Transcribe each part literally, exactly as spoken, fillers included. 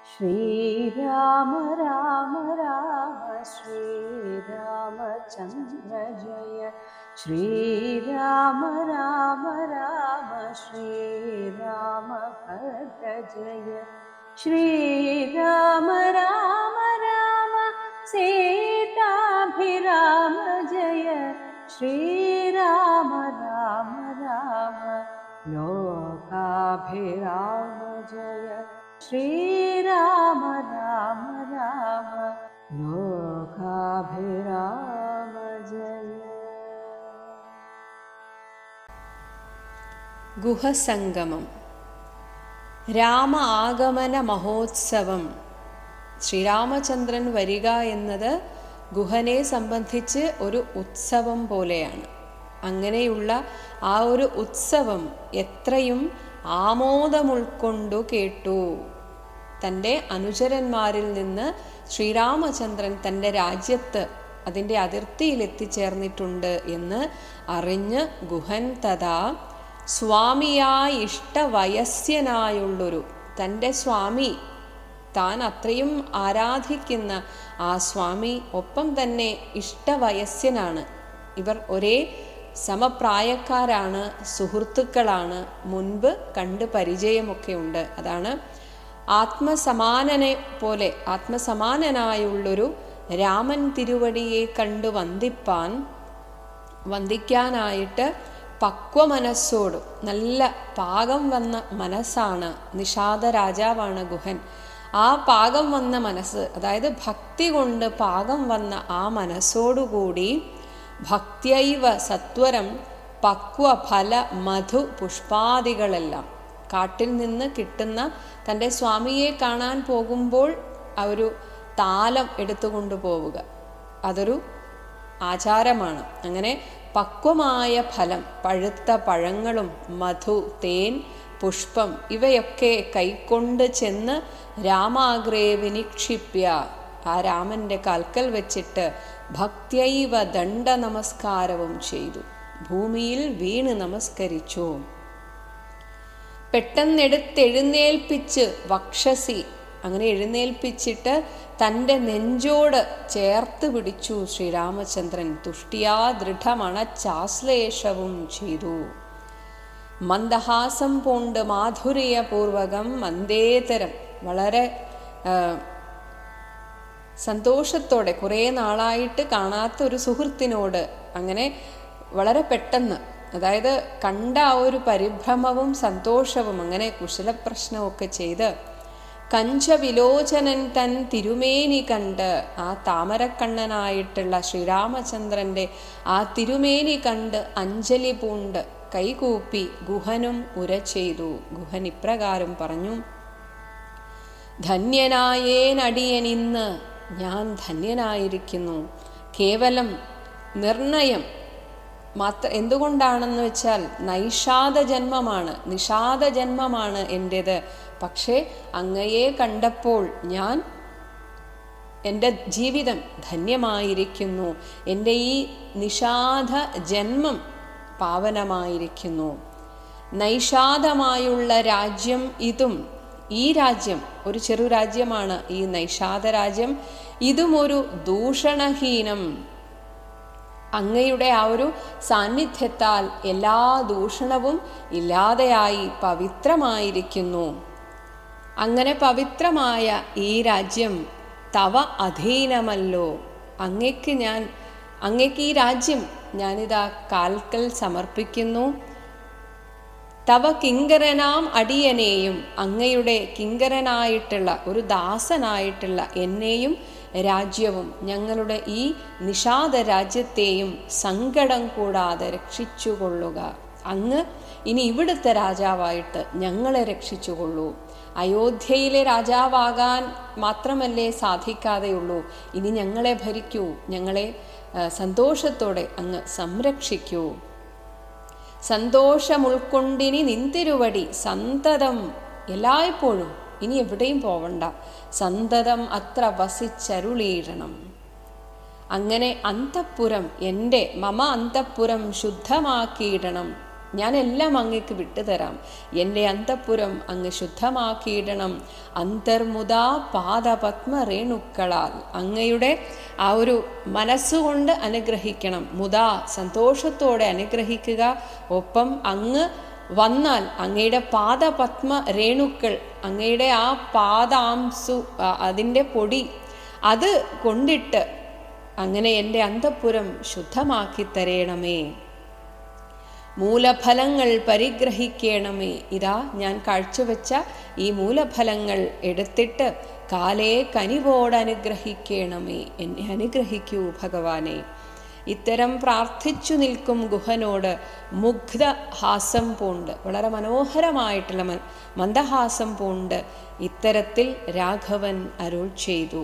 श्रीराम राम राम श्रीरामचन्द्र जय श्रीराम राम राम श्रीरामभद्र जय श्रीराम राम राम सीताभिराम जय श्रीराम राम राम लोकाभिराम जय श्रीराम राम राम लोकाभिराम जय. ഗുഹസംഗമം. രാമ ആഗമന മഹോത്സവം. ശ്രീരാമചന്ദ്രൻ വരിക എന്നത് ഗുഹനെ സംബന്ധിച്ച് ഒരു ഉത്സവം പോലെയാണ്. അങ്ങനെയുള്ള ആ ഒരു ഉത്സവം എത്രയും ആമോദം ഉൾക്കൊണ്ടു കേട്ടു. തൻ്റെ അനുചരന്മാരിൽ നിന്ന് ശ്രീരാമചന്ദ്രൻ തൻ്റെ രാജ്യത്ത് അതിൻ്റെ അതിർത്തിയിൽ എത്തിച്ചേർന്നിട്ടുണ്ട് എന്ന് അറിഞ്ഞ് ഗുഹൻ തഥാ സ്വാമിയായി ഇഷ്ടവയസ്യനായുള്ളൊരു തൻ്റെ സ്വാമി, താൻ അത്രയും ആരാധിക്കുന്ന ആ സ്വാമി ഒപ്പം തന്നെ ഇഷ്ടവയസ്യനാണ്. ഇവർ ഒരേ സമപ്രായക്കാരാണ്, സുഹൃത്തുക്കളാണ്, മുൻപ് കണ്ട് പരിചയമൊക്കെ ഉണ്ട്. അതാണ് ആത്മസമാനനെ പോലെ ആത്മസമാനനായുള്ളൊരു രാമൻ തിരുവടിയെ കണ്ടു വന്ദിപ്പാൻ വന്ദിക്കാനായിട്ട് പക്വമനസ്സോട്, നല്ല പാകം വന്ന മനസ്സാണ്. നിഷാദ രാജാവാണ് ഗുഹൻ. ആ പാകം വന്ന മനസ്സ്, അതായത് ഭക്തി കൊണ്ട് പാകം വന്ന ആ മനസ്സോടുകൂടി ഭക്ത്യൈവ സത്വരം പക്വ ഫല മധു പുഷ്പാദികളെല്ലാം കാട്ടിൽ നിന്ന് കിട്ടുന്ന തൻ്റെ സ്വാമിയെ കാണാൻ പോകുമ്പോൾ ആ ഒരു താലം എടുത്തുകൊണ്ടു പോവുക, അതൊരു ആചാരമാണ്. അങ്ങനെ പക്വമായ ഫലം, പഴുത്ത പഴങ്ങളും മധു, തേൻ, പുഷ്പം ഇവയൊക്കെ കൈക്കൊണ്ട് ചെന്ന് രാമാഗ്രേ വിനിക്ഷിപ്യ, ആ രാമൻ്റെ കാൽക്കൽ വെച്ചിട്ട് ഭക്ത്യൈവ ദണ്ഡ നമസ്കാരവും ചെയ്തു, ഭൂമിയിൽ വീണ് നമസ്കരിച്ചു. പെട്ടെന്നെടുത്തെഴുന്നേൽപ്പിച്ച് വക്ഷസി, അങ്ങനെ എഴുന്നേൽപ്പിച്ചിട്ട് തൻ്റെ നെഞ്ചോട് ചേർത്ത് പിടിച്ചു ശ്രീരാമചന്ദ്രൻ. തുഷ്ടിയാ ദൃഢമണച്ചാശ്ലേഷവും ചെയ്തു. മന്ദഹാസം പൂണ്ട് മാധുര്യപൂർവകം മന്ദേതരം, വളരെ സന്തോഷത്തോടെ, കുറേ നാളായിട്ട് കാണാത്ത ഒരു സുഹൃത്തിനോട് അങ്ങനെ വളരെ പെട്ടെന്ന്, അതായത് കണ്ട ആ ഒരു പരിഭ്രമവും സന്തോഷവും അങ്ങനെ കുശലപ്രശ്നമൊക്കെ ചെയ്ത് കഞ്ചവിലോചനൻ തൻ തിരുമേനി കണ്ട്, ആ താമരക്കണ്ണനായിട്ടുള്ള ശ്രീരാമചന്ദ്രൻ്റെ ആ തിരുമേനി കണ്ട് അഞ്ജലി പൂണ്ട് കൈകൂപ്പി ഗുഹനും ഉര ചെയ്തു. ഗുഹൻ ഇപ്രകാരം പറഞ്ഞു: ധന്യനായേനടിയനിന്ന്, ഞാൻ ധന്യനായിരിക്കുന്നു. കേവലം നിർണയം മാത്ര, എന്തുകൊണ്ടാണെന്ന് വെച്ചാൽ നൈഷാദ ജന്മമാണ്, നിഷാദ ജന്മമാണ് എൻ്റേത്. പക്ഷേ അങ്ങയെ കണ്ടപ്പോൾ ഞാൻ, എൻ്റെ ജീവിതം ധന്യമായിരിക്കുന്നു, എൻ്റെ ഈ നിഷാദ ജന്മം പാവനമായിരിക്കുന്നു. നൈഷാദമായുള്ള രാജ്യം ഇതും, ഈ രാജ്യം ഒരു ചെറു രാജ്യമാണ്, ഈ നൈഷാദ രാജ്യം, ഇതും ഒരു ദൂഷണഹീനം, അങ്ങയുടെ ആ ഒരു സാന്നിധ്യത്താൽ എല്ലാ ദൂഷണവും ഇല്ലാതെയായി പവിത്രമായിരിക്കുന്നു. അങ്ങനെ പവിത്രമായ ഈ രാജ്യം തവ അധീനമല്ലോ, അങ്ങയ്ക്ക് ഞാൻ, അങ്ങയ്ക്ക് ഈ രാജ്യം ഞാനിതാ കാൽക്കൽ സമർപ്പിക്കുന്നു. തവ കിങ്കരനാം അടിയനെയും, അങ്ങയുടെ കിങ്കരനായിട്ടുള്ള ഒരു ദാസനായിട്ടുള്ള എന്നെയും രാജ്യവും ഞങ്ങളുടെ ഈ നിഷാദ രാജ്യത്തെയും സങ്കടം കൂടാതെ രക്ഷിച്ചുകൊള്ളുക. അങ്ങ് ഇനി ഇവിടുത്തെ രാജാവായിട്ട് ഞങ്ങളെ രക്ഷിച്ചുകൊള്ളൂ. അയോധ്യയിലെ രാജാവാകാൻ മാത്രമല്ലേ സാധിക്കാതെയുള്ളൂ, ഇനി ഞങ്ങളെ ഭരിക്കൂ, ഞങ്ങളെ സന്തോഷത്തോടെ അങ്ങ് സംരക്ഷിക്കൂ. സന്തോഷം ഉൾക്കൊണ്ടിനി നിന്തിരുവടി സന്തതം, എല്ലായ്പ്പോഴും ഇനി എവിടെയും പോവണ്ട, സന്തതം അത്ര വസിച്ചരുളീരണം. അങ്ങനെ അന്തഃപുരം, എൻ്റെ മമ അന്തഃപുരം ശുദ്ധമാക്കിയിടണം. ഞാനെല്ലാം അങ്ങക്ക് വിട്ടുതരാം. എൻ്റെ അന്തഃപുരം അങ്ങ് ശുദ്ധമാക്കിയിടണം. അന്തർമുദാ പാദപത്മ രേണുക്കളാൽ അങ്ങയുടെ ആ ഒരു മനസ്സുകൊണ്ട് അനുഗ്രഹിക്കണം. മുദാ സന്തോഷത്തോടെ അനുഗ്രഹിക്കുക. ഒപ്പം അങ്ങ് വന്നാൽ അങ്ങയുടെ പാദപത്മ രേണുക്കൾ, അങ്ങയുടെ ആ പാദാംസു, അതിൻ്റെ പൊടി അത് കൊണ്ടിട്ട് അങ്ങനെ എൻ്റെ അന്തഃപുരം ശുദ്ധമാക്കി തരേണമേ. മൂലഫലങ്ങൾ പരിഗ്രഹിക്കണമേ. ഇതാ ഞാൻ കാഴ്ചവെച്ച ഈ മൂലഫലങ്ങൾ എടുത്തിട്ട് കാലേ കനിവോട് അനുഗ്രഹിക്കണമേ. എന്നെ അനുഗ്രഹിക്കൂ ഭഗവാനെ. ഇത്തരം പ്രാർത്ഥിച്ചു നിൽക്കും ഗുഹനോട് മുഗ്ധഹാസം പൂണ്ട്, വളരെ മനോഹരമായിട്ടുള്ള മന്ദഹാസം പൂണ്ട് ഇത്തരത്തിൽ രാഘവൻ അരുൾ ചെയ്തു.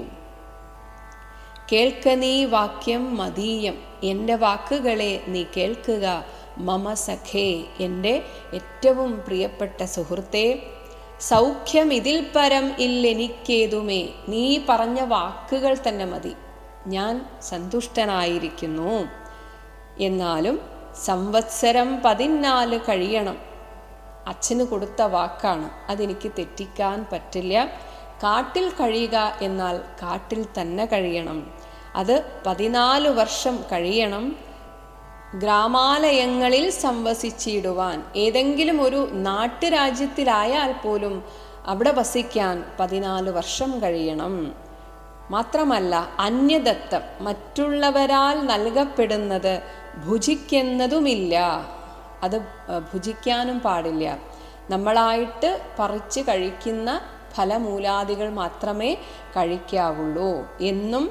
കേൾക്ക നീ വാക്യം മദീയം, എൻ്റെ വാക്കുകളെ നീ കേൾക്കുക. മമ സഖേ, എൻ്റെ ഏറ്റവും പ്രിയപ്പെട്ട സുഹൃത്തേ. സൗഖ്യം ഇതിൽ പരം ഇല്ലെനിക്കേതുമേ. നീ പറഞ്ഞ വാക്കുകൾ തന്നെ മതി, ഞാൻ സന്തുഷ്ടനായിരിക്കുന്നു. എന്നാലും സംവത്സരം പതിനാല് കഴിയണം. അച്ഛന് കൊടുത്ത വാക്കാണ്, അതെനിക്ക് തെറ്റിക്കാൻ പറ്റില്ല. കാട്ടിൽ കഴിയുക എന്നാൽ കാട്ടിൽ തന്നെ കഴിയണം. അത് പതിനാല് വർഷം കഴിയണം. ഗ്രാമാലയങ്ങളിൽ സംവസിച്ചിടുവാൻ, ഏതെങ്കിലും ഒരു നാട്ടുരാജ്യത്തിലായാൽ പോലും അവിടെ വസിക്കാൻ പതിനാല് വർഷം കഴിയണം. മാത്രമല്ല അന്യദത്തം, മറ്റുള്ളവരാൽ നൽകപ്പെടുന്നത് ഭുജിക്കുന്നതുമില്ല. അത് ഭുജിക്കാനും പാടില്ല. നമ്മളായിട്ട് പറിച്ച് കഴിക്കുന്ന ഫലമൂലാദികൾ മാത്രമേ കഴിക്കാവുള്ളൂ എന്നും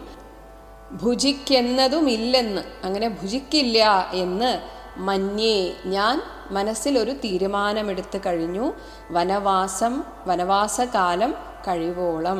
ഭുജിക്കുന്നതുമില്ലെന്ന്, അങ്ങനെ ഭുജിക്കില്ല എന്ന് മന്യേ, ഞാൻ മനസ്സിലൊരു തീരുമാനമെടുത്ത് കഴിഞ്ഞു. വനവാസം വനവാസകാലം കഴിവോളം.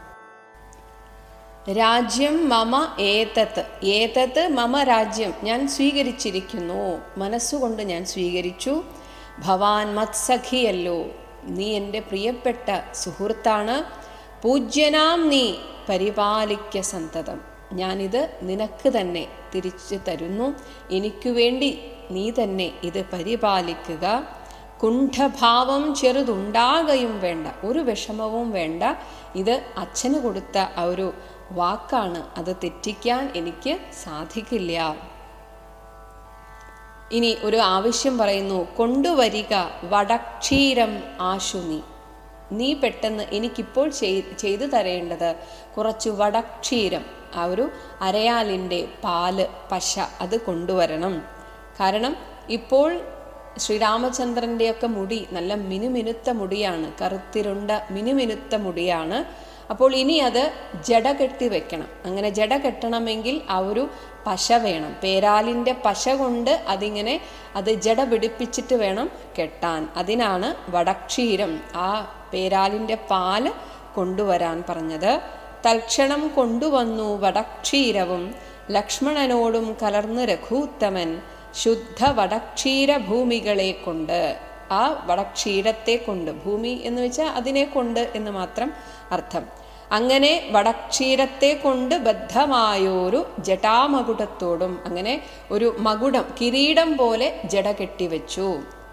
രാജ്യം മമ ഏതത്, ഏതത് മമ രാജ്യം, ഞാൻ സ്വീകരിച്ചിരിക്കുന്നു, മനസ്സുകൊണ്ട് ഞാൻ സ്വീകരിച്ചു. ഭവാൻ മത്സഖിയല്ലോ, നീ എൻ്റെ പ്രിയപ്പെട്ട സുഹൃത്താണ്. പൂജ്യനാം നീ പരിപാലിക്ക സന്തതം, ഞാനിത് നിനക്ക് തന്നെ തിരിച്ചു തരുന്നു. എനിക്കു വേണ്ടി നീ തന്നെ ഇത് പരിപാലിക്കുക. കുണ്ഠഭാവം ചെറുതുണ്ടാകുകയും വേണ്ട, ഒരു വിഷമവും വേണ്ട. ഇത് അച്ഛന് കൊടുത്ത ആ ഒരു വാക്കാണ്, അത് തെറ്റിക്കാൻ എനിക്ക് സാധിക്കില്ല. ഇനി ഒരു ആവശ്യം പറയുന്നു. കൊണ്ടുവരിക വടക്ഷീരം ആശു നീ. നീ പെട്ടെന്ന് എനിക്കിപ്പോൾ ചെയ്തു തരേണ്ടത് കുറച്ച് വടക്ഷീരം, ആ ഒരു അരയാലിൻ്റെ പാല്, പശ, അത് കൊണ്ടുവരണം. കാരണം ഇപ്പോൾ ശ്രീരാമചന്ദ്രൻ്റെയൊക്കെ മുടി നല്ല മിനുമിനുത്ത മുടിയാണ്, കറുത്തിരുണ്ട മിനുമിനുത്ത മുടിയാണ്. അപ്പോൾ ഇനി അത് ജട കെട്ടി വെക്കണം. അങ്ങനെ ജട കെട്ടണമെങ്കിൽ ആ ഒരു പശ വേണം. പേരാലിൻ്റെ പശ കൊണ്ട് അതിങ്ങനെ അത് ജട പിടിപ്പിച്ചിട്ട് വേണം കെട്ടാൻ. അതിനാണ് വടക്ഷീരം, ആ പേരാലിൻ്റെ പാല് കൊണ്ടുവരാൻ പറഞ്ഞത്. തൽക്ഷണം കൊണ്ടുവന്നു വടക്ഷീരവും ലക്ഷ്മണനോടും കലർന്ന് രഘൂത്തമൻ ശുദ്ധ വടക്ഷീര ഭൂമികളെ കൊണ്ട്. ആ വടക്ഷീരത്തെ കൊണ്ട്, ഭൂമി എന്ന് വെച്ചാൽ അതിനെ കൊണ്ട് എന്ന് മാത്രം അർത്ഥം. അങ്ങനെ വടക്ഷീരത്തെ കൊണ്ട് ബദ്ധമായൊരു ജടാമകുടത്തോടും, അങ്ങനെ ഒരു മകുടം, കിരീടം പോലെ ജട കെട്ടിവെച്ചു.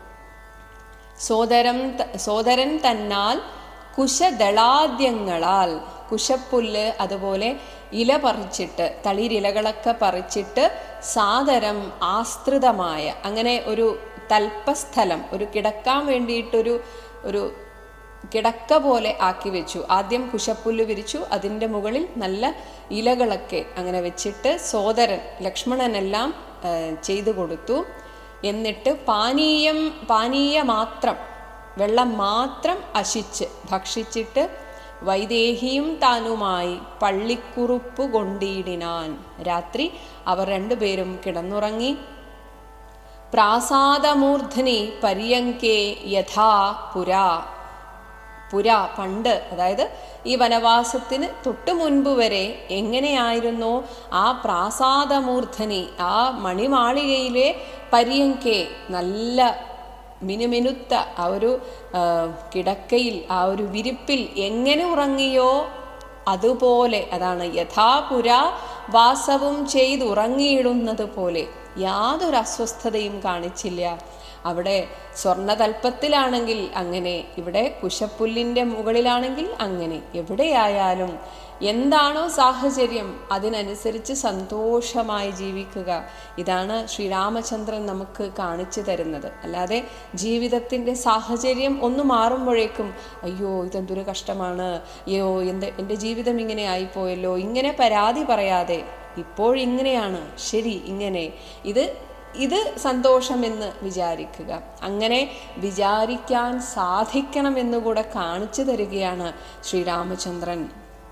സോദരം സോദരൻ തന്നാൽ കുശദളാദ്യങ്ങളാൽ, കുശപ്പുല്ല് അതുപോലെ ഇല പറിച്ചിട്ട്, തളിരിലകളൊക്കെ പറിച്ചിട്ട് സാദരം ആസ്ത്രിതമായ, അങ്ങനെ ഒരു തൽപ്പസ്ഥലം, ഒരു കിടക്കാൻ വേണ്ടിയിട്ടൊരു ഒരു കിടക്ക പോലെ ആക്കി വെച്ചു. ആദ്യം കുശപ്പുല്ല് വിരിച്ചു, അതിൻ്റെ മുകളിൽ നല്ല ഇലകളൊക്കെ അങ്ങനെ വെച്ചിട്ട് സോദരൻ ലക്ഷ്മണനെല്ലാം ചെയ്തു കൊടുത്തു. എന്നിട്ട് പാനീയം പാനീയ മാത്രം, വെള്ളം മാത്രം അശിച്ച് ഭക്ഷിച്ചിട്ട് വൈദേഹിയും താനുമായി പള്ളിക്കുറുപ്പ് കൊണ്ടിടിനാൻ. രാത്രി അവർ രണ്ടുപേരും കിടന്നുറങ്ങി. പ്രാസാദമൂർധനി പര്യങ്കേ യഥാ പുരാ. പുര, പണ്ട്, അതായത് ഈ വനവാസത്തിന് തൊട്ടു മുൻപ് വരെ എങ്ങനെയായിരുന്നോ ആ പ്രാസാദമൂർധനി, ആ മണിമാളികയിലെ പര്യങ്കേ, നല്ല മിനുമിനുത്ത ആ ഒരു കിടക്കയിൽ, ആ ഒരു വിരിപ്പിൽ എങ്ങനെ ഉറങ്ങിയോ അതുപോലെ, അതാണ് യഥാപുര വാസവും ചെയ്തുറങ്ങിയിടുന്നത് പോലെ, യാതൊരു അസ്വസ്ഥതയും കാണിച്ചില്ല. അവിടെ സ്വർണ്ണതൽപ്പത്തിലാണെങ്കിൽ അങ്ങനെ, ഇവിടെ കുശപ്പുല്ലിൻ്റെ മുകളിലാണെങ്കിൽ അങ്ങനെ, എവിടെയായാലും എന്താണോ സാഹചര്യം അതിനനുസരിച്ച് സന്തോഷമായി ജീവിക്കുക. ഇതാണ് ശ്രീരാമചന്ദ്രൻ നമുക്ക് കാണിച്ചു തരുന്നത്. അല്ലാതെ ജീവിതത്തിൻ്റെ സാഹചര്യം ഒന്ന് മാറുമ്പോഴേക്കും അയ്യോ ഇതെന്തൊരു കഷ്ടമാണ്, അയ്യോ എന്ത് എൻ്റെ ജീവിതം ഇങ്ങനെ ആയിപ്പോയല്ലോ, ഇങ്ങനെ പരാതി പറയാതെ ഇപ്പോഴിങ്ങനെയാണ് ശരി, ഇങ്ങനെ ഇത് ഇത് സന്തോഷമെന്ന് വിചാരിക്കുക. അങ്ങനെ വിചാരിക്കാൻ സാധിക്കണമെന്നുകൂടെ കാണിച്ചു തരികയാണ് ശ്രീരാമചന്ദ്രൻ.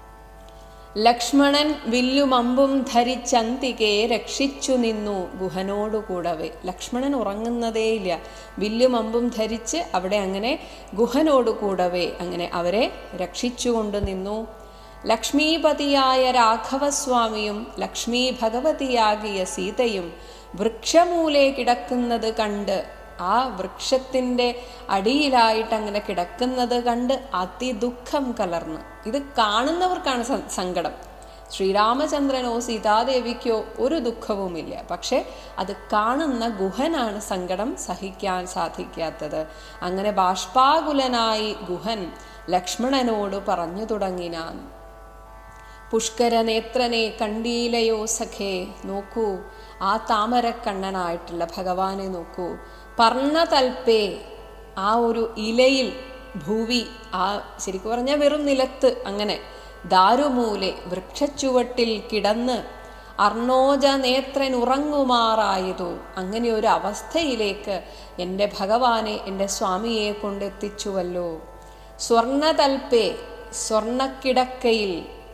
ലക്ഷ്മണൻ വില്ലുമമ്പും ധരിച്ചന്തികെ രക്ഷിച്ചു നിന്നു ഗുഹനോടുകൂടവേ. ലക്ഷ്മണൻ ഉറങ്ങുന്നതേയില്ല, വില്ലുമമ്പും ധരിച്ച് അവിടെ അങ്ങനെ ഗുഹനോടുകൂടവേ അങ്ങനെ അവരെ രക്ഷിച്ചുകൊണ്ട് നിന്നു. ലക്ഷ്മീപതിയായ രാഘവസ്വാമിയും ലക്ഷ്മീ ഭഗവതിയാകിയ സീതയും വൃക്ഷമൂലെ കിടക്കുന്നത് കണ്ട്, ആ വൃക്ഷത്തിൻ്റെ അടിയിലായിട്ട് അങ്ങനെ കിടക്കുന്നത് കണ്ട് അതിദുഃഖം കലർന്ന്. ഇത് കാണുന്നവർക്കാണ് സങ്കടം. ശ്രീരാമചന്ദ്രനോ സീതാദേവിക്കോ ഒരു ദുഃഖവുമില്ല. പക്ഷെ അത് കാണുന്ന ഗുഹനാണ് സങ്കടം സഹിക്കാൻ സാധിക്കാത്തത്. അങ്ങനെ ബാഷ്പാകുലനായി ഗുഹൻ ലക്ഷ്മണനോട് പറഞ്ഞു തുടങ്ങിനാൻ. പുഷ്കരനേത്രനെ കണ്ടീലയോ സഖേ, നോക്കൂ ആ താമരക്കണ്ണനായിട്ടുള്ള ഭഗവാനെ നോക്കൂ. പർണതൽപ്പേ, ആ ഒരു ഇലയിൽ ഭൂവി, ആ ശരിക്കും പറഞ്ഞാൽ വെറും നിലത്ത് അങ്ങനെ ദാരുമൂലെ വൃക്ഷച്ചുവട്ടിൽ കിടന്ന് അർണോജ നേത്രൻ ഉറങ്ങുമാറായതു. അങ്ങനെ ഒരു അവസ്ഥയിലേക്ക് എൻ്റെ ഭഗവാനെ, എൻ്റെ സ്വാമിയെ കൊണ്ടെത്തിച്ചുവല്ലോ. സ്വർണതൽപ്പേ, സ്വർണക്കിടക്കയിൽ,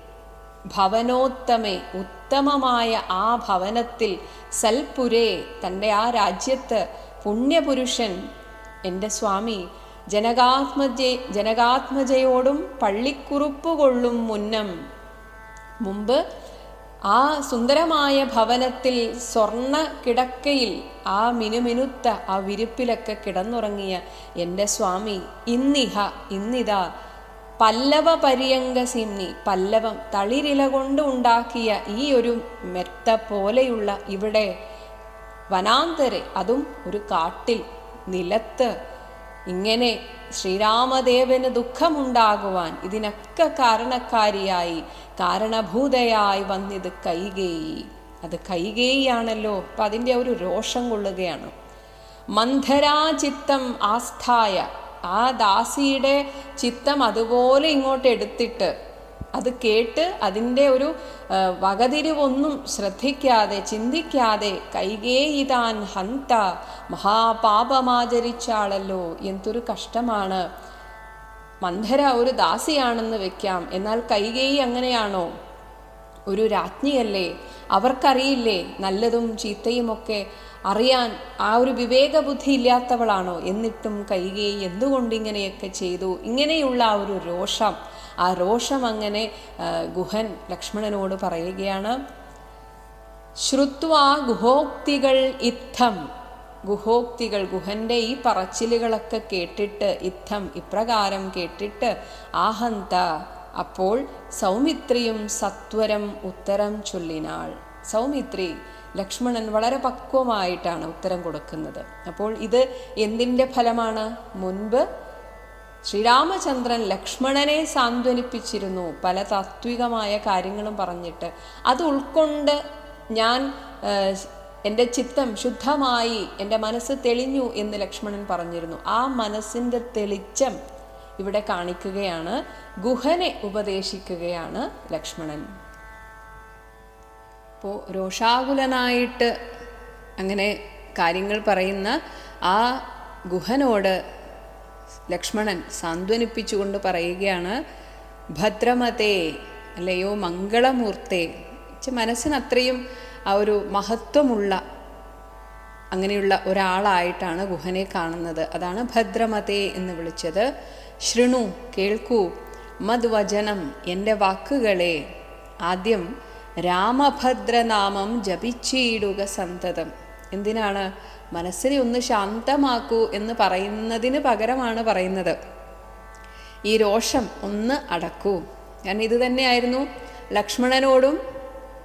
ഭവനോത്തമേ, ഉത്തമമായ ആ ഭവനത്തിൽ, സൽപുരേ, തൻ്റെ ആ രാജ്യത്ത് പുണ്യപുരുഷൻ എൻ്റെ സ്വാമി ജനകാത്മജ ജനകാത്മജയോടും പള്ളിക്കുറുപ്പ് കൊള്ളും മുന്നം, മുമ്പ് ആ സുന്ദരമായ ഭവനത്തിൽ സ്വർണ്ണ കിടക്കയിൽ ആ മിനുമിനുത്ത ആ വിരിപ്പിലൊക്കെ കിടന്നുറങ്ങിയ എൻ്റെ സ്വാമി ഇന്നിഹ, ഇന്നിതാ പല്ലവ പര്യങ്ക സിംനി, പല്ലവം തളിരില കൊണ്ട് ഉണ്ടാക്കിയ ഈ ഒരു മെത്ത പോലെയുള്ള ഇവിടെ വനാന്തരെ, അതും ഒരു കാട്ടിൽ നിലത്ത്, ഇങ്ങനെ ശ്രീരാമദേവന് ദുഃഖമുണ്ടാകുവാൻ ഇതിനൊക്കെ കാരണക്കാരിയായി കാരണഭൂതയായി വന്നിത് കൈകേയി. അത് കൈകേയിയാണല്ലോ. അപ്പം അതിൻ്റെ ഒരു രോഷം കൊള്ളുകയാണ്. മന്ധരാചിത്തം ആസ്ഥായ, ആ ദാസിയുടെ ചിത്തം അതുപോലെ ഇങ്ങോട്ട് എടുത്തിട്ട് അത് കേട്ട് അതിൻ്റെ ഒരു വകതിരിവൊന്നും ശ്രദ്ധിക്കാതെ ചിന്തിക്കാതെ കൈകേയി താൻ ഹന്ത, മഹാപാപമാചരിച്ചാളല്ലോ, എന്തൊരു കഷ്ടമാണ്. മന്ധര ഒരു ദാസിയാണെന്ന് വെക്കാം, എന്നാൽ കൈകേയി അങ്ങനെയാണോ? ഒരു രാജ്ഞിയല്ലേ, അവർക്കറിയില്ലേ നല്ലതും ചീത്തയുമൊക്കെ അറിയാൻ ആ ഒരു വിവേകബുദ്ധി ഇല്ലാത്തവളാണോ? എന്നിട്ടും കൈകേയി എന്തുകൊണ്ട് ഇങ്ങനെയൊക്കെ ചെയ്തു? ഇങ്ങനെയുള്ള ആ ഒരു രോഷം, ആ രോഷം അങ്ങനെ ഗുഹൻ ലക്ഷ്മണനോട് പറയുകയാണ്. ശ്രുത്വാ ഗുഹോക്തികൾ ഇത്തം, ഗുഹോക്തികൾ ഗുഹന്റെ ഈ പറച്ചിലുകളൊക്കെ കേട്ടിട്ട്, ഇത്തം ഇപ്രകാരം കേട്ടിട്ട്, ആഹന്ത, അപ്പോൾ സൗമിത്രിയും സത്വരം ഉത്തരം ചൊല്ലിനാൾ. സൗമിത്രി, ലക്ഷ്മണൻ വളരെ പക്വമായിട്ടാണ് ഉത്തരം കൊടുക്കുന്നത്. അപ്പോൾ ഇത് എന്തിൻ്റെ ഫലമാണ്? മുൻപ് ശ്രീരാമചന്ദ്രൻ ലക്ഷ്മണനെ സാന്ത്വനിപ്പിച്ചിരുന്നു പല താത്വികമായ കാര്യങ്ങളും പറഞ്ഞിട്ട്. അത് ഉൾക്കൊണ്ട് ഞാൻ എൻ്റെ ചിത്തം ശുദ്ധമായി, എൻ്റെ മനസ്സ് തെളിഞ്ഞു എന്ന് ലക്ഷ്മണൻ പറഞ്ഞിരുന്നു. ആ മനസ്സിൻ്റെ തെളിച്ചം ഇവിടെ കാണിക്കുകയാണ്, ഗുഹനെ ഉപദേശിക്കുകയാണ് ലക്ഷ്മണൻ. അപ്പോൾ രോഷാകുലനായിട്ട് അങ്ങനെ കാര്യങ്ങൾ പറയുന്ന ആ ഗുഹനോട് ലക്ഷ്മണൻ സാന്ത്വനിപ്പിച്ചുകൊണ്ട് പറയുകയാണ്, ഭദ്രമതേ, അല്ലയോ മംഗളമൂർത്തേ. മനസ്സിന് അത്രയും ആ ഒരു മഹത്വമുള്ള അങ്ങനെയുള്ള ഒരാളായിട്ടാണ് ഗുഹനെ കാണുന്നത്. അതാണ് ഭദ്രമതേ എന്ന് വിളിച്ചത്. ശൃണു, കേൾക്കൂ, മദ്വചനം, എൻ്റെ വാക്കുകളെ. ആദ്യം രാമഭദ്രനാമം ജപിച്ചിടുക സന്തതം. എന്തിനാണ്? മനസ്സിനെ ഒന്ന് ശാന്തമാക്കൂ എന്ന് പറയുന്നതിന് പകരമാണ് പറയുന്നത് ഈ രോഷം ഒന്ന് അടക്കൂ. കാരണം ഇത് തന്നെയായിരുന്നു ലക്ഷ്മണനോടും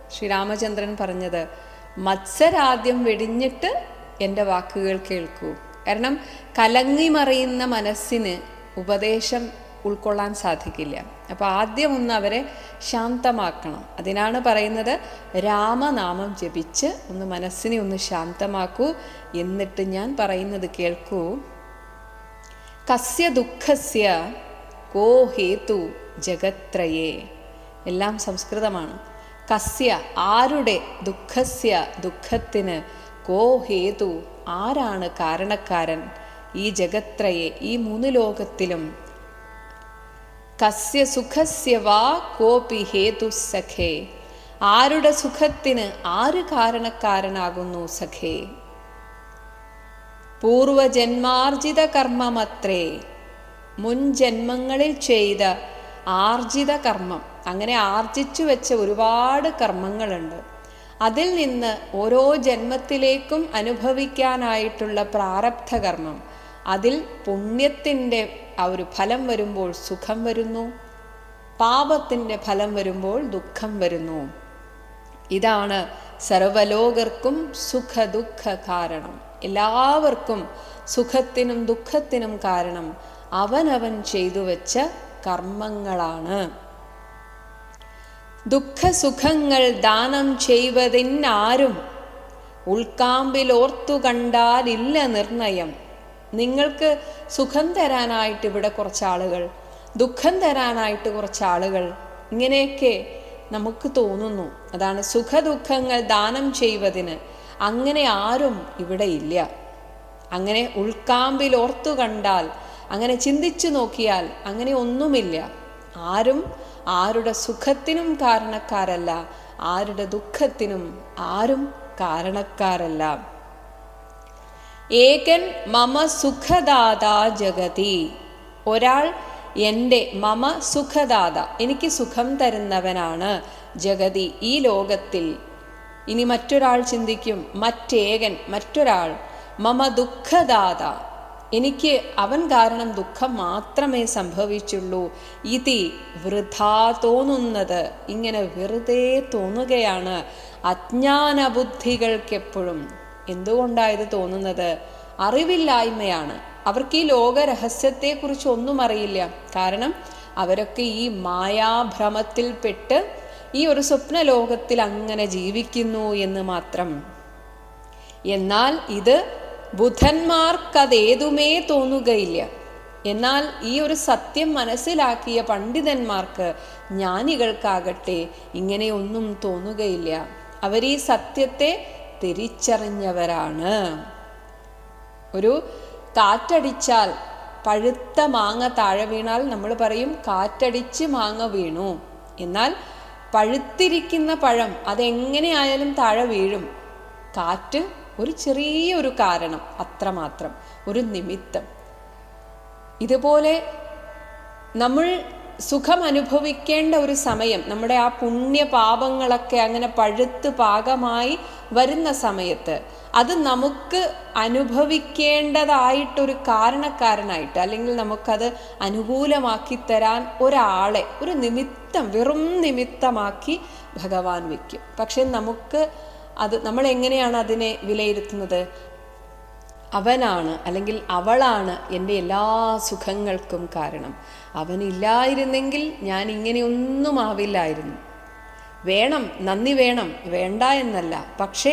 ശ്രീരാമചന്ദ്രൻ പറഞ്ഞത്. മത്സരാദ്യം വെടിഞ്ഞിട്ട് എൻ്റെ വാക്കുകൾ കേൾക്കൂ. കാരണം കലങ്ങിമറിയുന്ന മനസ്സിന് ഉപദേശം ഉൾക്കൊള്ളാൻ സാധിക്കില്ല. അപ്പോൾ ആദ്യം ഒന്ന് അവരെ ശാന്തമാക്കണം. അതിനാണ് പറയുന്നത് രാമനാമം ജപിച്ച് ഒന്ന് മനസ്സിനെ ഒന്ന് ശാന്തമാക്കൂ, എന്നിട്ട് ഞാൻ പറയുന്നത് കേൾക്കൂ. കസ്യ ദുഃഖസ്യ കോ ഹേതു ജഗത്രയേ. എല്ലാം സംസ്കൃതമാണ്. കസ്യ ആരുടെ, ദുഃഖസ്യ ദുഃഖത്തിന്, കോ ഹേതു ആരാണ് കാരണക്കാരൻ, ഈ ജഗത്രയെ ഈ മൂന്ന് ലോകത്തിലും, കസ്യ സുഖസ്യ വാ കോപി ഹേതു സഖേ ആരുടെ സുഖത്തിന് ആര് കാരണക്കാരനാകുന്നു സഖേ. പൂർവജന്മാർജിത കർമ്മമത്രേ മുൻ ജന്മങ്ങളിൽ ചെയ്ത ആർജിത കർമ്മം. അങ്ങനെ ആർജിച്ചു വെച്ച ഒരുപാട് കർമ്മങ്ങളുണ്ട്. അതിൽ നിന്ന് ഓരോ ജന്മത്തിലേക്കും അനുഭവിക്കാനായിട്ടുള്ള പ്രാരബ്ധ കർമ്മം, അതിൽ പുണ്യത്തിൻ്റെ ആ ഒരു ഫലം വരുമ്പോൾ സുഖം വരുന്നു, പാപത്തിൻ്റെ ഫലം വരുമ്പോൾ ദുഃഖം വരുന്നു. ഇതാണ് സർവലോകർക്കും സുഖ ദുഃഖ കാരണം. എല്ലാവർക്കും സുഖത്തിനും ദുഃഖത്തിനും കാരണം അവനവൻ ചെയ്തു വെച്ച കർമ്മങ്ങളാണ്. ദുഃഖസുഖങ്ങൾ ദാനം ചെയ്വതിനാരും ഉൾക്കാമ്പിലോർത്തു കണ്ടാലില്ല നിർണയം. നിങ്ങൾക്ക് സുഖം തരാനായിട്ട് ഇവിടെ കുറച്ചാളുകൾ, ദുഃഖം തരാനായിട്ട് കുറച്ചാളുകൾ, ഇങ്ങനെയൊക്കെ നമുക്ക് തോന്നുന്നു. അതാണ് സുഖദുഃഖങ്ങൾ ദാനം ചെയ്വതിന് അങ്ങനെ ആരും ഇവിടെ ഇല്ല. അങ്ങനെ ഉൾക്കാമ്പിലോർത്തു കണ്ടാൽ, അങ്ങനെ ചിന്തിച്ചു നോക്കിയാൽ അങ്ങനെ ഒന്നുമില്ല. ആരും ആരുടെ സുഖത്തിനും കാരണക്കാരല്ല, ആരുടെ ദുഃഖത്തിനും ആരും കാരണക്കാരല്ല. ഏകൻ മമ സുഖദാതാ ജഗതി. ഒരാൾ എൻ്റെ, മമ സുഖദാത എനിക്ക് സുഖം തരുന്നവനാണ്, ജഗതി ഈ ലോകത്തിൽ. ഇനി മറ്റൊരാൾ ചിന്തിക്കും, മറ്റേകൻ മറ്റൊരാൾ, മമ ദുഃഖദാത എനിക്ക് അവൻ കാരണം ദുഃഖം മാത്രമേ സംഭവിച്ചുള്ളൂ. ഇതി വൃഥാ തോന്നുന്നത്, ഇങ്ങനെ വെറുതെ തോന്നുകയാണ് അജ്ഞാനബുദ്ധികൾക്കെപ്പോഴും. എന്തുകൊണ്ടായത് തോന്നുന്നത്? അറിവില്ലായ്മയാണ്. അവർക്ക് ഈ ലോകരഹസ്യത്തെക്കുറിച്ച് ഒന്നും അറിയില്ല. കാരണം അവരൊക്കെ ഈ മായാഭ്രമത്തിൽപ്പെട്ട് ഈ ഒരു സ്വപ്ന ലോകത്തിൽ അങ്ങനെ ജീവിക്കുന്നു എന്ന് മാത്രം. എന്നാൽ ഇത് ബുദ്ധന്മാർക്കതേതുമേ തോന്നുകയില്ല. എന്നാൽ ഈ ഒരു സത്യം മനസ്സിലാക്കിയ പണ്ഡിതന്മാർക്ക്, ജ്ഞാനികൾക്കാകട്ടെ ഇങ്ങനെയൊന്നും തോന്നുകയില്ല. അവർ ഈ സത്യത്തെ തിരിച്ചറിഞ്ഞവരാണ്. ഒരു കാറ്റടിച്ചാൽ പഴുത്ത മാങ്ങ താഴെ വീണാൽ നമ്മൾ പറയും കാറ്റടിച്ച് മാങ്ങ വീണു. എന്നാൽ പഴുത്തിരിക്കുന്ന പഴം അതെങ്ങനെയായാലും താഴെ വീഴും. കാറ്റ് ഒരു ചെറിയൊരു കാരണം, അത്രമാത്രം, ഒരു നിമിത്തം. ഇതുപോലെ നമ്മൾ സുഖം അനുഭവിക്കേണ്ട ഒരു സമയം, നമ്മുടെ ആ പുണ്യപാപങ്ങളൊക്കെ അങ്ങനെ പഴുത്ത് പാകമായി വരുന്ന സമയത്ത് അത് നമുക്ക് അനുഭവിക്കേണ്ടതായിട്ടൊരു കാരണക്കാരനായിട്ട്, അല്ലെങ്കിൽ നമുക്കത് അനുകൂലമാക്കി തരാൻ ഒരാളെ, ഒരു നിമിത്തം, വെറും നിമിത്തമാക്കി ഭഗവാൻ വയ്ക്കും. പക്ഷെ നമുക്ക് അത്, നമ്മൾ എങ്ങനെയാണ് അതിനെ വിലയിരുത്തുന്നത്? അവനാണ് അല്ലെങ്കിൽ അവളാണ് എൻ്റെ എല്ലാ സുഖങ്ങൾക്കും കാരണം. അവനില്ലായിരുന്നെങ്കിൽ ഞാൻ ഇങ്ങനെയൊന്നും ആവില്ലായിരുന്നു. വേണം, നന്ദി വേണം, വേണ്ട എന്നല്ല. പക്ഷേ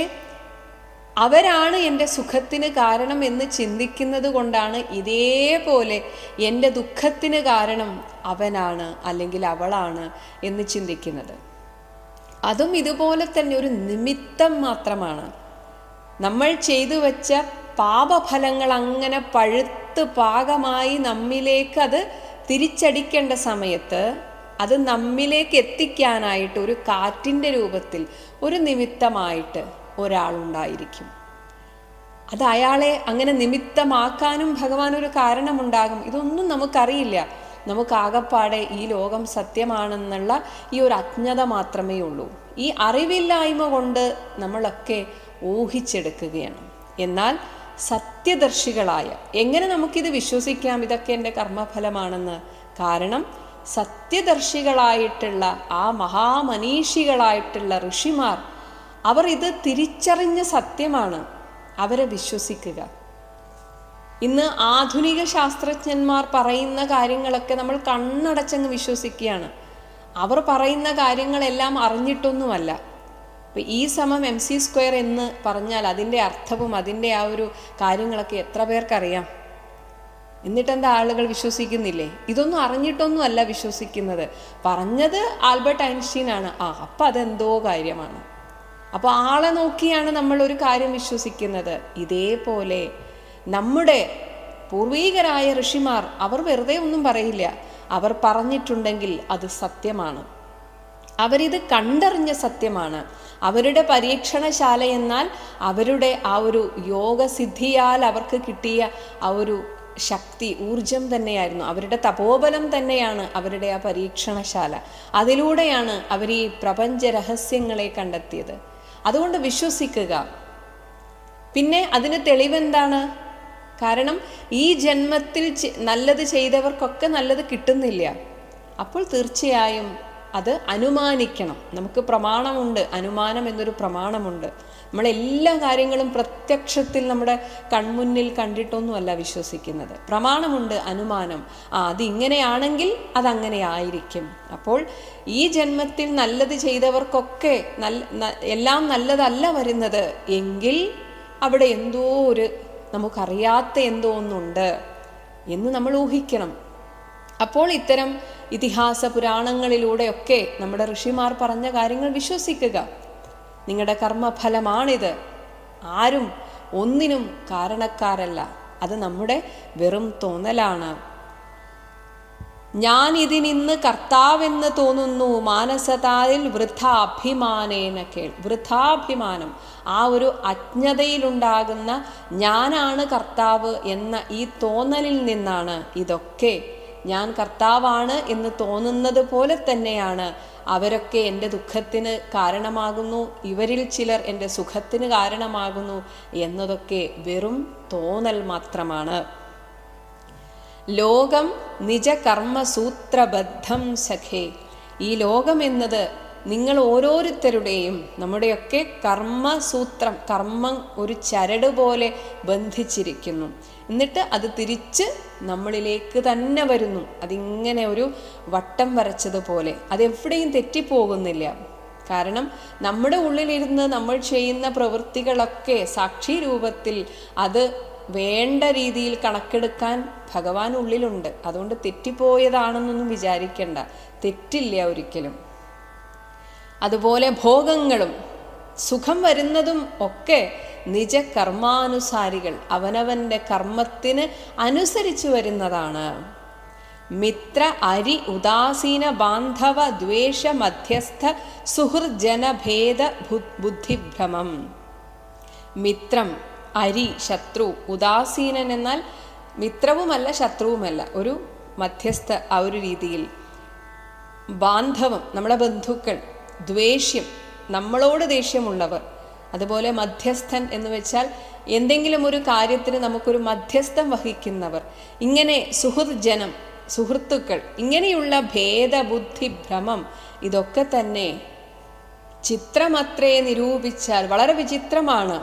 അവരാണ് എൻ്റെ സുഖത്തിന് കാരണം എന്ന് ചിന്തിക്കുന്നത് കൊണ്ടാണ് ഇതേപോലെ എൻ്റെ ദുഃഖത്തിന് കാരണം അവനാണ് അല്ലെങ്കിൽ അവളാണ് എന്ന് ചിന്തിക്കുന്നത്. അതും ഇതുപോലെ തന്നെ ഒരു നിമിത്തം മാത്രമാണ്. നമ്മൾ ചെയ്തു വച്ച പാപഫലങ്ങൾ അങ്ങനെ പഴുത്ത് പാകമായി നമ്മിലേക്ക് അത് തിരിച്ചടിക്കേണ്ട സമയത്ത് അത് നമ്മിലേക്ക് എത്തിക്കാനായിട്ട് ഒരു കാറ്റിൻ്റെ രൂപത്തിൽ ഒരു നിമിത്തമായിട്ട് ഒരാളുണ്ടായിരിക്കും. അത് അയാളെ അങ്ങനെ നിമിത്തമാക്കാനും ഭഗവാൻ ഒരു കാരണമുണ്ടാകും. ഇതൊന്നും നമുക്കറിയില്ല. നമുക്കാകപ്പാടെ ഈ ലോകം സത്യമാണെന്നുള്ള ഈ ഒരു അജ്ഞത മാത്രമേ ഉള്ളൂ. ഈ അറിവില്ലായ്മ കൊണ്ട് നമ്മളൊക്കെ ഊഹിച്ചെടുക്കുകയാണ്. എന്നാൽ സത്യദർശികളായ, എങ്ങനെ നമുക്കിത് വിശ്വസിക്കാം ഇതൊക്കെ എൻ്റെ കർമ്മഫലമാണെന്ന്? കാരണം സത്യദർശികളായിട്ടുള്ള ആ മഹാമനീഷികളായിട്ടുള്ള ഋഷിമാർ, അവർ ഇത് തിരിച്ചറിഞ്ഞ സത്യമാണ്, അവരെ വിശ്വസിക്കുക. ഇന്ന് ആധുനിക ശാസ്ത്രജ്ഞന്മാർ പറയുന്ന കാര്യങ്ങളൊക്കെ നമ്മൾ കണ്ണടച്ചങ്ങ് വിശ്വസിക്കുകയാണ്. അവർ പറയുന്ന കാര്യങ്ങളെല്ലാം അറിഞ്ഞിട്ടൊന്നുമല്ല. അപ്പം ഈ സമം എം സി സ്ക്വയർ എന്ന് പറഞ്ഞാൽ അതിൻ്റെ അർത്ഥവും അതിൻ്റെ ആ ഒരു കാര്യങ്ങളൊക്കെ എത്ര പേർക്കറിയാം? എന്നിട്ടെന്താ ആളുകൾ വിശ്വസിക്കുന്നില്ലേ? ഇതൊന്നും അറിഞ്ഞിട്ടൊന്നും അല്ല വിശ്വസിക്കുന്നത്. പറഞ്ഞത് ആൽബർട്ട് ഐൻസ്റ്റീനാണ്. ആ അപ്പം അതെന്തോ കാര്യമാണ്. അപ്പോൾ ആളെ നോക്കിയാണ് നമ്മൾ ഒരു കാര്യം വിശ്വസിക്കുന്നത്. ഇതേപോലെ നമ്മുടെ പൂർവീകരായ ഋഷിമാർ അവർ വെറുതെ ഒന്നും പറയില്ല. അവർ പറഞ്ഞിട്ടുണ്ടെങ്കിൽ അത് സത്യമാണ്. അവരിത് കണ്ടറിഞ്ഞ സത്യമാണ്. അവരുടെ പരീക്ഷണശാല എന്നാൽ അവരുടെ ആ ഒരു യോഗസിദ്ധിയാൽ അവർക്ക് കിട്ടിയ ആ ഒരു ശക്തി, ഊർജം തന്നെയായിരുന്നു. അവരുടെ തപോബലം തന്നെയാണ് അവരുടെ ആ പരീക്ഷണശാല. അതിലൂടെയാണ് അവർ ഈ പ്രപഞ്ച രഹസ്യങ്ങളെ കണ്ടെത്തിയത്. അതുകൊണ്ട് വിശ്വസിക്കുക. പിന്നെ അതിന് തെളിവെന്താണ്? കാരണം ഈ ജന്മത്തിൽ നല്ലത് ചെയ്തവർക്കൊക്കെ നല്ലത് കിട്ടുന്നില്ല. അപ്പോൾ തീർച്ചയായും അത് അനുമാനിക്കണം. നമുക്ക് പ്രമാണമുണ്ട്, അനുമാനം എന്നൊരു പ്രമാണമുണ്ട്. നമ്മളെല്ലാ കാര്യങ്ങളും പ്രത്യക്ഷത്തിൽ നമ്മുടെ കൺമുന്നിൽ കണ്ടിട്ടൊന്നുമല്ല വിശ്വസിക്കുന്നത്. പ്രമാണമുണ്ട്, അനുമാനം. ആ അതിങ്ങനെയാണെങ്കിൽ അതങ്ങനെ ആയിരിക്കും. അപ്പോൾ ഈ ജന്മത്തിൽ നല്ലത് ചെയ്തവർക്കൊക്കെ നല്ല എല്ലാം നല്ലതല്ല വരുന്നത് എങ്കിൽ അവിടെ എന്തോ ഒരു നമുക്കറിയാത്ത എന്തോ ഒന്നുണ്ട് എന്ന് നമ്മൾ ഊഹിക്കണം. അപ്പോൾ ഇത്തരം ഇതിഹാസ പുരാണങ്ങളിലൂടെയൊക്കെ നമ്മുടെ ഋഷിമാർ പറഞ്ഞ കാര്യങ്ങൾ വിശ്വസിക്കുക. നിങ്ങളുടെ കർമ്മഫലമാണിത്. ആരും ഒന്നിനും കാരണക്കാരല്ല. അത് നമ്മുടെ വെറും തോന്നലാണ്. ഞാൻ ഇതിനിന്ന് കർത്താവെന്ന് തോന്നുന്നു മാനസതാരിൽ വൃഥാഭിമാനേന കേൾ. വൃഥാഭിമാനം, ആ ഒരു അജ്ഞതയിലുണ്ടാകുന്ന ഞാനാണ് കർത്താവ് എന്ന ഈ തോന്നലിൽ നിന്നാണ് ഇതൊക്കെ. ഞാൻ കർത്താവാണ് എന്ന് തോന്നുന്നത് പോലെ തന്നെയാണ് അവരൊക്കെ എൻ്റെ ദുഃഖത്തിന് കാരണമാകുന്നു, ഇവരിൽ ചിലർ എൻ്റെ സുഖത്തിന് കാരണമാകുന്നു എന്നതൊക്കെ വെറും തോന്നൽ മാത്രമാണ്. ലോകം നിജ കർമ്മസൂത്രബദ്ധം സഖേ. ഈ ലോകം എന്നത് നിങ്ങൾ ഓരോരുത്തരുടെയും നമ്മുടെയൊക്കെ കർമ്മസൂത്രം, കർമ്മം ഒരു ചരട് പോലെ ബന്ധിച്ചിരിക്കുന്നു. എന്നിട്ട് അത് തിരിച്ച് നമ്മളിലേക്ക് തന്നെ വരുന്നു. അതിങ്ങനെ ഒരു വട്ടം വരച്ചതുപോലെ. അതെവിടെയും തെറ്റിപ്പോകുന്നില്ല. കാരണം നമ്മുടെ ഉള്ളിലിരുന്ന് നമ്മൾ ചെയ്യുന്ന പ്രവൃത്തികളൊക്കെ സാക്ഷി രൂപത്തിൽ അത് വേണ്ട രീതിയിൽ കണക്കെടുക്കാൻ ഭഗവാൻ ഉള്ളിലുണ്ട്. അതുകൊണ്ട് തെറ്റിപ്പോയതാണെന്നൊന്നും വിചാരിക്കേണ്ട. തെറ്റില്ല ഒരിക്കലും. അതുപോലെ ഭോഗങ്ങളും സുഖം വരുന്നതും ഒക്കെ നിജ കർമാനുസാരികൾ, അവനവൻ്റെ കർമ്മത്തിന് അനുസരിച്ച് വരുന്നതാണ്. മിത്ര അരി ഉദാസീന ബാന്ധവ ദ്വേഷ മധ്യസ്ഥ സുഹൃജനഭേദ ബുദ്ധിഭ്രമം. മിത്രം, അരി, ശത്രു. ഉദാസീനൻ എന്നാൽ മിത്രവുമല്ല ശത്രുവുമല്ല, ഒരു മധ്യസ്ഥ ആ ഒരു രീതിയിൽ. ബാന്ധവം, നമ്മുടെ ബന്ധുക്കൾ. ദ്വേഷ്യം, നമ്മളോട് ദേഷ്യമുള്ളവർ. അതുപോലെ മധ്യസ്ഥൻ എന്ന് വെച്ചാൽ എന്തെങ്കിലും ഒരു കാര്യത്തിന് നമുക്കൊരു മധ്യസ്ഥം വഹിക്കുന്നവർ. ഇങ്ങനെ സുഹൃജനം, സുഹൃത്തുക്കൾ. ഇങ്ങനെയുള്ള ഭേദബുദ്ധി ഭ്രമം ഇതൊക്കെ തന്നെ ചിത്രമത്രേ നിരൂപിച്ചാൽ വളരെ വിചിത്രമാണ്.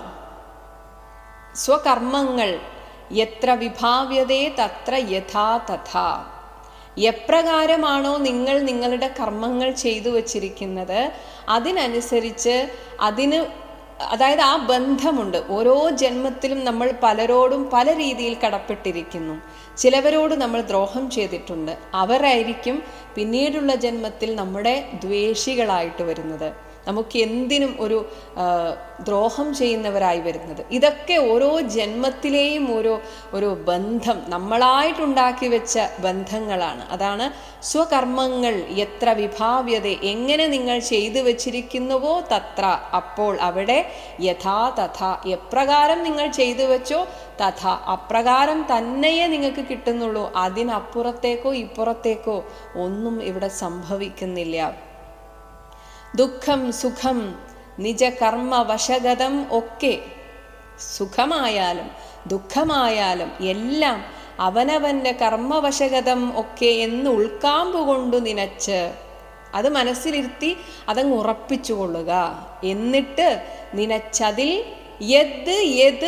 സ്വകർമ്മങ്ങൾ എത്ര വിഭാവ്യതേ തത്ര യഥാ തഥാ. എപ്രകാരമാണോ നിങ്ങൾ നിങ്ങളുടെ കർമ്മങ്ങൾ ചെയ്തു വച്ചിരിക്കുന്നത് അതിനനുസരിച്ച് അതിന്, അതായത് ആ ബന്ധമുണ്ട്. ഓരോ ജന്മത്തിലും നമ്മൾ പലരോടും പല രീതിയിൽ കടപ്പെട്ടിരിക്കുന്നു. ചിലവരോട് നമ്മൾ ദ്രോഹം ചെയ്തിട്ടുണ്ട്. അവരായിരിക്കും പിന്നീടുള്ള ജന്മത്തിൽ നമ്മുടെ ദ്വേഷികളായിട്ട് വരുന്നത്, നമുക്ക് എന്തിനും ഒരു ദ്രോഹം ചെയ്യുന്നവരായി വരുന്നത്. ഇതൊക്കെ ഓരോ ജന്മത്തിലെയും ഓരോ ഒരു ബന്ധം, നമ്മളായിട്ടുണ്ടാക്കി വെച്ച ബന്ധങ്ങളാണ്. അതാണ് സ്വകർമ്മങ്ങൾ എത്ര വിഭാവ്യത, എങ്ങനെ നിങ്ങൾ ചെയ്തു വച്ചിരിക്കുന്നുവോ തത്ര, അപ്പോൾ അവിടെ യഥാ തഥാ, എപ്രകാരം നിങ്ങൾ ചെയ്തു വെച്ചോ തഥാ അപ്രകാരം തന്നെയേ നിങ്ങൾക്ക് കിട്ടുന്നുള്ളൂ. അതിനപ്പുറത്തേക്കോ ഇപ്പുറത്തേക്കോ ഒന്നും ഇവിടെ സംഭവിക്കുന്നില്ല. ദുഃഖം സുഖം നിജ കർമ്മ വശഗതം ഒക്കെ, സുഖമായാലും ദുഃഖമായാലും എല്ലാം അവനവൻ്റെ കർമ്മവശഗതം ഒക്കെ എന്ന് ഉൾക്കാമ്പുകൊണ്ടു നിനച്ച് അത് മനസ്സിലിരുത്തി അതങ്ങ് ഉറപ്പിച്ചു കൊള്ളുക. എന്നിട്ട് നിനച്ചതിൽ യത് യത്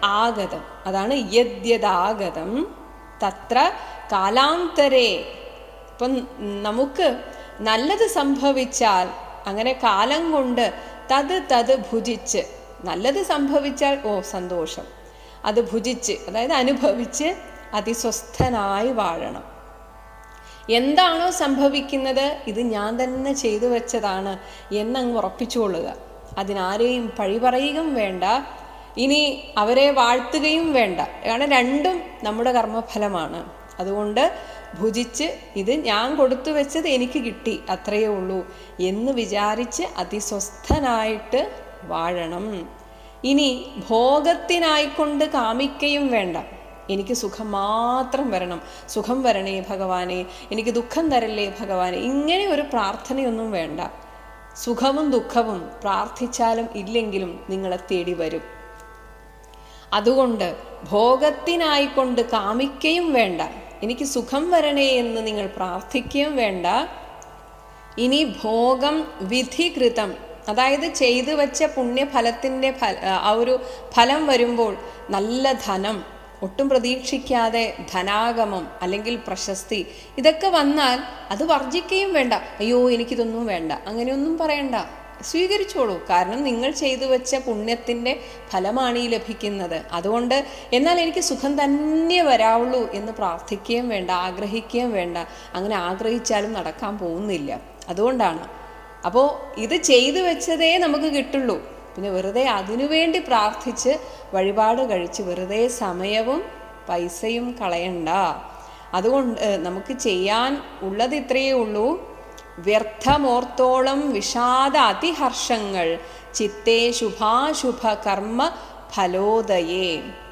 ആഗതം. അതാണ് യദ്യദാഗതം തത്ര കാലാന്തരേ. ഇപ്പം നമുക്ക് നല്ലത് സംഭവിച്ചാൽ അങ്ങനെ കാലം കൊണ്ട് തത് തത് ഭുജിച്ച്, നല്ലത് സംഭവിച്ചാൽ ഓ സന്തോഷം, അത് ഭുജിച്ച് അതായത് അനുഭവിച്ച് അതിസ്വസ്ഥനായി വാഴണം. എന്താണോ സംഭവിക്കുന്നത് ഇത് ഞാൻ തന്നെ ചെയ്തു വെച്ചതാണ് എന്നങ്ങ് ഉറപ്പിച്ചുകൊള്ളുക. അതിനാരെയും പഴി പറയുകയും വേണ്ട, ഇനി അവരെ വാഴ്ത്തുകയും വേണ്ട. കാരണം രണ്ടും നമ്മുടെ കർമ്മഫലമാണ്. അതുകൊണ്ട് ഭുജിച്ച് ഇത് ഞാൻ കൊടുത്തു വെച്ചത് എനിക്ക് കിട്ടി, അത്രയേ ഉള്ളൂ എന്ന് വിചാരിച്ച് അതിസ്വസ്ഥനായിട്ട് വാഴണം. ഇനി ഭോഗത്തിനായിക്കൊണ്ട് കാമിക്കുകയും വേണ്ട. എനിക്ക് സുഖം മാത്രം വരണം, സുഖം വരണേ ഭഗവാനെ, എനിക്ക് ദുഃഖം തരല്ലേ ഭഗവാനെ, ഇങ്ങനെ ഒരു പ്രാർത്ഥനയൊന്നും വേണ്ട. സുഖവും ദുഃഖവും പ്രാർത്ഥിച്ചാലും ഇല്ലെങ്കിലും നിങ്ങളെ തേടി വരും. അതുകൊണ്ട് ഭോഗത്തിനായിക്കൊണ്ട് കാമിക്കുകയും വേണ്ട, എനിക്ക് സുഖം വരണേ എന്ന് നിങ്ങൾ പ്രാർത്ഥിക്കുകയും വേണ്ട. ഇനി ഭോഗം വിധികൃതം, അതായത് ചെയ്തു വെച്ച പുണ്യഫലത്തിൻ്റെ ഫല ആ ഒരു ഫലം വരുമ്പോൾ നല്ല ധനം, ഒട്ടും പ്രതീക്ഷിക്കാതെ ധനാഗമം അല്ലെങ്കിൽ പ്രശസ്തി, ഇതൊക്കെ വന്നാൽ അത് വർജിക്കുകയും വേണ്ട. അയ്യോ എനിക്കിതൊന്നും വേണ്ട, അങ്ങനെയൊന്നും പറയണ്ട, സ്വീകരിച്ചോളൂ. കാരണം നിങ്ങൾ ചെയ്തു വെച്ച പുണ്യത്തിൻ്റെ ഫലമാണ് ഈ ലഭിക്കുന്നത്. അതുകൊണ്ട് എന്നാൽ എനിക്ക് സുഖം തന്നെ വരാവുള്ളൂ എന്ന് പ്രാർത്ഥിക്കുകയും വേണ്ട, ആഗ്രഹിക്കുകയും വേണ്ട. അങ്ങനെ ആഗ്രഹിച്ചാലും നടക്കാൻ പോകുന്നില്ല. അതുകൊണ്ടാണ് അപ്പോൾ ഇത് ചെയ്തു വെച്ചതേ നമുക്ക് കിട്ടുള്ളൂ. പിന്നെ വെറുതെ അതിനുവേണ്ടി പ്രാർത്ഥിച്ച് വഴിപാട് കഴിച്ച് വെറുതെ സമയവും പൈസയും കളയണ്ട. അതുകൊണ്ട് നമുക്ക് ചെയ്യാൻ ഉള്ളത് ഇത്രയേ ഉള്ളൂ. വ്യർത്ഥമോർത്തോളം വിഷാദ അതിഹർഷങ്ങൾ ചിത്തേ ശുഭാശുഭ കർമ്മ ഫലോദയേ.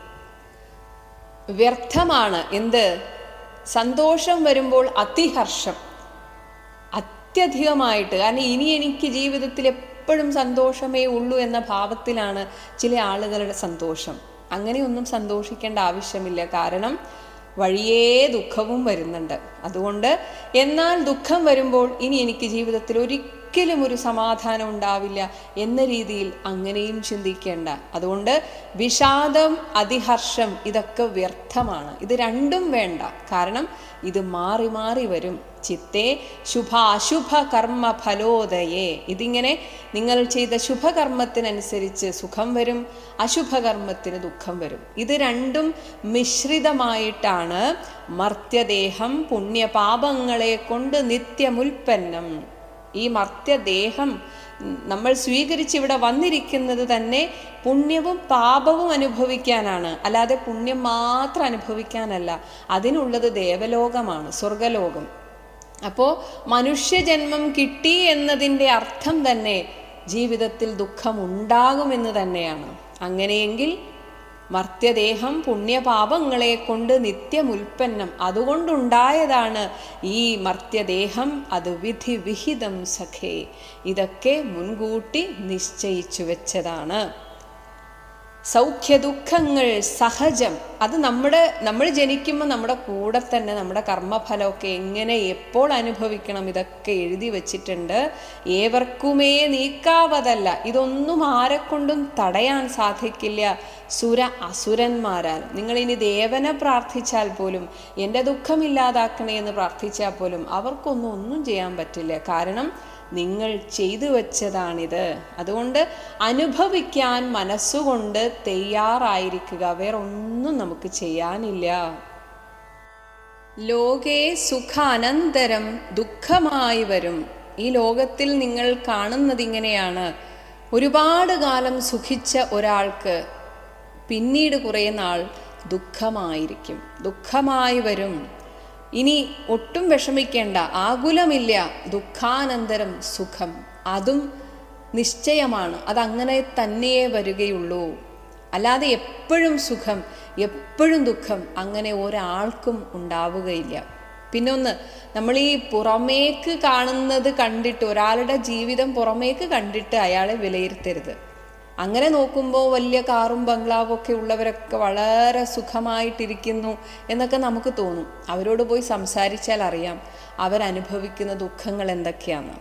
വ്യർത്ഥമാണ് എന്ത്? സന്തോഷം വരുമ്പോൾ അതിഹർഷം അത്യധികമായിട്ട്. കാരണം ഇനി എനിക്ക് ജീവിതത്തിൽ എപ്പോഴും സന്തോഷമേ ഉള്ളൂ എന്ന ഭാവത്തിലാണ് ചില ആളുകളുടെ സന്തോഷം. അങ്ങനെയൊന്നും സന്തോഷിക്കേണ്ട ആവശ്യമില്ല. കാരണം വഴിയേ ദുഃഖവും വരുന്നുണ്ട്. അതുകൊണ്ട് എന്നാൽ ദുഃഖം വരുമ്പോൾ ഇനി എനിക്ക് ജീവിതത്തിൽ ഒരിക്കലും ഒരു സമാധാനം ഉണ്ടാവില്ല എന്ന രീതിയിൽ അങ്ങനെയും ചിന്തിക്കേണ്ട. അതുകൊണ്ട് വിഷാദം അതിഹർഷം ഇതൊക്കെ വ്യർത്ഥമാണ്. ഇത് രണ്ടും വേണ്ട. കാരണം ഇത് മാറി മാറി വരും. ചിത്തേ ശുഭാശുഭ കർമ്മ ഫലോദയേ. ഇതിങ്ങനെ നിങ്ങൾ ചെയ്ത ശുഭകർമ്മത്തിനനുസരിച്ച് സുഖം വരും, അശുഭകർമ്മത്തിന് ദുഃഖം വരും. ഇത് രണ്ടും മിശ്രിതമായിട്ടാണ് മർത്യദേഹം പുണ്യപാപങ്ങളെ കൊണ്ട് നിത്യമുൽപ്പന്നം. ഈ മർത്യദേഹം നമ്മൾ സ്വീകരിച്ചിവിടെ വന്നിരിക്കുന്നത് തന്നെ പുണ്യവും പാപവും അനുഭവിക്കാനാണ്, അല്ലാതെ പുണ്യം മാത്രം അനുഭവിക്കാനല്ല. അതിനുള്ളത് ദേവലോകമാണ്, സ്വർഗലോകം. അപ്പോൾ മനുഷ്യജന്മം കിട്ടി എന്നതിൻ്റെ അർത്ഥം തന്നെ ജീവിതത്തിൽ ദുഃഖമുണ്ടാകുമെന്ന് തന്നെയാണ്. അങ്ങനെയെങ്കിൽ മർത്യദേഹം പുണ്യപാപങ്ങളെ കൊണ്ട് നിത്യമുൽപ്പന്നം, അതുകൊണ്ടുണ്ടായതാണ് ഈ മർത്യദേഹം. അത് വിധി വിഹിതം സഖേ, ഇതൊക്കെ മുൻകൂട്ടി നിശ്ചയിച്ചു വെച്ചതാണ്. സൗഖ്യദുഃഖങ്ങൾ സഹജം. അത് നമ്മുടെ നമ്മൾ ജനിക്കുമ്പോൾ നമ്മുടെ കൂടെ തന്നെ നമ്മുടെ കർമ്മഫലമൊക്കെ എങ്ങനെ എപ്പോൾ അനുഭവിക്കണം ഇതൊക്കെ എഴുതി വച്ചിട്ടുണ്ട്. ഏവർക്കുമേ നീക്കാവതല്ല. ഇതൊന്നും ആരെക്കൊണ്ടും തടയാൻ സാധിക്കില്ല. സുര അസുരന്മാരാൽ. നിങ്ങളിനി ദേവനെ പ്രാർത്ഥിച്ചാൽ പോലും, എൻ്റെ ദുഃഖമില്ലാതാക്കണേ എന്ന് പ്രാർത്ഥിച്ചാൽ പോലും അവർക്കൊന്നും ഒന്നും ചെയ്യാൻ പറ്റില്ല. കാരണം നിങ്ങൾ ചെയ്തു വച്ചതാണിത്. അതുകൊണ്ട് അനുഭവിക്കാൻ മനസ്സുകൊണ്ട് തയ്യാറായിരിക്കുക. വേറൊന്നും നമുക്ക് ചെയ്യാനില്ല. ലോകേ സുഖാനന്തരം ദുഃഖമായി വരും. ഈ ലോകത്തിൽ നിങ്ങൾ കാണുന്നത് ഇങ്ങനെയാണ്. ഒരുപാട് കാലം സുഖിച്ച ഒരാൾക്ക് പിന്നീട് കുറേ നാൾ ദുഃഖമായിരിക്കും, ദുഃഖമായി വരും. ഇനി ഒട്ടും വിഷമിക്കേണ്ട, ആകുലമില്ല. ദുഃഖാനന്തരം സുഖം, അതും നിശ്ചയമാണ്. അതങ്ങനെ തന്നെയേ വരികയുള്ളൂ. അല്ലാതെ എപ്പോഴും സുഖം എപ്പോഴും ദുഃഖം അങ്ങനെ ഒരാൾക്കും ഉണ്ടാവുകയില്ല. പിന്നെ ഒന്ന്, നമ്മൾ ഈ പുറമേക്ക് കാണുന്നത് കണ്ടിട്ട്, ഒരാളുടെ ജീവിതം പുറമേക്ക് കണ്ടിട്ട് അയാളെ വിലയിരുത്തരുത്. അങ്ങനെ നോക്കുമ്പോൾ വലിയ കാറും ബംഗ്ലാവും ഒക്കെ ഉള്ളവരൊക്കെ വളരെ സുഖമായിട്ടിരിക്കുന്നു എന്നൊക്കെ നമുക്ക് തോന്നും. അവരോട് പോയി സംസാരിച്ചാൽ അറിയാം അവരനുഭവിക്കുന്ന ദുഃഖങ്ങൾ എന്തൊക്കെയാണ്.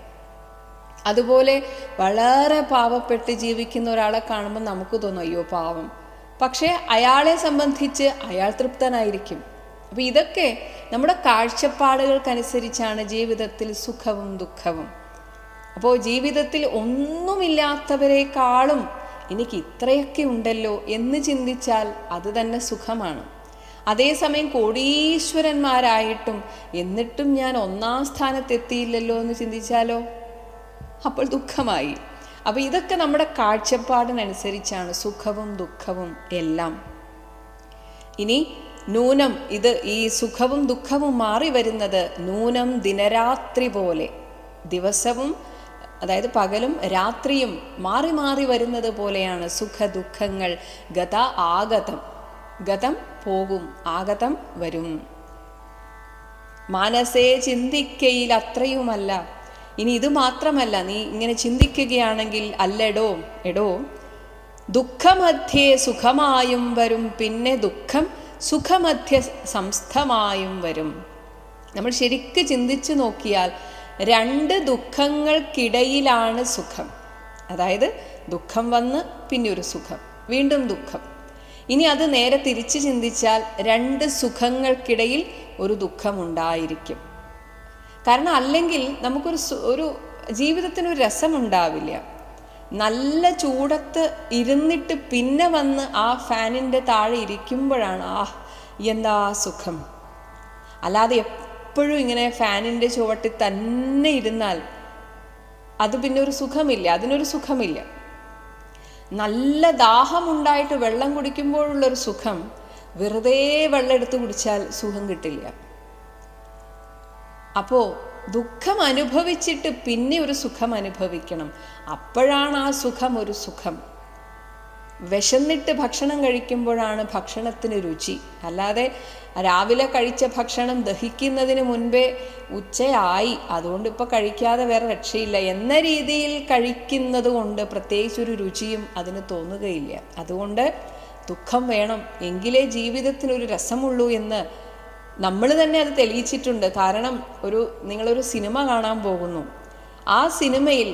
അതുപോലെ വളരെ പാവപ്പെട്ട് ജീവിക്കുന്ന ഒരാളെ കാണുമ്പോൾ നമുക്ക് തോന്നും, അയ്യോ പാവം, പക്ഷേ അയാളെ സംബന്ധിച്ച് അയാൾ തൃപ്തനായിരിക്കും. അപ്പം ഇതൊക്കെ നമ്മുടെ കാഴ്ചപ്പാടുകൾക്കനുസരിച്ചാണ് ജീവിതത്തിൽ സുഖവും ദുഃഖവും. അപ്പോൾ ജീവിതത്തിൽ ഒന്നുമില്ലാത്തവരെക്കാളും എനിക്ക് ഇത്രയൊക്കെ ഉണ്ടല്ലോ എന്ന് ചിന്തിച്ചാൽ അത് തന്നെ സുഖമാണ്. അതേസമയം കോടീശ്വരന്മാരായിട്ടും എന്നിട്ടും ഞാൻ ഒന്നാം സ്ഥാനത്തെത്തിയില്ലല്ലോ എന്ന് ചിന്തിച്ചാലോ, അപ്പോൾ ദുഃഖമായി. അപ്പോൾ ഇതൊക്കെ നമ്മുടെ കാഴ്ചപ്പാടിനനുസരിച്ചാണ് സുഖവും ദുഃഖവും എല്ലാം. ഇനി നൂനം, ഇത് ഈ സുഖവും ദുഃഖവും മാറി വരുന്നത് നൂനം ദിനരാത്രി പോലെ, ദിവസവും അതായത് പകലും രാത്രിയും മാറി മാറി വരുന്നത് പോലെയാണ് സുഖ ദുഃഖങ്ങൾ. ഗത ആഗതം, ഗതം പോകും, ആഗതം വരും. മനസ്സേ ചിന്തിക്കയിൽ അത്രയുമല്ല. ഇനി ഇത് മാത്രമല്ല, നീ ഇങ്ങനെ ചിന്തിക്കുകയാണെങ്കിൽ അല്ലടോ എടോ, ദുഃഖമധ്യേ സുഖമായും വരും, പിന്നെ ദുഃഖം സുഖമധ്യ സംസ്ഥമായും വരും. നമ്മൾ ശരിക്ക് ചിന്തിച്ചു നോക്കിയാൽ രണ്ട് ദുഃഖങ്ങൾക്കിടയിലാണ് സുഖം. അതായത് ദുഃഖം വന്ന് പിന്നെ ഒരു സുഖം, വീണ്ടും ദുഃഖം. ഇനി അത് നേരെ തിരിച്ച് ചിന്തിച്ചാൽ രണ്ട് സുഖങ്ങൾക്കിടയിൽ ഒരു ദുഃഖമുണ്ടായിരിക്കും. കാരണം അല്ലെങ്കിൽ നമുക്കൊരു ഒരു ജീവിതത്തിനൊരു രസമുണ്ടാവില്ല. നല്ല ചൂടത്ത് ഇരുന്നിട്ട് പിന്നെ വന്ന് ആ ഫാനിൻ്റെ താഴെ ഇരിക്കുമ്പോഴാണ് ആ എന്താ സുഖം. അല്ലാതെ എപ്പോഴും ഇങ്ങനെ ഫാനിൻ്റെ ചുവട്ടിൽ തന്നെ ഇരുന്നാൽ അത് പിന്നെ ഒരു സുഖമില്ല, അതിനൊരു സുഖമില്ല. നല്ല ദാഹമുണ്ടായിട്ട് വെള്ളം കുടിക്കുമ്പോഴുള്ളൊരു സുഖം വെറുതെ വെള്ളം എടുത്ത് കുടിച്ചാൽ സുഖം കിട്ടില്ല. അപ്പോൾ ദുഃഖം അനുഭവിച്ചിട്ട് പിന്നെ ഒരു സുഖം അനുഭവിക്കണം, അപ്പോഴാണ് ആ സുഖം ഒരു സുഖം. വിശന്നിട്ട് ഭക്ഷണം കഴിക്കുമ്പോഴാണ് ഭക്ഷണത്തിന് രുചി. അല്ലാതെ രാവിലെ കഴിച്ച ഭക്ഷണം ദഹിക്കുന്നതിന് മുൻപേ ഉച്ചയായി, അതുകൊണ്ട് ഇപ്പോൾ കഴിക്കാതെ വേറെ രക്ഷയില്ല എന്ന രീതിയിൽ കഴിക്കുന്നത് കൊണ്ട് പ്രത്യേകിച്ചൊരു രുചിയും അതിന് തോന്നുകയില്ല. അതുകൊണ്ട് ദുഃഖം വേണം, എങ്കിലേ ജീവിതത്തിനൊരു രസമുള്ളൂ എന്ന് നമ്മൾ തന്നെ അത് തെളിയിച്ചിട്ടുണ്ട്. കാരണം ഒരു നിങ്ങളൊരു സിനിമ കാണാൻ പോകുന്നു, ആ സിനിമയിൽ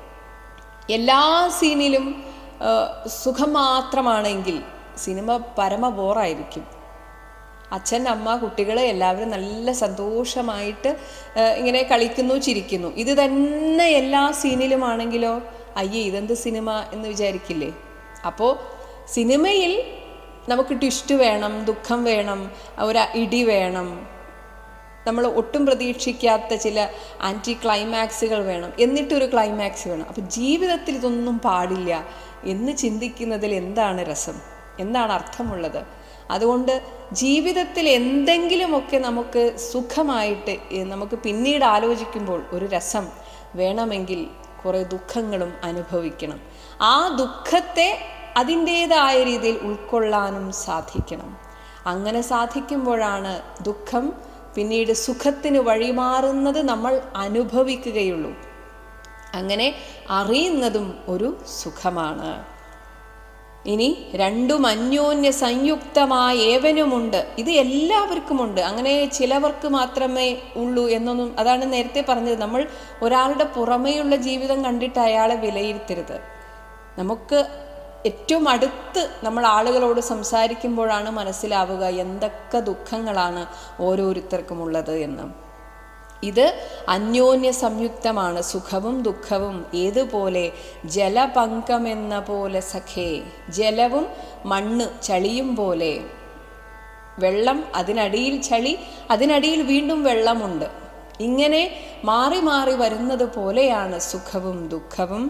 എല്ലാ സീനിലും സുഖം മാത്രമാണെങ്കിൽ സിനിമ പരമ ബോറായിരിക്കും. അച്ഛൻ, അമ്മ, കുട്ടികൾ എല്ലാവരും നല്ല സന്തോഷമായിട്ട് ഇങ്ങനെ കളിക്കുന്നു, ചിരിക്കുന്നു. ഇത് തന്നെ എല്ലാ സീനിലുമാണെങ്കിലോ അയ്യേ ഇതെന്ത് സിനിമ എന്ന് വിചാരിക്കില്ലേ? അപ്പോൾ സിനിമയിൽ നമുക്ക് ട്വിസ്റ്റ് വേണം, ദുഃഖം വേണം, ഒരു ഇടി വേണം, നമ്മൾ ഒട്ടും പ്രതീക്ഷിക്കാത്ത ചില ആൻറ്റി ക്ലൈമാക്സുകൾ വേണം, എന്നിട്ടൊരു ക്ലൈമാക്സ് വേണം. അപ്പോൾ ജീവിതത്തിൽ ഇതൊന്നും പാടില്ല എന്ന് ചിന്തിക്കുന്നതിൽ എന്താണ് രസം, എന്താണ് അർത്ഥമുള്ളത്? അതുകൊണ്ട് ജീവിതത്തിൽ എന്തെങ്കിലുമൊക്കെ നമുക്ക് സുഖമായിട്ട് നമുക്ക് പിന്നീട് ആലോചിക്കുമ്പോൾ ഒരു രസം വേണമെങ്കിൽ കുറേ ദുഃഖങ്ങളും അനുഭവിക്കണം. ആ ദുഃഖത്തെ അതിൻ്റേതായ രീതിയിൽ ഉൾക്കൊള്ളാനും സാധിക്കണം. അങ്ങനെ സാധിക്കുമ്പോഴാണ് ദുഃഖം പിന്നീട് സുഖത്തിന് വഴിമാറുന്നത് നമ്മൾ അനുഭവിക്കുകയുള്ളൂ. അങ്ങനെ അറിയുന്നതും ഒരു സുഖമാണ്. ഇനി രണ്ടും അന്യോന്യ സംയുക്തമായ ഏവനുമുണ്ട്, ഇത് എല്ലാവർക്കുമുണ്ട്. അങ്ങനെ ചിലവർക്ക് മാത്രമേ ഉള്ളൂ എന്നൊന്നും, അതാണ് നേരത്തെ പറഞ്ഞത്. നമ്മൾ ഒരാളുടെ പുറമേയുള്ള ജീവിതം കണ്ടിട്ട് അയാളെ വിലയിരുത്തരുത്. നമുക്ക് ഏറ്റവും അടുത്ത് നമ്മൾ ആളുകളോട് സംസാരിക്കുമ്പോഴാണ് മനസ്സിലാവുക എന്തൊക്കെ ദുഃഖങ്ങളാണ് ഓരോരുത്തർക്കുമുള്ളത് എന്ന്. ഇത് അന്യോന്യ സംയുക്തമാണ്, സുഖവും ദുഃഖവും. ഏതുപോലെ ജലപങ്കമെന്ന പോലെ സഖേ, ജലവും മണ്ണ് ചളിയും പോലെ. വെള്ളം, അതിനടിയിൽ ചളി, അതിനടിയിൽ വീണ്ടും വെള്ളമുണ്ട്. ഇങ്ങനെ മാറി മാറി വരുന്നത് പോലെയാണ് സുഖവും ദുഃഖവും.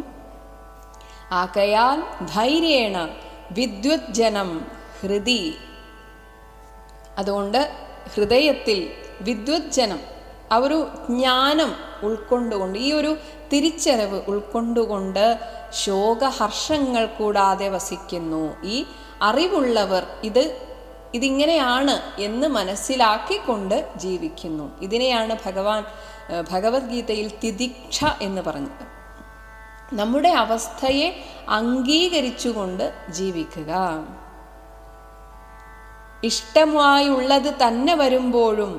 ആകയാൽ ധൈര്യേണ വിദ്യുജ്ജനം ഹൃദി. അതുകൊണ്ട് ഹൃദയത്തിൽ വിദ്യുജ്ജനം, ആ ഒരു ജ്ഞാനം ഉൾക്കൊണ്ടുകൊണ്ട്, ഈ ഒരു തിരിച്ചറിവ് ഉൾക്കൊണ്ടുകൊണ്ട് ശോകഹർഷങ്ങൾ കൂടാതെ വസിക്കുന്നു. ഈ അറിവുള്ളവർ ഇത് ഇതിങ്ങനെയാണ് എന്ന് മനസ്സിലാക്കിക്കൊണ്ട് ജീവിക്കുന്നു. ഇതിനെയാണ് ഭഗവാൻ ഭഗവത്ഗീതയിൽ തിദിക്ഷ എന്ന് പറഞ്ഞത്. നമ്മുടെ അവസ്ഥയെ അംഗീകരിച്ചുകൊണ്ട് ജീവിക്കുക. ഇഷ്ടമായുള്ളത് തന്നെ വരുമ്പോഴും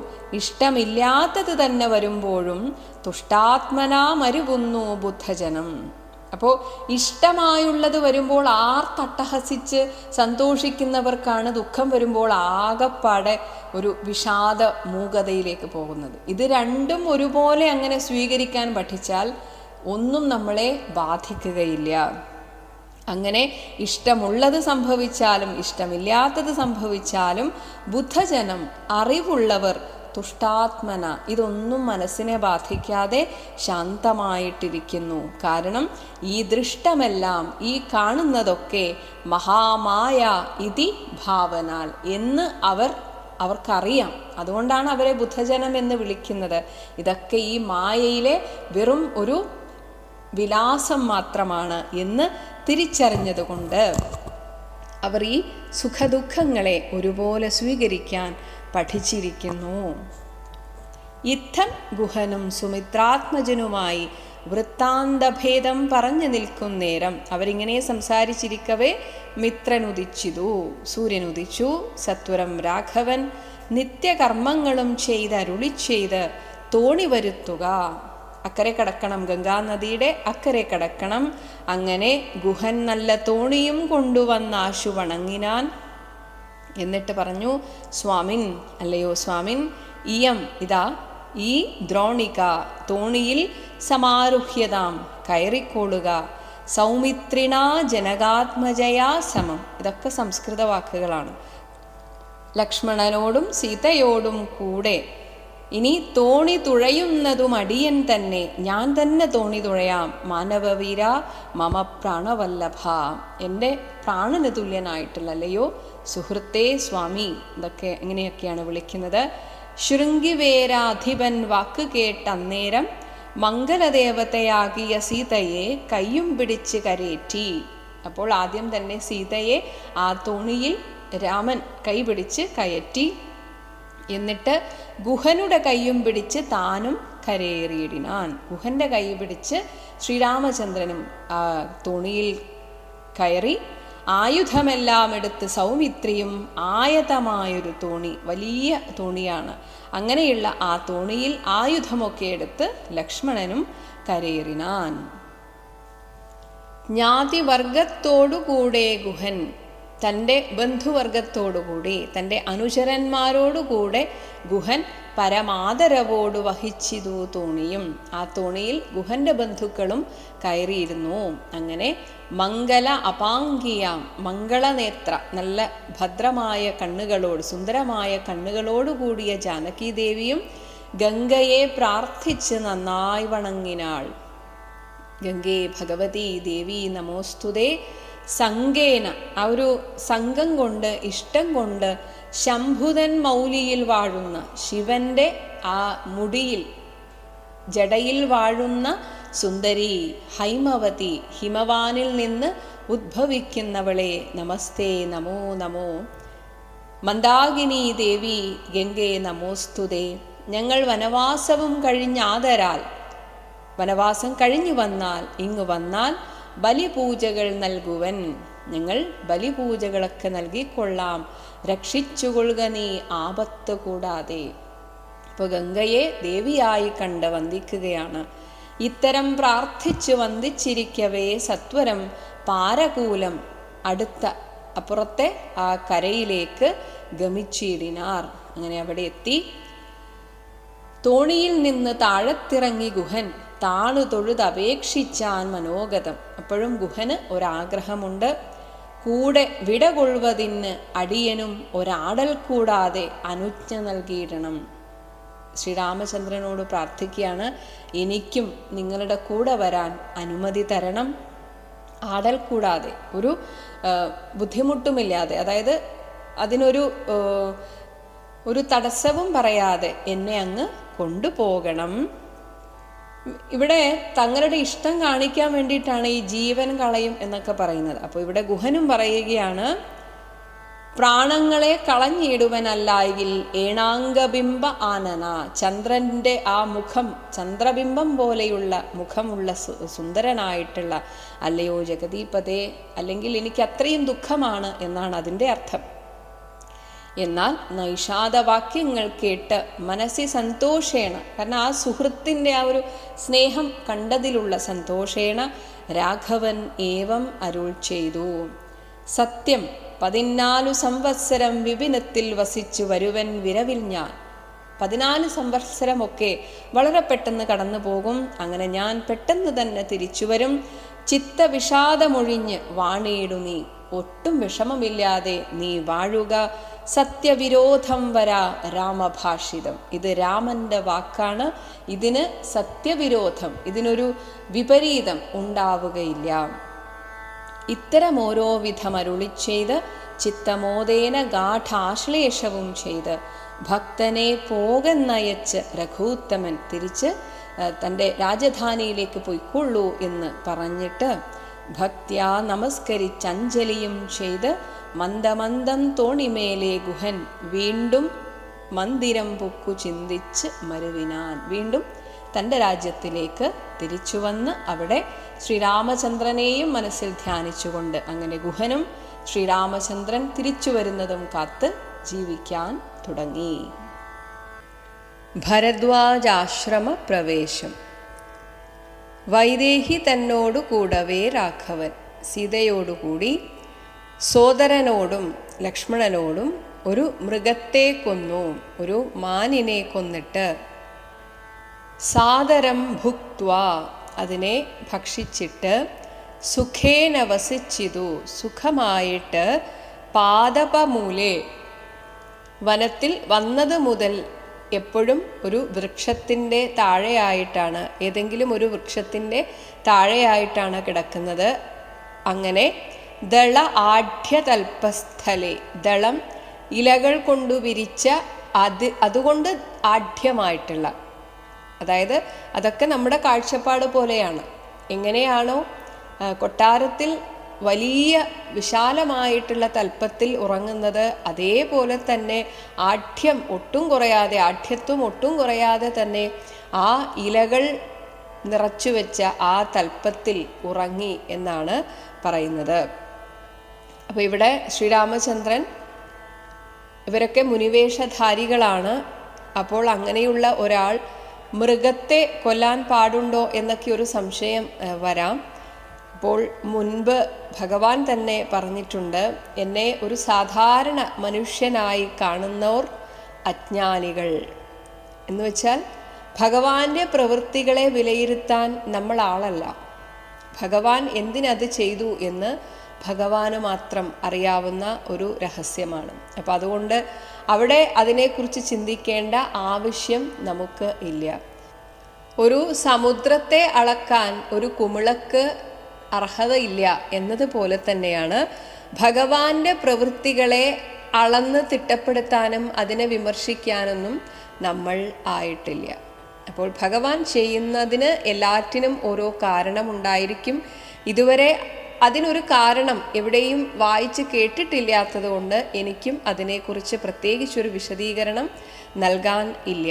ഇഷ്ടമില്ലാത്തത് തന്നെ വരുമ്പോഴും തുഷ്ടാത്മനാ മരുവുന്നു ബുദ്ധജനം. അപ്പോൾ ഇഷ്ടമായുള്ളത് വരുമ്പോൾ ആർത്തട്ടഹസിച്ച് സന്തോഷിക്കുന്നവർക്കാണ് ദുഃഖം വരുമ്പോൾ ആകെപ്പാടെ ഒരു വിഷാദ മൂകതയിലേക്ക് പോകുന്നത്. ഇത് രണ്ടും ഒരുപോലെ അങ്ങനെ സ്വീകരിക്കാൻ പഠിച്ചാൽ ഒന്നും നമ്മളെ ബാധിക്കുകയില്ല. അങ്ങനെ ഇഷ്ടമുള്ളത് സംഭവിച്ചാലും ഇഷ്ടമില്ലാത്തത് സംഭവിച്ചാലും ബുദ്ധജനം, അറിവുള്ളവർ തുഷ്ടാത്മന ഇതൊന്നും മനസ്സിനെ ബാധിക്കാതെ ശാന്തമായിട്ടിരിക്കുന്നു. കാരണം ഈ ദൃഷ്ടമെല്ലാം, ഈ കാണുന്നതൊക്കെ മഹാമായ ഇതി ഭാവനാൽ എന്ന് അവർ അവർക്കറിയാം. അതുകൊണ്ടാണ് അവരെ ബുദ്ധജനം എന്ന് വിളിക്കുന്നത്. ഇതൊക്കെ ഈ മായയിലെ വെറും ഒരു വിലാസം മാത്രമാണ് എന്ന് തിരിച്ചറിഞ്ഞതുകൊണ്ട് അവർ ഈ സുഖദുഃഖങ്ങളെ ഒരുപോലെ സ്വീകരിക്കാൻ പഠിച്ചിരിക്കുന്നു. ഇത്തം ഗുഹനും സുമിത്രാത്മജനുമായി വൃത്താന്തഭേദം പറഞ്ഞു നിൽക്കും നേരം അവരിങ്ങനെ സംസാരിച്ചിരിക്കവേ മിത്രനുദിച്ചിതു. സൂര്യനുദിച്ചു. സത്വരം രാഘവൻ നിത്യകർമ്മങ്ങളും ചെയ്ത് അരുളി ചെയ്ത് തോണി വരുത്തുക. അക്കരെ കടക്കണം, ഗംഗാനദിയുടെ അക്കരെ കടക്കണം. അങ്ങനെ ഗുഹൻ നല്ല തോണിയും കൊണ്ടുവന്ന ആശു വണങ്ങിനാൻ. എന്നിട്ട് പറഞ്ഞു, സ്വാമിൻ, അല്ലയോ സ്വാമിൻ, ഇയം ഇതാ ഈ ദ്രോണിക തോണിയിൽ സമാരുഹ്യതാം കയറിക്കോളുക. സൗമിത്രിണാ ജനകാത്മജയാ സമം. ഇതൊക്കെ സംസ്കൃത വാക്കുകളാണ്. ലക്ഷ്മണനോടും സീതയോടും കൂടെ ഇനി തോണി തുഴയുന്നതും അടിയൻ തന്നെ, ഞാൻ തന്നെ തോണി തുഴയാം. മാനവവീര മമ പ്രാണവല്ലഭ, എൻ്റെ പ്രാണന് തുല്യനായിട്ടുള്ള അല്ലയോ സുഹൃത്തേ സ്വാമി. ഇതൊക്കെ ഇങ്ങനെയൊക്കെയാണ് വിളിക്കുന്നത്. ശൃംഗിവേരാധിപൻ വാക്ക് കേട്ട അന്നേരം മംഗലദേവതയാകിയ സീതയെ കയ്യും പിടിച്ച് കരേറ്റി. അപ്പോൾ ആദ്യം തന്നെ സീതയെ ആ തോണിയിൽ രാമൻ കൈപിടിച്ച് കയറ്റി. എന്നിട്ട് ഗുഹനുടെ കയ്യും പിടിച്ച് താനും കരയേറിയിടിനാൻ. ഗുഹന്റെ കൈ പിടിച്ച് ശ്രീരാമചന്ദ്രനും ആ തോണിയിൽ കയറി. ആയുധമെല്ലാം എടുത്ത് സൗമിത്രിയും ആയതമായൊരു തോണി, വലിയ തോണിയാണ്. അങ്ങനെയുള്ള ആ തോണിയിൽ ആയുധമൊക്കെ എടുത്ത് ലക്ഷ്മണനും കരയേറിനാൻ. ജ്ഞാതിവർഗത്തോടുകൂടെ ഗുഹൻ, തൻ്റെ ബന്ധുവർഗത്തോടുകൂടി തൻ്റെ അനുചരന്മാരോടുകൂടെ ഗുഹൻ പരമാദരവോട് വഹിച്ചിതു തോണിയും. ആ തോണിയിൽ ഗുഹന്റെ ബന്ധുക്കളും കയറിയിരുന്നു. അങ്ങനെ മംഗല അപാംഗിയാം, മംഗളനേത്ര, നല്ല ഭദ്രമായ കണ്ണുകളോട്, സുന്ദരമായ കണ്ണുകളോടുകൂടിയ ജാനകി ദേവിയും ഗംഗയെ പ്രാർത്ഥിച്ച് നന്നായി വണങ്ങിനാൾ. ഗംഗേ ഭഗവതി ദേവി നമോസ്തുതേ. സംഗേന, ആ ഒരു സംഘം കൊണ്ട്, ഇഷ്ടം കൊണ്ട് ശംഭുതൻ മൗലിയിൽ വാഴുന്ന ശിവന്റെ ആ മുടിയിൽ, ജടയിൽ വാഴുന്ന സുന്ദരി ഹൈമവതി, ഹിമവാനിൽ നിന്ന് ഉദ്ഭവിക്കുന്നവളെ നമസ്തേ, നമോ നമോ. മന്ദാകിനി ദേവി ഗംഗേ നമോസ്തുതേ. ഞങ്ങൾ വനവാസവും കഴിഞ്ഞാദരാൽ, വനവാസം കഴിഞ്ഞു വന്നാൽ, ഇങ്ങു വന്നാൽ ബലിപൂജകൾ നൽകുവൻ, ഞങ്ങൾ ബലിപൂജകളൊക്കെ നൽകിക്കൊള്ളാം, രക്ഷിച്ചുകൊള്ളുക നീ ആപത്ത് കൂടാതെ. ഇപ്പോൾ ഗംഗയെ ദേവിയായി കണ്ട് വന്ദിക്കുകയാണ്. ഇത്തരം പ്രാർത്ഥിച്ചു വന്ദിച്ചിരിക്കവേ സത്വരം പാരകൂലം, അടുത്ത അപ്പുറത്തെ ആ കരയിലേക്ക് ഗമിച്ചിടിനാർ. അങ്ങനെ അവിടെ എത്തി. തോണിയിൽ നിന്ന് താഴത്തിറങ്ങി ഗുഹൻ താണു തൊഴുത് അപേക്ഷിച്ചാൻ മനോഗതം. അപ്പോഴും ഗുഹന് ഒരാഗ്രഹമുണ്ട്. കൂടെ വിടകൊള്ളുവതിന് അടിയനും ഒരാടൽ കൂടാതെ അനുജ്ഞ നൽകിയിടണം. ശ്രീരാമചന്ദ്രനോട് പ്രാർത്ഥിക്കുകയാണ്, എനിക്കും നിങ്ങളുടെ കൂടെ വരാൻ അനുമതി തരണം. ആടൽ കൂടാതെ, ഒരു ബുദ്ധിമുട്ടുമില്ലാതെ, അതായത് അതിനൊരു ഒരു തടസ്സവും പറയാതെ എന്നെ അങ്ങ് കൊണ്ടുപോകണം. ഇവിടെ തങ്ങളുടെ ഇഷ്ടം കാണിക്കാൻ വേണ്ടിയിട്ടാണ് ഈ ജീവൻ കളയും എന്നൊക്കെ പറയുന്നത്. അപ്പോൾ ഇവിടെ ഗുഹനും പറയുകയാണ്, പ്രാണങ്ങളെ കളഞ്ഞിടുവനല്ലായെങ്കിൽ ഏണാംഗബിംബ ആനന, ചന്ദ്രൻ്റെ ആ മുഖം, ചന്ദ്രബിംബം പോലെയുള്ള മുഖമുള്ള സുന്ദരനായിട്ടുള്ള അല്ലയോ ജഗദീപതേ, അല്ലെങ്കിൽ എനിക്ക് അത്രയും ദുഃഖമാണ് എന്നാണ് അതിൻ്റെ അർത്ഥം. എന്നാൽ നൈഷാദവാക്യങ്ങൾ കേട്ട് മനസ്സി സന്തോഷേണ, കാരണം ആ സുഹൃത്തിൻ്റെ ആ ഒരു സ്നേഹം കണ്ടതിലുള്ള സന്തോഷേണ രാഘവൻ ഏവം അരുൾ ചെയ്തു. സത്യം, പതിനാലു സംവത്സരം വിപിനത്തിൽ വസിച്ചു വരുവൻ വിരവിൽ ഞാൻ. പതിനാല് സംവത്സരമൊക്കെ വളരെ പെട്ടെന്ന് കടന്നു പോകും. അങ്ങനെ ഞാൻ പെട്ടെന്ന് തന്നെ തിരിച്ചു വരും. ചിത്തവിഷാദമൊഴിഞ്ഞ് വാണിയിടു നീ, ഒട്ടും വിഷമമില്ലാതെ നീ വാഴുക. സത്യവിരോധം വരാ രാമഭാഷിതം. ഇത് രാമന്റെ വാക്കാണ്. ഇതിന് സത്യവിരോധം, ഇതിനൊരു വിപരീതം ഉണ്ടാവുകയില്ല. ഇത്തരം ഓരോ വിധം അരുളി ചെയ്ത് ചിത്തമോദേന ഗാഠാശ്ലേഷവും ചെയ്ത് ഭക്തനെ പോകെന്നയച്ച് രഘൂത്തമൻ തിരിച്ച് തൻ്റെ രാജധാനിയിലേക്ക് പൊയ്ക്കൊള്ളൂ എന്ന് പറഞ്ഞിട്ട് ഭക്ത്യാ നമസ്കരിച്ചഞ്ജലിയും ചെയ്ത് മന്ദമന്ദം തോണിമേലെ ഗുഹൻ വീണ്ടും മന്ദിരം പൊക്കു ചിന്തിച്ച് മരുവിനാൻ. വീണ്ടും തൻ്റെ രാജ്യത്തിലേക്ക് തിരിച്ചു വന്ന് അവിടെ ശ്രീരാമചന്ദ്രനെയും മനസ്സിൽ ധ്യാനിച്ചുകൊണ്ട് അങ്ങനെ ഗുഹനും ശ്രീരാമചന്ദ്രൻ തിരിച്ചു വരുന്നതും കാത്ത് ജീവിക്കാൻ തുടങ്ങി. ഭരദ്വാജാശ്രമ പ്രവേശം. വൈദേഹി തന്നോടു കൂടവേ രാഘവൻ സീതയോടുകൂടി സോദരനോടും ലക്ഷ്മണനോടും ഒരു മൃഗത്തെ കൊന്നു, ഒരു മാനിനെ കൊന്നിട്ട് സാദരം ഭുക്ത്വാ അതിനെ ഭക്ഷിച്ചിട്ട് സുഖേന വസിച്ചിതു സുഖമായിട്ട് പാദപമൂലെ വനത്തിൽ വന്നത് മുതൽ എപ്പോഴും ഒരു വൃക്ഷത്തിൻ്റെ താഴെയായിട്ടാണ്, ഏതെങ്കിലും ഒരു വൃക്ഷത്തിൻ്റെ താഴെയായിട്ടാണ് കിടക്കുന്നത്. അങ്ങനെ ദള ആഢ്യതൽപസ്ഥലെ, ദളം ഇലകൾ കൊണ്ടു വിരിച്ച അത് അതുകൊണ്ട് ആഢ്യമായിട്ടുള്ള, അതായത് അതൊക്കെ നമ്മുടെ കാഴ്ചപ്പാട് പോലെയാണ്. എങ്ങനെയാണോ കൊട്ടാരത്തിൽ വലിയ വിശാലമായിട്ടുള്ള തൽപ്പത്തിൽ ഉറങ്ങുന്നത്, അതേപോലെ തന്നെ ആഢ്യം ഒട്ടും കുറയാതെ, ആഢ്യത്വം ഒട്ടും കുറയാതെ തന്നെ ആ ഇലകൾ നിറച്ചു വെച്ച ആ തൽപ്പത്തിൽ ഉറങ്ങി എന്നാണ് പറയുന്നത്. അപ്പോൾ ഇവിടെ ശ്രീരാമചന്ദ്രൻ, ഇവരൊക്കെ മുനിവേഷധാരികളാണ്. അപ്പോൾ അങ്ങനെയുള്ള ഒരാൾ മൃഗത്തെ കൊല്ലാൻ പാടുണ്ടോ എന്നൊക്കെ ഒരു സംശയം വരാം. അപ്പോൾ മുൻപ് ഭഗവാൻ തന്നെ പറഞ്ഞിട്ടുണ്ട്, എന്നെ ഒരു സാധാരണ മനുഷ്യനായി കാണുന്നവർ അജ്ഞാനികൾ എന്ന് വെച്ചാൽ ഭഗവാന്റെ പ്രവൃത്തികളെ വിലയിരുത്താൻ നമ്മൾ ആളല്ല. ഭഗവാൻ എന്തിനത് ചെയ്തു എന്ന് ഭഗവാന് മാത്രം അറിയാവുന്ന ഒരു രഹസ്യമാണ്. അപ്പം അതുകൊണ്ട് അവിടെ അതിനെക്കുറിച്ച് ചിന്തിക്കേണ്ട ആവശ്യം നമുക്ക് ഇല്ല. ഒരു സമുദ്രത്തെ അളക്കാൻ ഒരു കുമിളക്ക് അർഹതയില്ല എന്നതുപോലെ തന്നെയാണ് ഭഗവാന്റെ പ്രവൃത്തികളെ അളന്ന് തിട്ടപ്പെടുത്താനും അതിനെ വിമർശിക്കാനൊന്നും നമ്മൾ ആയിട്ടില്ല. അപ്പോൾ ഭഗവാൻ ചെയ്യുന്നതിന് എല്ലാറ്റിനും ഓരോ കാരണമുണ്ടായിരിക്കും. ഇതുവരെ അതിനൊരു കാരണം എവിടെയും വായിച്ച് കേട്ടിട്ടില്ലാത്തത് കൊണ്ട് എനിക്കും അതിനെക്കുറിച്ച് പ്രത്യേകിച്ചൊരു വിശദീകരണം നൽകാൻ ഇല്ല.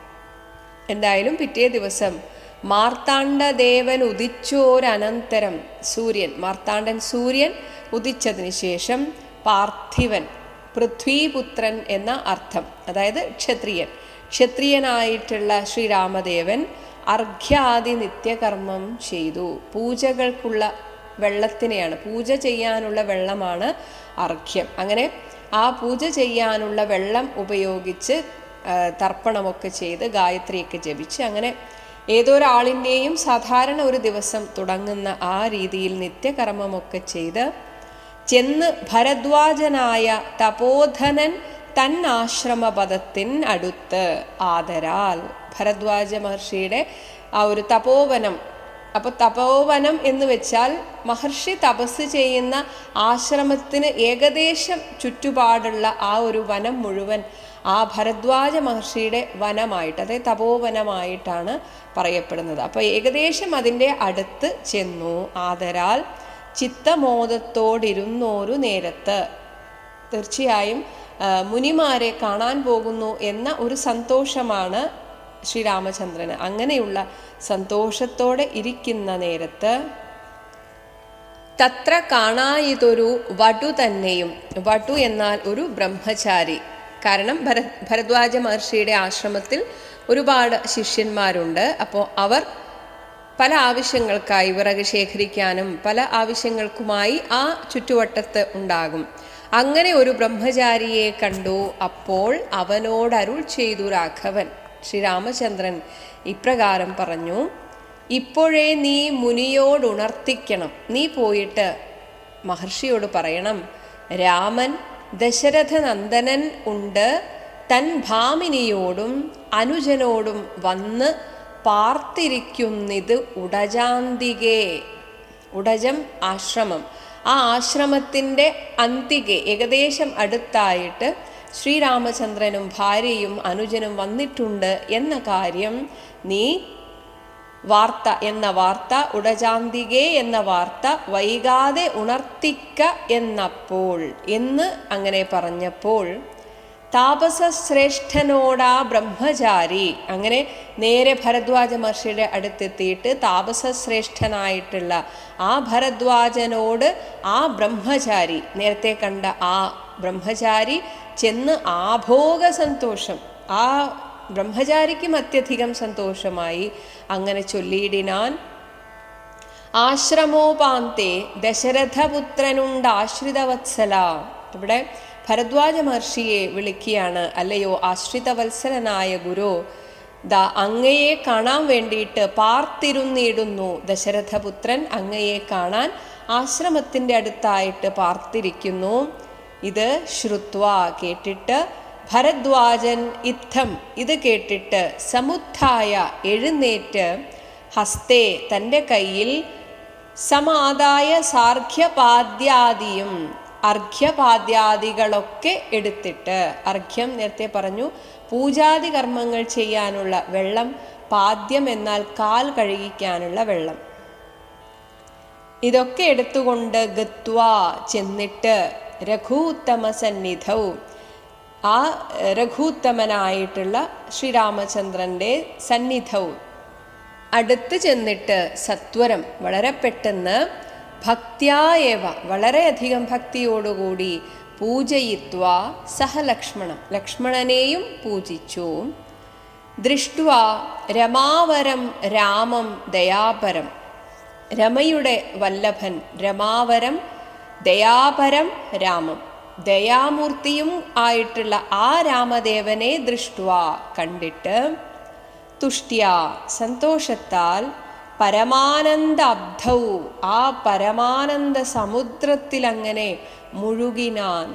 എന്തായാലും പിറ്റേ ദിവസം മാർത്താണ്ഡദേവൻ ഉദിച്ചോരനന്തരം സൂര്യൻ, മാർത്താണ്ഡൻ സൂര്യൻ ഉദിച്ചതിന് ശേഷം പാർത്ഥിവൻ, പൃഥ്വീപുത്രൻ എന്ന അർത്ഥം, അതായത് ക്ഷത്രിയൻ, ക്ഷത്രിയനായിട്ടുള്ള ശ്രീരാമദേവൻ അർഘ്യാദി നിത്യകർമ്മം ചെയ്തു. പൂജകൾക്കുള്ള വെള്ളത്തിനെയാണ്, പൂജ ചെയ്യാനുള്ള വെള്ളമാണ് അർഘ്യം. അങ്ങനെ ആ പൂജ ചെയ്യാനുള്ള വെള്ളം ഉപയോഗിച്ച് തർപ്പണമൊക്കെ ചെയ്ത് ഗായത്രിയൊക്കെ ജപിച്ച് അങ്ങനെ ഏതൊരാളിൻ്റെയും സാധാരണ ഒരു ദിവസം തുടങ്ങുന്ന ആ രീതിയിൽ നിത്യകർമ്മമൊക്കെ ചെയ്ത് ചെന്ന് ഭരദ്വാജനായ തപോധനൻ തന്നാശ്രമപദത്തിൻ അടുത്ത് ആദരാൽ, ഭരദ്വാജ മഹർഷിയുടെ ആ ഒരു തപോവനം. അപ്പോൾ തപോവനം എന്ന് വെച്ചാൽ മഹർഷി തപസ് ചെയ്യുന്ന ആശ്രമത്തിന് ഏകദേശം ചുറ്റുപാടുള്ള ആ ഒരു വനം മുഴുവൻ ആ ഭരദ്വാജ മഹർഷിയുടെ വനമായിട്ട്, അതായത് തപോവനമായിട്ടാണ് പറയപ്പെടുന്നത്. അപ്പോൾ ഏകദേശം അതിൻ്റെ അടുത്ത് ചെന്നു. ആദരാൽ ചിത്തമോദത്തോടിരുന്നോരു നേരത്ത്, തീർച്ചയായും മുനിമാരെ കാണാൻ പോകുന്നു എന്ന ഒരു സന്തോഷമാണ് ശ്രീരാമചന്ദ്രന്. അങ്ങനെയുള്ള സന്തോഷത്തോടെ ഇരിക്കുന്ന നേരത്ത് തത്ര കാണായിതൊരു വടു തന്നെയും. വടു എന്നാൽ ഒരു ബ്രഹ്മചാരി. കാരണം ഭര ഭരദ്വാജ മഹർഷിയുടെ ആശ്രമത്തിൽ ഒരുപാട് ശിഷ്യന്മാരുണ്ട്. അപ്പോൾ അവർ പല ആവശ്യങ്ങൾക്കായി വിറക് ശേഖരിക്കാനും പല ആവശ്യങ്ങൾക്കുമായി ആ ചുറ്റുവട്ടത്ത് ഉണ്ടാകും. അങ്ങനെ ഒരു ബ്രഹ്മചാരിയെ കണ്ടു. അപ്പോൾ അവനോട് അരുൾ ചെയ്തു രാഘവൻ, ശ്രീരാമചന്ദ്രൻ ഇപ്രകാരം പറഞ്ഞു: ഇപ്പോഴേ നീ മുനിയോടുണർത്തിക്കണം. നീ പോയിട്ട് മഹർഷിയോട് പറയണം, രാമൻ ദശരഥ നന്ദനൻ ഉണ്ട്, തൻ ഭാമിനിയോടും അനുജനോടും വന്ന് പാർത്തിരിക്കുന്നിത് ഉടജാന്തികേ. ഉടജം ആശ്രമം. ആ ആശ്രമത്തിൻ്റെ അന്തികെ ഏകദേശം അടുത്തായിട്ട് ശ്രീരാമചന്ദ്രനും ഭാര്യയും അനുജനും വന്നിട്ടുണ്ട് എന്ന കാര്യം നീ വാർത്ത എന്ന വാർത്ത ഉടജാന്തികേ എന്ന വാർത്ത വൈകാതെ ഉണർത്തിക്ക എന്നപ്പോൾ എന്ന് അങ്ങനെ പറഞ്ഞപ്പോൾ താപസശ്രേഷ്ഠനോടാ ബ്രഹ്മചാരി അങ്ങനെ നേരെ ഭരദ്വാജ മഹർഷിയുടെ അടുത്തെത്തിയിട്ട് താപസശ്രേഷ്ഠനായിട്ടുള്ള ആ ഭരദ്വാജനോട് ആ ബ്രഹ്മചാരി, നേരത്തെ കണ്ട ആ ബ്രഹ്മചാരി ചെന്ന് ആഭോഗ സന്തോഷം, ആ ബ്രഹ്മചാരിക്കും അത്യധികം സന്തോഷമായി അങ്ങനെ ചൊല്ലിയിടിനാൻ. ആശ്രമോപാന്തേ ദശരഥപുത്രനുണ്ടാശ്രിതവത്സല. ഇവിടെ ഭരദ്വാജ മഹർഷിയെ വിളിക്കുകയാണ്, അല്ലയോ ആശ്രിതവത്സലനായ ഗുരു, ദാ അങ്ങയെ കാണാൻ വേണ്ടിയിട്ട് പാർത്തിരുന്നിടുന്നു. ദശരഥപുത്രൻ അങ്ങയെ കാണാൻ ആശ്രമത്തിൻ്റെ അടുത്തായിട്ട് പാർത്തിരിക്കുന്നു. ഇത് ശ്രുത്വ കേട്ടിട്ട് ഭരദ്വാജൻ ഇത്തം ഇത് കേട്ടിട്ട് സമുത്ഥായ എഴുന്നേറ്റ് ഹസ്തേ തൻ്റെ കയ്യിൽ സമാദായ സാർഘ്യപാദ്യാദിയും അർഘ്യപാദ്യാദികളൊക്കെ എടുത്തിട്ട്, അർഘ്യം നേരത്തെ പറഞ്ഞു പൂജാതി കർമ്മങ്ങൾ ചെയ്യാനുള്ള വെള്ളം, പാദ്യം എന്നാൽ കാൽ കഴുകിക്കാനുള്ള വെള്ളം, ഇതൊക്കെ എടുത്തുകൊണ്ട് ഗത്വാ ചെന്നിട്ട് രഘൂത്തമ സന്നിധവും ആ രഘൂത്തമനായിട്ടുള്ള ശ്രീരാമചന്ദ്രൻ്റെ സന്നിധവും അടുത്ത് ചെന്നിട്ട് സത്വരം വളരെ പെട്ടെന്ന് ഭക്ത്യായേവ വളരെയധികം ഭക്തിയോടുകൂടി പൂജയിത്വ സഹ ലക്ഷ്മണം ലക്ഷ്മണനെയും പൂജിച്ചു. ദൃഷ്ട്വ രമാവരം രാമം ദയാപരം, രമയുടെ വല്ലഭൻ രമാവരം ദയാപരം രാമം, ദയാമൂർത്തിയും ആയിട്ടുള്ള ആ രാമദേവനെ ദൃഷ്ട്വ കണ്ടിട്ട് തുഷ്ട്യ സന്തോഷത്താൽ പരമാനന്ദ അബ്ധൗ ആ പരമാനന്ദ സമുദ്രത്തിൽ അങ്ങനെ മുഴുകിനാൻ.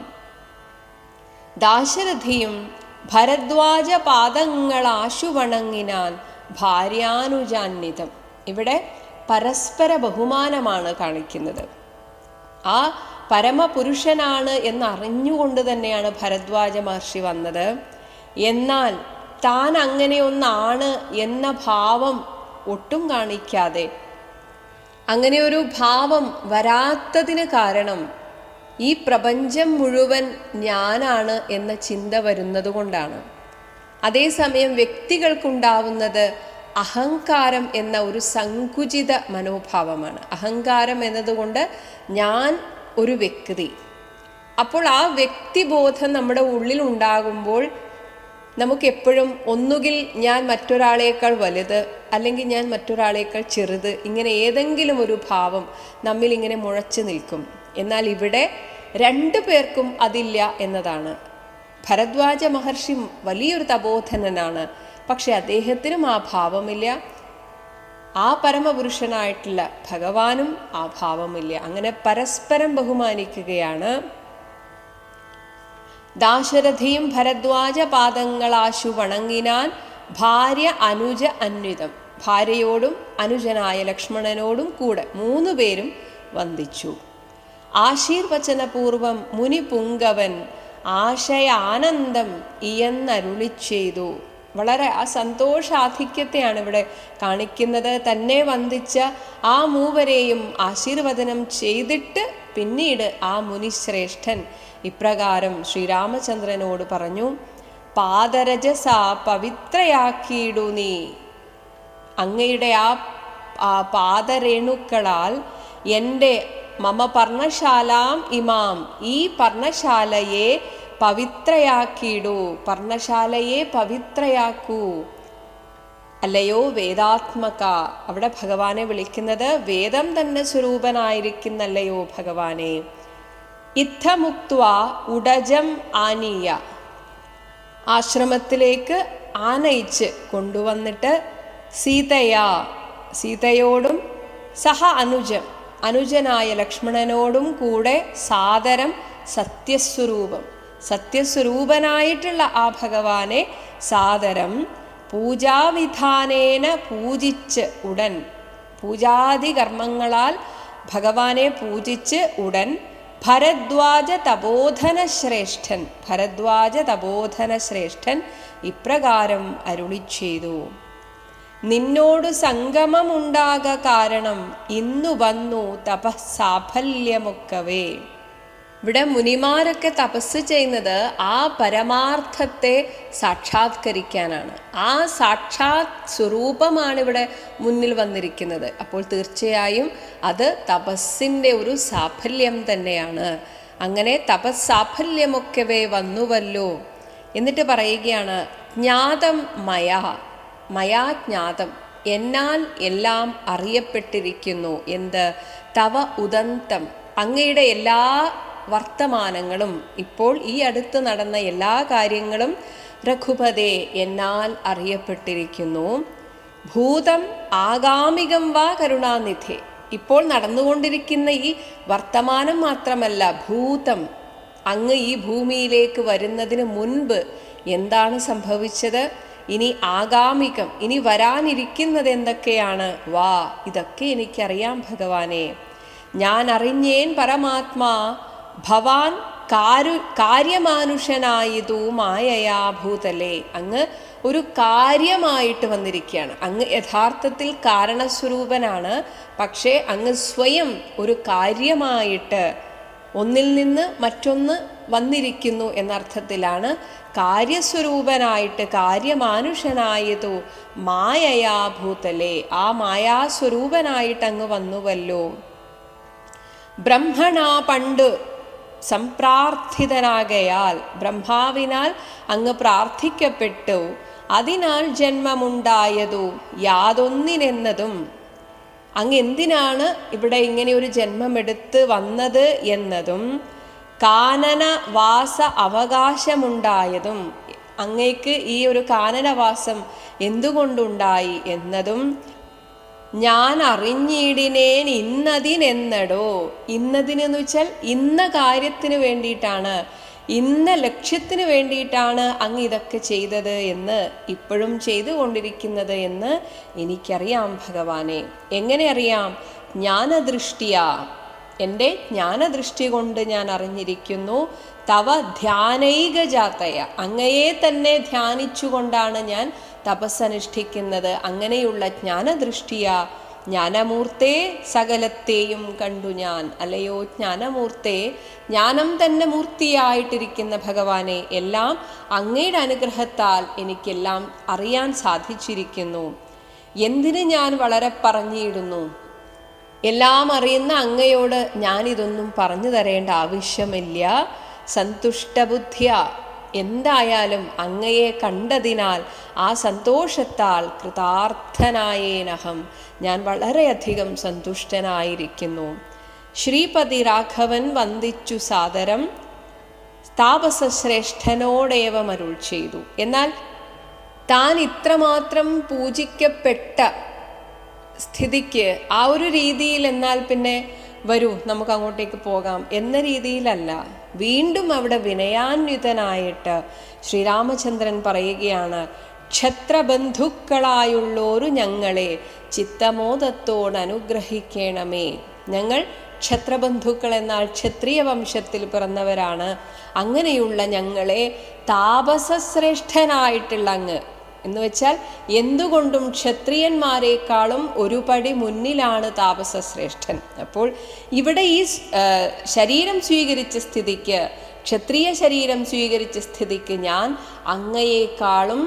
ദാശരഥിയും ഭരദ്വാജ പാദങ്ങളാശു വണങ്ങിനാൻ ഭാര്യാനുജാന്വിതം. ഇവിടെ പരസ്പര ബഹുമാനമാണ് കാണിക്കുന്നത്. ആ പരമപുരുഷനാണ് എന്നറിഞ്ഞുകൊണ്ട് തന്നെയാണ് ഭരദ്വാജ മഹർഷി വന്നത്. എന്നാൽ താൻ അങ്ങനെ ഒന്നാണ് എന്ന ഭാവം ഒട്ടും കാണിക്കാതെ, അങ്ങനെ ഒരു ഭാവം വരാത്തതിന് കാരണം ഈ പ്രപഞ്ചം മുഴുവൻ ഞാനാണ് എന്ന ചിന്ത വരുന്നത് കൊണ്ടാണ്. അതേസമയം വ്യക്തികൾക്കുണ്ടാവുന്നത് അഹങ്കാരം എന്ന ഒരു സങ്കുചിത മനോഭാവമാണ്. അഹങ്കാരം എന്നതുകൊണ്ട് ഞാൻ ഒരു വ്യക്തി. അപ്പോൾ ആ വ്യക്തിബോധം നമ്മുടെ ഉള്ളിൽ ഉണ്ടാകുമ്പോൾ നമുക്കെപ്പോഴും ഒന്നുകിൽ ഞാൻ മറ്റൊരാളേക്കാൾ വലുത്, അല്ലെങ്കിൽ ഞാൻ മറ്റൊരാളേക്കാൾ ചെറുത്, ഇങ്ങനെ ഏതെങ്കിലും ഒരു ഭാവം നമ്മിൽ ഇങ്ങനെ മുഴച്ചു നിൽക്കും. എന്നാൽ ഇവിടെ രണ്ടു പേർക്കും അതില്ല എന്നതാണ്. ഭരദ്വാജ മഹർഷി വലിയൊരു തപോധനനാണ്, പക്ഷെ അദ്ദേഹത്തിനും ആ ഭാവമില്ല. ആ പരമപുരുഷനായിട്ടുള്ള ഭഗവാനും ആ ഭാവമില്ല. അങ്ങനെ പരസ്പരം ബഹുമാനിക്കുകയാണ്. ദാശരഥിയും ഭരദ്വാജ പാദങ്ങളാശു വണങ്ങിനാൻ ഭാര്യ അനുജ അന്വിതം. ഭാര്യയോടും അനുജനായ ലക്ഷ്മണനോടും കൂടെ മൂന്നു പേരും വന്ദിച്ചു. ആശീർവചനപൂർവം മുനി പുങ്കവൻ ആശയാനന്ദം ഇയെന്നരുളി ചെയ്തു. വളരെ ആ സന്തോഷാധിക്യത്തെയാണ് ഇവിടെ കാണിക്കുന്നത്. തന്നെ വന്ദിച്ച ആ മൂവരെയും ആശീർവദനം ചെയ്തിട്ട് പിന്നീട് ആ മുനിശ്രേഷ്ഠൻ ഇപ്രകാരം ശ്രീരാമചന്ദ്രനോട് പറഞ്ഞു: പാദരജസ പവിത്രയാക്കിയിടു നീ. അങ്ങയുടെ ആ പാദരേണുക്കളാൽ എൻ്റെ മമ പർണശാലാം ഇമാം, ഈ പർണശാലയെ പവിത്രയാക്കിയിടൂ, പർണശാലയെ പവിത്രയാക്കൂ. അല്ലയോ വേദാത്മക, അവിടെ ഭഗവാനെ വിളിക്കുന്നത് വേദം തന്നെ സ്വരൂപനായിരിക്കുന്നല്ലയോ ഭഗവാനെ. ഇത്തമുക്ത്വ ഉടജം ആനീയ, ആശ്രമത്തിലേക്ക് ആനയിച്ച് കൊണ്ടുവന്നിട്ട് സീതയാ, സീതയോടും സഹ അനുജം, അനുജനായ ലക്ഷ്മണനോടും കൂടെ സാദരം സത്യസ്വരൂപം, സത്യസ്വരൂപനായിട്ടുള്ള ആ ഭഗവാനെ സാദരം പൂജാവിധാനേന പൂജിച്ച് ഉടൻ, പൂജാതി കർമ്മങ്ങളാൽ ഭഗവാനെ പൂജിച്ച് ഉടൻ ഭരദ്വാജ തപോധന ശ്രേഷ്ഠൻ, ഭരദ്വാജ തപോധന ശ്രേഷ്ഠൻ ഇപ്രകാരം അരുളി ചെയ്തു. നിന്നോട് സംഗമമുണ്ടാക കാരണം ഇന്നു വന്നു തപസ്സാഫല്യമൊക്കവേ. ഇവിടെ മുനിമാരൊക്കെ തപസ് ചെയ്യുന്നത് ആ പരമാർത്ഥത്തെ സാക്ഷാത്കരിക്കാനാണ്. ആ സാക്ഷാത് സ്വരൂപമാണ് ഇവിടെ മുന്നിൽ വന്നിരിക്കുന്നത്. അപ്പോൾ തീർച്ചയായും അത് തപസ്സിൻ്റെ ഒരു സാഫല്യം തന്നെയാണ്. അങ്ങനെ തപസ്സാഫല്യമൊക്കവേ വന്നുവല്ലോ. എന്നിട്ട് പറയുകയാണ്, ജ്ഞാതം മയാ, മയാ ജ്ഞാതം, എന്നാൽ എല്ലാം അറിയപ്പെട്ടിരിക്കുന്നു. എന്ത്? തവ ഉദന്തം, അങ്ങയുടെ എല്ലാ വർത്തമാനങ്ങളും, ഇപ്പോൾ ഈ അടുത്ത് നടന്ന എല്ലാ കാര്യങ്ങളും രഘുപതേ എന്നാൽ അറിയപ്പെട്ടിരിക്കുന്നു. ഭൂതം ആഗാമികം വാ കരുണാനിധേ, ഇപ്പോൾ നടന്നുകൊണ്ടിരിക്കുന്ന ഈ വർത്തമാനം മാത്രമല്ല, ഭൂതം, അങ്ങ് ഈ ഭൂമിയിലേക്ക് വരുന്നതിന് മുൻപ് എന്താണ് സംഭവിച്ചത്, ഇനി ആഗാമികം, ഇനി വരാനിരിക്കുന്നത് എന്തൊക്കെയാണ്, വാ ഇതൊക്കെ എനിക്കറിയാം ഭഗവാനെ. ഞാൻ അറിഞ്ഞേൻ പരമാത്മാ ഭവാൻ കാരു കാര്യമാനുഷനായതു മായയാ ഭൂതലേ. അങ്ങ് ഒരു കാര്യമായിട്ട് വന്നിരിക്കുകയാണ്. അങ്ങ് യഥാർത്ഥത്തിൽ കാരണസ്വരൂപനാണ്. പക്ഷേ അങ്ങ് സ്വയം ഒരു കാര്യമായിട്ട് ഒന്നിൽ നിന്ന് മറ്റൊന്ന് വന്നിരിക്കുന്നു എന്നർത്ഥത്തിലാണ്. കാര്യസ്വരൂപനായിട്ട് കാര്യമാനുഷനായതു മായയാ ഭൂതലേ, ആ മായാസ്വരൂപനായിട്ട് അങ്ങ് വന്നുവല്ലോ. ബ്രഹ്മണ പണ്ട് സംപ്രാർത്ഥിതനാകയാൽ, ബ്രഹ്മാവിനാൽ അങ്ങ് പ്രാർത്ഥിക്കപ്പെട്ടു. അതിനാൽ ജന്മമുണ്ടായതു യാതൊന്നിനെന്നതും, അങ്ങ് എന്തിനാണ് ഇവിടെ ഇങ്ങനെ ഒരു ജന്മമെടുത്ത് വന്നത് എന്നതും, കാനനവാസ അവകാശമുണ്ടായതും, അങ്ങേക്ക് ഈ ഒരു കാനനവാസം എന്തുകൊണ്ടുണ്ടായി എന്നതും, ഞാൻ അറിഞ്ഞിടിനേൻ ഇന്നതിനെന്നടോ. ഇന്നതിനെന്ന് വെച്ചാൽ ഇന്ന കാര്യത്തിന് വേണ്ടിയിട്ടാണ്, ഇന്ന ലക്ഷ്യത്തിന് വേണ്ടിയിട്ടാണ് അങ്ങ് ഇതൊക്കെ ചെയ്തത് എന്ന്, ഇപ്പോഴും ചെയ്തുകൊണ്ടിരിക്കുന്നത് എന്ന് എനിക്കറിയാം ഭഗവാനെ. എങ്ങനെ അറിയാം? ജ്ഞാനദൃഷ്ടിയാ, എൻ്റെ ജ്ഞാനദൃഷ്ടി കൊണ്ട് ഞാൻ അറിഞ്ഞിരിക്കുന്നു. തവ ധ്യാനൈകജാതയ, അങ്ങയെ തന്നെ ധ്യാനിച്ചുകൊണ്ടാണ് ഞാൻ തപസ്സനുഷ്ഠിക്കുന്നത്. അങ്ങനെയുള്ള ജ്ഞാനദൃഷ്ടിയാ ജ്ഞാനമൂർത്തേ സകലത്തെയും കണ്ടു ഞാൻ. അല്ലയോ ജ്ഞാനമൂർത്തേ, ജ്ഞാനം തന്നെ മൂർത്തിയായിട്ടിരിക്കുന്ന ഭഗവാനെ, എല്ലാം അങ്ങയുടെ അനുഗ്രഹത്താൽ എനിക്കെല്ലാം അറിയാൻ സാധിച്ചിരിക്കുന്നു. എന്തിന് ഞാൻ വളരെ പറഞ്ഞിടുന്നു? എല്ലാം അറിയുന്ന അങ്ങയോട് ഞാനിതൊന്നും പറഞ്ഞു തരേണ്ട ആവശ്യമില്ല. സന്തുഷ്ടബുദ്ധിയ, എന്തായാലും അങ്ങയെ കണ്ടതിനാൽ ആ സന്തോഷത്താൽ കൃതാർത്ഥനായേനഹം, ഞാൻ വളരെയധികം സന്തുഷ്ടനായിരിക്കുന്നു. ശ്രീപതി രാഘവൻ വന്ദിച്ചു സാദരം താപസശ്രേഷ്ഠനോടേവം അരുൾ ചെയ്തു. എന്നാൽ താൻ ഇത്രമാത്രം പൂജിക്കപ്പെട്ട സ്ഥിതിക്ക് ആ ഒരു രീതിയിൽ എന്നാൽ പിന്നെ വരൂ നമുക്ക് അങ്ങോട്ടേക്ക് പോകാം എന്ന രീതിയിലല്ല, വീണ്ടും അവിടെ വിനയാന്വിതനായിട്ട് ശ്രീരാമചന്ദ്രൻ പറയുകയാണ്, ക്ഷത്രബന്ധുക്കളായുള്ളോരു ഞങ്ങളെ ചിത്തമോദത്തോട് അനുഗ്രഹിക്കണമേ. ഞങ്ങൾ ക്ഷത്രബന്ധുക്കൾ എന്നാൽ ക്ഷത്രിയ വംശത്തിൽ പിറന്നവരാണ്. അങ്ങനെയുള്ള ഞങ്ങളെ താപസശ്രേഷ്ഠനായിട്ടുള്ള അങ്ങ് എന്ന് വെച്ചാൽ എന്തുകൊണ്ടും ക്ഷത്രിയന്മാരെക്കാളും ഒരു പടി മുന്നിലാണ് താപസശ്രേഷ്ഠൻ. അപ്പോൾ ഇവിടെ ഈ ശരീരം സ്വീകരിച്ച സ്ഥിതിക്ക്, ക്ഷത്രിയ ശരീരം സ്വീകരിച്ച സ്ഥിതിക്ക് ഞാൻ അങ്ങയേക്കാളും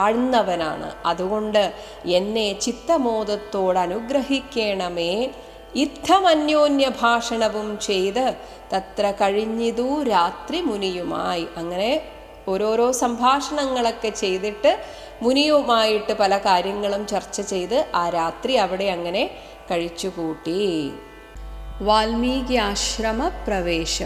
താഴ്ന്നവനാണ്. അതുകൊണ്ട് എന്നെ ചിത്തമോദത്തോട് അനുഗ്രഹിക്കണമേ. ഇത്തമന്യോന്യ ഭാഷണവും ചെയ്ത് തത്ര കഴിഞ്ഞിതു രാത്രി മുനിയുമായി. അങ്ങനെ ഓരോരോ സംഭാഷണങ്ങളൊക്കെ ചെയ്തിട്ട് മുനിയുമായിട്ട് പല കാര്യങ്ങളും ചർച്ച ചെയ്ത് ആ രാത്രി അവിടെ അങ്ങനെ കഴിച്ചുകൂട്ടി. വാൽമീകി ആശ്രമ പ്രവേശം.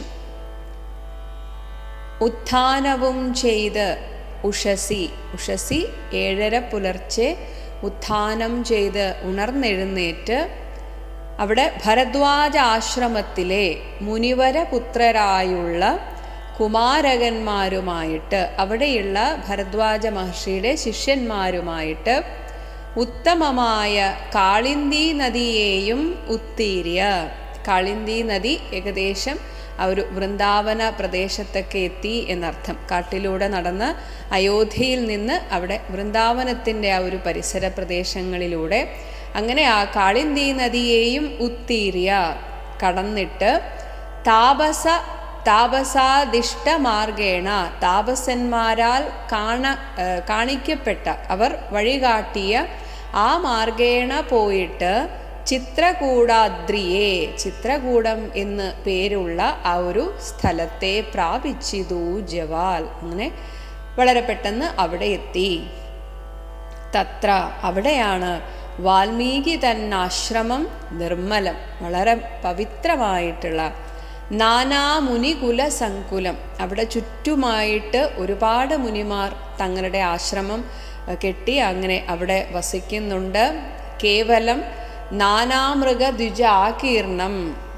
ഉത്ഥാനവും ചെയ്ത് ഉഷസി, ഉഷസി ഏഴര പുലർച്ചെ ഉത്ഥാനം ചെയ്ത് ഉണർന്നെഴുന്നേറ്റ് അവിടെ ഭരദ്വാജ ആശ്രമത്തിലെ മുനിവരപുത്രരായുള്ള കുമാരകന്മാരുമായിട്ട്, അവിടെയുള്ള ഭരദ്വാജ മഹർഷിയുടെ ശിഷ്യന്മാരുമായിട്ട് ഉത്തമമായ കാളിന്ദി നദിയെയും ഉത്തീര്യ. കാളിന്ദി നദി ഏകദേശം ആ ഒരു വൃന്ദാവന പ്രദേശത്തൊക്കെ എത്തി എന്നർത്ഥം. കാട്ടിലൂടെ നടന്ന് അയോധ്യയിൽ നിന്ന് അവിടെ വൃന്ദാവനത്തിൻ്റെ ആ ഒരു പരിസര പ്രദേശങ്ങളിലൂടെ അങ്ങനെ ആ കാളിന്ദി നദിയെയും ഉത്തീര്യ കടന്നിട്ട് താപസ താപസാദിഷ്ടമാർഗേണ, താപസന്മാരാൽ കാണ കാണിക്കപ്പെട്ട അവർ വഴികാട്ടിയ ആ മാർഗേണ പോയിട്ട് ചിത്രകൂടാദ്രിയെ, ചിത്രകൂടം എന്ന് പേരുള്ള ആ ഒരു സ്ഥലത്തെ പ്രാപിച്ചിതു ജവാൽ. അങ്ങനെ വളരെ പെട്ടെന്ന് അവിടെ എത്തി. തത്ര അവിടെയാണ് വാൽമീകി തന്നാശ്രമം നിർമ്മലം, വളരെ പവിത്രമായിട്ടുള്ള നാനാ മുനികുല സങ്കുലം. അവിടെ ചുറ്റുമായിട്ട് ഒരുപാട് മുനിമാർ തങ്ങളുടെ ആശ്രമം കെട്ടി അങ്ങനെ അവിടെ വസിക്കുന്നുണ്ട്. കേവലം നാനാമൃഗ ദ്വിജാകീർണം,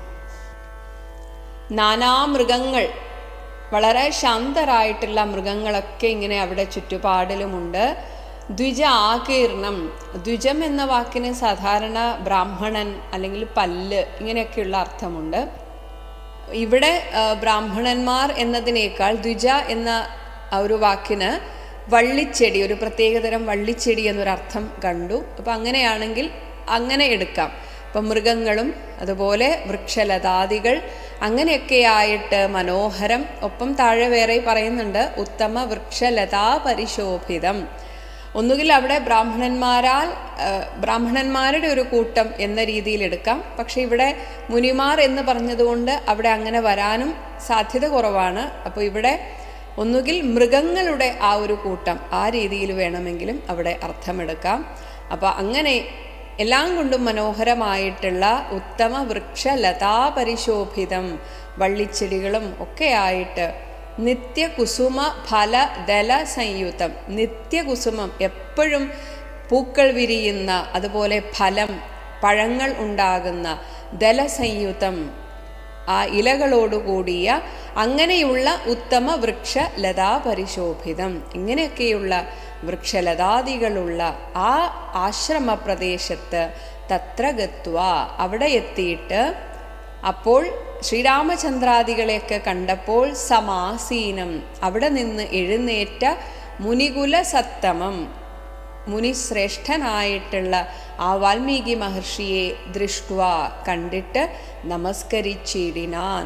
നാനാമൃഗങ്ങൾ, വളരെ ശാന്തരായിട്ടുള്ള മൃഗങ്ങളൊക്കെ ഇങ്ങനെ അവിടെ ചുറ്റുപാടിലുമുണ്ട്. ദ്വിജ ആകീർണം, ദ്വിജം എന്ന വാക്കിന് സാധാരണ ബ്രാഹ്മണൻ അല്ലെങ്കിൽ പല്ല് ഇങ്ങനെയൊക്കെയുള്ള അർത്ഥമുണ്ട്. ഇവിടെ ബ്രാഹ്മണന്മാർ എന്നതിനേക്കാൾ ദ്വിജ എന്ന ഒരു വാക്കിന് വള്ളിച്ചെടി, ഒരു പ്രത്യേകതരം വള്ളിച്ചെടി എന്നൊരർത്ഥം കണ്ടു. അപ്പം അങ്ങനെയാണെങ്കിൽ അങ്ങനെ എടുക്കാം. അപ്പം മൃഗങ്ങളും അതുപോലെ വൃക്ഷലതാദികൾ അങ്ങനെയൊക്കെ ആയിട്ട് മനോഹരം. ഒപ്പം താഴെ വേറെ പറയുന്നുണ്ട് ഉത്തമ വൃക്ഷലതാ പരിശോഭിതം. ഒന്നുകിൽ അവിടെ ബ്രാഹ്മണന്മാരാൽ ബ്രാഹ്മണന്മാരുടെ ഒരു കൂട്ടം എന്ന രീതിയിൽ എടുക്കാം. പക്ഷെ ഇവിടെ മുനിമാർ എന്ന് പറഞ്ഞതുകൊണ്ട് അവിടെ അങ്ങനെ വരാനും സാധ്യത കുറവാണ്. അപ്പോൾ ഇവിടെ ഒന്നുകിൽ മൃഗങ്ങളുടെ ആ ഒരു കൂട്ടം, ആ രീതിയിൽ വേണമെങ്കിലും അവിടെ അർത്ഥമെടുക്കാം. അപ്പോൾ അങ്ങനെ എല്ലാം കൊണ്ടും മനോഹരമായിട്ടുള്ള ഉത്തമ വൃക്ഷലതാ പരിശോഭിതം, വള്ളിച്ചെടികളും ഒക്കെ ആയിട്ട് നിത്യകുസുമ ഫല ദല സംയുതം, നിത്യകുസുമം എപ്പോഴും പൂക്കൾ വിരിയുന്ന, അതുപോലെ ഫലം പഴങ്ങൾ ഉണ്ടാകുന്ന, ദലസംയുതം ആ ഇലകളോടുകൂടിയ അങ്ങനെയുള്ള ഉത്തമ വൃക്ഷ ലതാ പരിശോഭിതം, ഇങ്ങനെയൊക്കെയുള്ള വൃക്ഷലതാദികളുള്ള ആ ആശ്രമ പ്രദേശത്ത് തത്ര ഗത്വ അവിടെ എത്തിയിട്ട് അപ്പോൾ ശ്രീരാമചന്ദ്രാദികളെയൊക്കെ കണ്ടപ്പോൾ സമാസീനം അവിടെ നിന്ന് എഴുന്നേറ്റ മുനികുല സത്തമം, മുനിശ്രേഷ്ഠനായിട്ടുള്ള ആ വാൽമീകി മഹർഷിയെ ദൃഷ്ട്വ കണ്ടിട്ട് നമസ്കരിച്ചിടിനാൻ.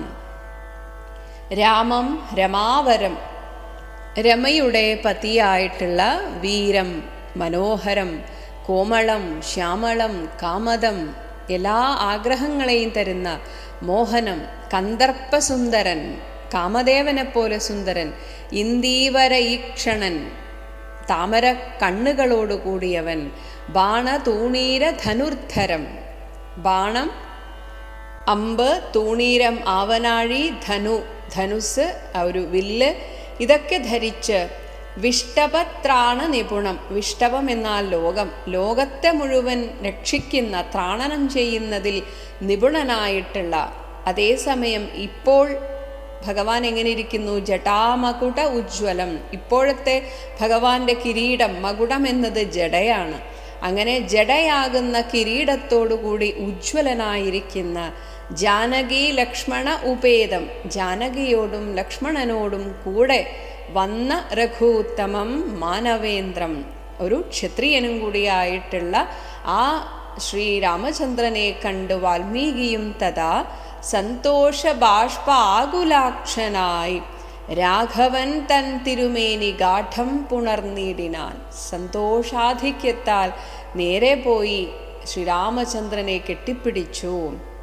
രാമം രമാവരം, രമയുടെ പതിയായിട്ടുള്ള വീരം, മനോഹരം, കോമളം, ശ്യാമളം, കാമദം, എല്ലാ ആഗ്രഹങ്ങളെയും തരുന്ന മോഹനം, കന്ദർപ്പസുന്ദരൻ, കാമദേവനെ പോലെ സുന്ദരൻ, ഇന്ദീവര ഈക്ഷണൻ, താമര കണ്ണുകളോടുകൂടിയവൻ, ബാണ തൂണീര ധനുർധരം, ബാണം, അമ്പ്, തൂണീരം, ആവനാഴി, ധനു, ധനുസ്, ഒരു വില്ല്, ഇതൊക്കെ ധരിച്ച് വിഷ്ടപത്രാണ നിപുണം, വിഷ്ടപം എന്നാൽ ലോകം, ലോകത്തെ മുഴുവൻ രക്ഷിക്കുന്ന, ത്രാണനം ചെയ്യുന്നതിൽ നിപുണനായിട്ടുള്ള, അതേസമയം ഇപ്പോൾ ഭഗവാൻ എങ്ങനെ ഇരിക്കുന്നു? ജടാമകുട ഉജ്ജ്വലം. ഇപ്പോഴത്തെ ഭഗവാന്റെ കിരീടം, മകുടം എന്നത് ജടയാണ്. അങ്ങനെ ജടയാകുന്ന കിരീടത്തോടുകൂടി ഉജ്ജ്വലനായിരിക്കുന്ന ജാനകി ലക്ഷ്മണ ഉപേതം, ജാനകിയോടും ലക്ഷ്മണനോടും കൂടെ വന്ന രഘൂത്തമം മാനവേന്ദ്രം, ഒരു ക്ഷത്രിയനും കൂടിയായിട്ടുള്ള ആ ശ്രീരാമചന്ദ്രനെ കണ്ട് വാൽമീകിയും തഥാ സന്തോഷ ബാഷ്പ ആകുലാക്ഷനായി രാഘവൻ തൻ തിരുമേനി ഗാഠം പുണർന്നിടിനാൻ. സന്തോഷാധിക്യത്താൽ നേരെ പോയി ശ്രീരാമചന്ദ്രനെ കെട്ടിപ്പിടിച്ചു.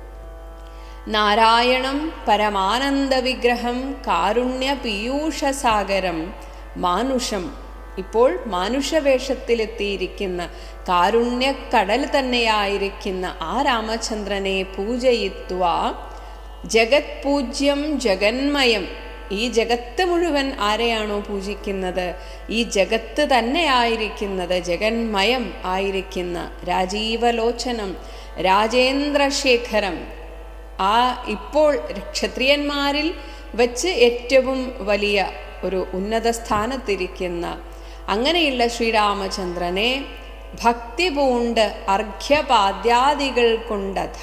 നാരായണം പരമാനന്ദവിഗ്രഹം കാരുണ്യ പീയൂഷസാഗരം മാനുഷം. ഇപ്പോൾ മാനുഷവേഷത്തിലെത്തിയിരിക്കുന്ന കാരുണ്യക്കടൽ തന്നെയായിരിക്കുന്ന ആ രാമചന്ദ്രനെ പൂജയിത്വാ ജഗത് പൂജ്യം ജഗന്മയം. ഈ ജഗത്ത് മുഴുവൻ ആരെയാണോ പൂജിക്കുന്നത്, ഈ ജഗത്ത് തന്നെയായിരിക്കുന്നത് ജഗന്മയം ആയിരിക്കുന്ന രാജീവലോചനം രാജേന്ദ്രശേഖരം, ആ ഇപ്പോൾ ക്ഷത്രിയന്മാരിൽ വച്ച് ഏറ്റവും വലിയ ഒരു ഉന്നത സ്ഥാനത്തിരിക്കുന്ന അങ്ങനെയുള്ള ശ്രീരാമചന്ദ്രനെ ഭക്തി പൂണ്ട് അർഘ്യപാദ്യാദികൾ കൊണ്ടഥ,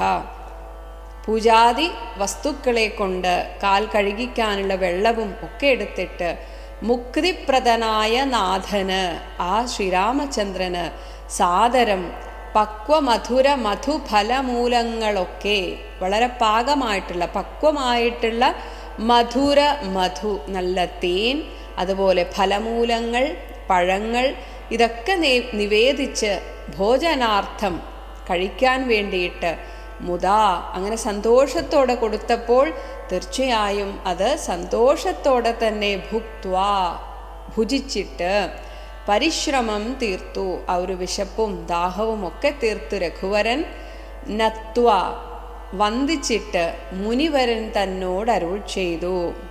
പൂജാതി വസ്തുക്കളെ കൊണ്ട് കാൽ കഴുകിക്കാനുള്ള വെള്ളവും ഒക്കെ എടുത്തിട്ട് മുക്തിപ്രദനായ നാഥന് ആ ശ്രീരാമചന്ദ്രന് സാദരം പക്വമധുര മധുഫലമൂലങ്ങളൊക്കെ വളരെ പാകമായിട്ടുള്ള പക്വമായിട്ടുള്ള മധുര മധു നല്ല തേൻ, അതുപോലെ ഫലമൂലങ്ങൾ പഴങ്ങൾ ഇതൊക്കെ നിവേദിച്ച് ഭോജനാർത്ഥം കഴിക്കാൻ വേണ്ടിയിട്ട് മുദാ അങ്ങനെ സന്തോഷത്തോടെ കൊടുത്തപ്പോൾ തീർച്ചയായും അത് സന്തോഷത്തോടെ തന്നെ ഭുക്ത്വാ ഭുജിച്ചിട്ട് പരിശ്രമം തീർത്തു. ആ ഒരു വിശപ്പും ദാഹവും ഒക്കെ തീർത്തു രഘുവരൻ നത്വ വന്ദിച്ചിട്ട് മുനിവരൻ തന്നോട് അരുൾ ചെയ്തു.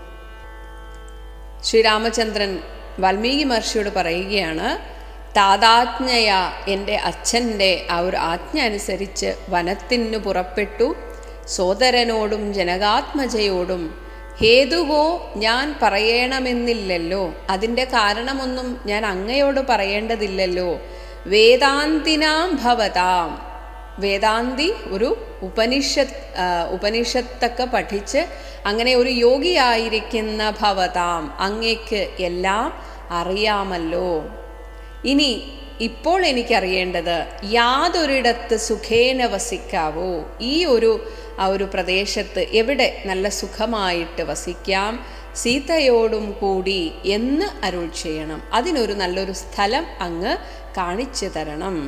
ശ്രീരാമചന്ദ്രൻ വാൽമീകി മഹർഷിയോട് പറയുകയാണ്, താതാജ്ഞയ എൻ്റെ അച്ഛൻ്റെ ആ ഒരു ആജ്ഞ അനുസരിച്ച് വനത്തിനു പുറപ്പെട്ടു. സോദരനോടും ജനകാത്മജയോടും ഹേതുവോ ഞാൻ പറയണമെന്നില്ലല്ലോ, അതിൻ്റെ കാരണമൊന്നും ഞാൻ അങ്ങയോട് പറയേണ്ടതില്ലല്ലോ. വേദാന്തിനാം ഭവതാം, വേദാന്തി ഒരു ഉപനിഷത്ത് ഉപനിഷത്തൊക്കെ പഠിച്ച് അങ്ങനെ ഒരു യോഗിയായിരിക്കുന്ന ഭവതാം അങ്ങേക്ക് എല്ലാം അറിയാമല്ലോ. ഇനി ഇപ്പോൾ എനിക്കറിയേണ്ടത് യാതൊരിടത്ത് സുഖേന വസിക്കാവോ, ഈ ഒരു ആ ഒരു പ്രദേശത്ത് എവിടെ നല്ല സുഖമായിട്ട് വസിക്കാം സീതയോടും കൂടി എന്ന് അരുൾ ചെയ്യണം. അതിനൊരു നല്ലൊരു സ്ഥലം അങ്ങ് കാണിച്ചു തരണം.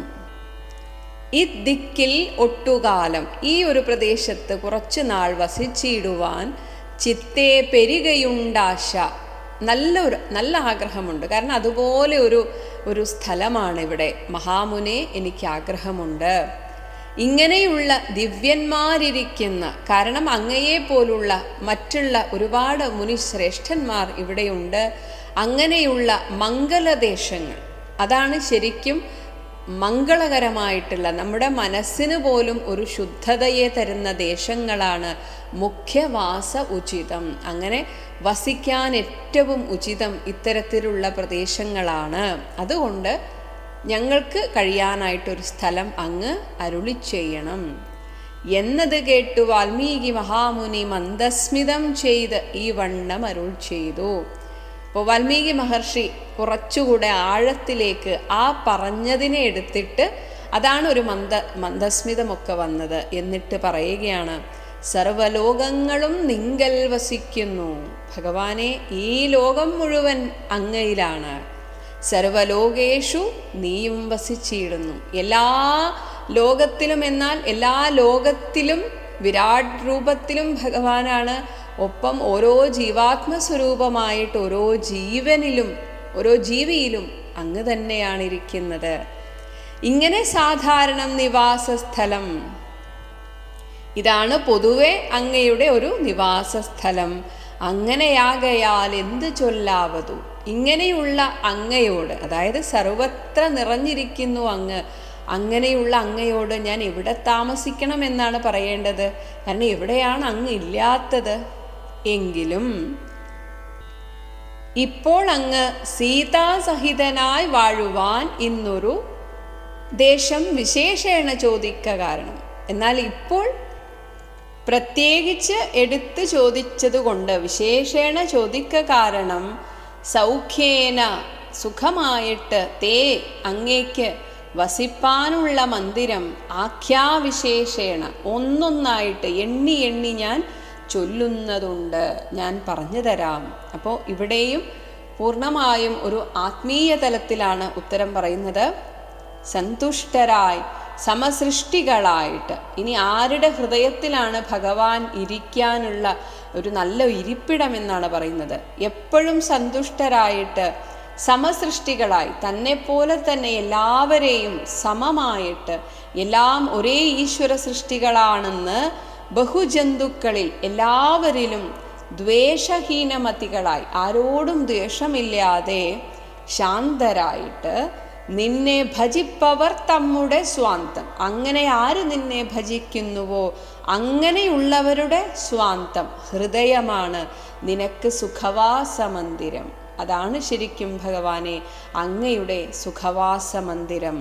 ഈ ദിക്കിൽ ഒട്ടുകാലം ഈ ഒരു പ്രദേശത്ത് കുറച്ചു നാൾ വസിച്ചിടുവാൻ ചിത്തേ പെരുകയുണ്ടാശ, നല്ലൊരു നല്ല ആഗ്രഹമുണ്ട്. കാരണം അതുപോലെ ഒരു ഒരു സ്ഥലമാണ് ഇവിടെ. മഹാമുനെ എനിക്ക് ആഗ്രഹമുണ്ട്. ഇങ്ങനെയുള്ള ദിവ്യന്മാരിരിക്കുന്ന, കാരണം അങ്ങയെ പോലുള്ള മറ്റുള്ള ഒരുപാട് മുനിശ്രേഷ്ഠന്മാർ ഇവിടെയുണ്ട്. അങ്ങനെയുള്ള മംഗലദേശങ്ങൾ, അതാണ് ശരിക്കും മംഗളകരമായിട്ടുള്ള നമ്മുടെ മനസ്സിന് പോലും ഒരു ശുദ്ധതയെ തരുന്ന ദേശങ്ങളാണ് മുഖ്യവാസ ഉചിതം. അങ്ങനെ വസിക്കാൻ ഏറ്റവും ഉചിതം ഇത്തരത്തിലുള്ള പ്രദേശങ്ങളാണ്. അതുകൊണ്ട് ഞങ്ങൾക്ക് കഴിയാനായിട്ടൊരു സ്ഥലം അങ്ങ് അരുളി ചെയ്യണം എന്നത് കേട്ടു വാൽമീകി മഹാമുനി മന്ദസ്മിതം ചെയ്ത് ഈ വണ്ണം അരുൾ ചെയ്തു. അപ്പോൾ വാൽമീകി മഹർഷി കുറച്ചുകൂടെ ആഴത്തിലേക്ക് ആ പറഞ്ഞതിനെ എടുത്തിട്ട്, അതാണ് ഒരു മന്ദ മന്ദസ്മിതമൊക്കെ വന്നത്. എന്നിട്ട് പറയുകയാണ്, സർവലോകങ്ങളും നിങ്കൽ വസിക്കുന്നു ഭഗവാനെ, ഈ ലോകം മുഴുവൻ അങ്ങയിലാണ്. സർവലോകേഷു നീയും വസിച്ചിടുന്നു. എല്ലാ ലോകത്തിലും, എന്നാൽ എല്ലാ ലോകത്തിലും വിരാട് രൂപത്തിലും ഭഗവാനാണ്. ഒപ്പം ഓരോ ജീവാത്മസ്വരൂപമായിട്ട് ഓരോ ജീവനിലും ഓരോ ജീവിയിലും അങ്ങ് തന്നെയാണ് ഇരിക്കുന്നത്. ഇങ്ങനെ സാധാരണ നിവാസസ്ഥലം, ഇതാണ് പൊതുവെ അങ്ങയുടെ ഒരു നിവാസസ്ഥലം. അങ്ങനെയാകയാൽ എന്ത് ചൊല്ലാവതു, ഇങ്ങനെയുള്ള അങ്ങയോട്, അതായത് സർവത്ര നിറഞ്ഞിരിക്കുന്നു അങ്ങ്, അങ്ങനെയുള്ള അങ്ങയോട് ഞാൻ എവിടെ താമസിക്കണം എന്നാണ് പറയേണ്ടത്. കാരണം എവിടെയാണ് അങ്ങ് ഇല്ലാത്തത്. എങ്കിലും ഇപ്പോൾ അങ്ങ് സീതാസഹിതനായി വാഴുവാൻ ഇന്നൊരു ദേശം വിശേഷേണ ചോദിക്ക കാരണം. എന്നാൽ ഇപ്പോൾ പ്രത്യേകിച്ച് എടുത്ത് ചോദിച്ചതുകൊണ്ട് വിശേഷേണ ചോദിക്ക കാരണം സൗഖ്യേന സുഖമായിട്ട് തേ അങ്ങേക്ക് വസിപ്പാനുള്ള മന്ദിരം ആഖ്യാവിശേഷേണ ഒന്നൊന്നായിട്ട് എണ്ണി എണ്ണി ഞാൻ ചൊല്ലുന്നതുണ്ട്, ഞാൻ പറഞ്ഞു തരാം. അപ്പോൾ ഇവിടെയും പൂർണ്ണമായും ഒരു ആത്മീയ തലത്തിലാണ് ഉത്തരം പറയുന്നത്. സന്തുഷ്ടരായി സമസൃഷ്ടികളായിട്ട്. ഇനി ആരുടെ ഹൃദയത്തിലാണ് ഭഗവാൻ ഇരിക്കാനുള്ള ഒരു നല്ല ഇരിപ്പിടം എന്നാണ് പറയുന്നത്? എപ്പോഴും സന്തുഷ്ടരായിട്ട് സമസൃഷ്ടികളായി, തന്നെ പോലെ തന്നെ എല്ലാവരെയും സമമായിട്ട്, എല്ലാം ഒരേ ഈശ്വര സൃഷ്ടികളാണെന്ന് ബഹുജന്തുക്കളിൽ എല്ലാവരിലും ദ്വേഷഹീനമതികളായി, ആരോടും ദ്വേഷമില്ലാതെ ശാന്തരായിട്ട്, നിന്നെ ഭജിപ്പവർ തമ്മുടെ സ്വാന്തം, അങ്ങനെ ആര് നിന്നെ ഭജിക്കുന്നുവോ അങ്ങനെയുള്ളവരുടെ സ്വാന്തം ഹൃദയമാണ് നിനക്ക് സുഖവാസ മന്ദിരം. അതാണ് ശരിക്കും ഭഗവാനെ അങ്ങയുടെ സുഖവാസ മന്ദിരം.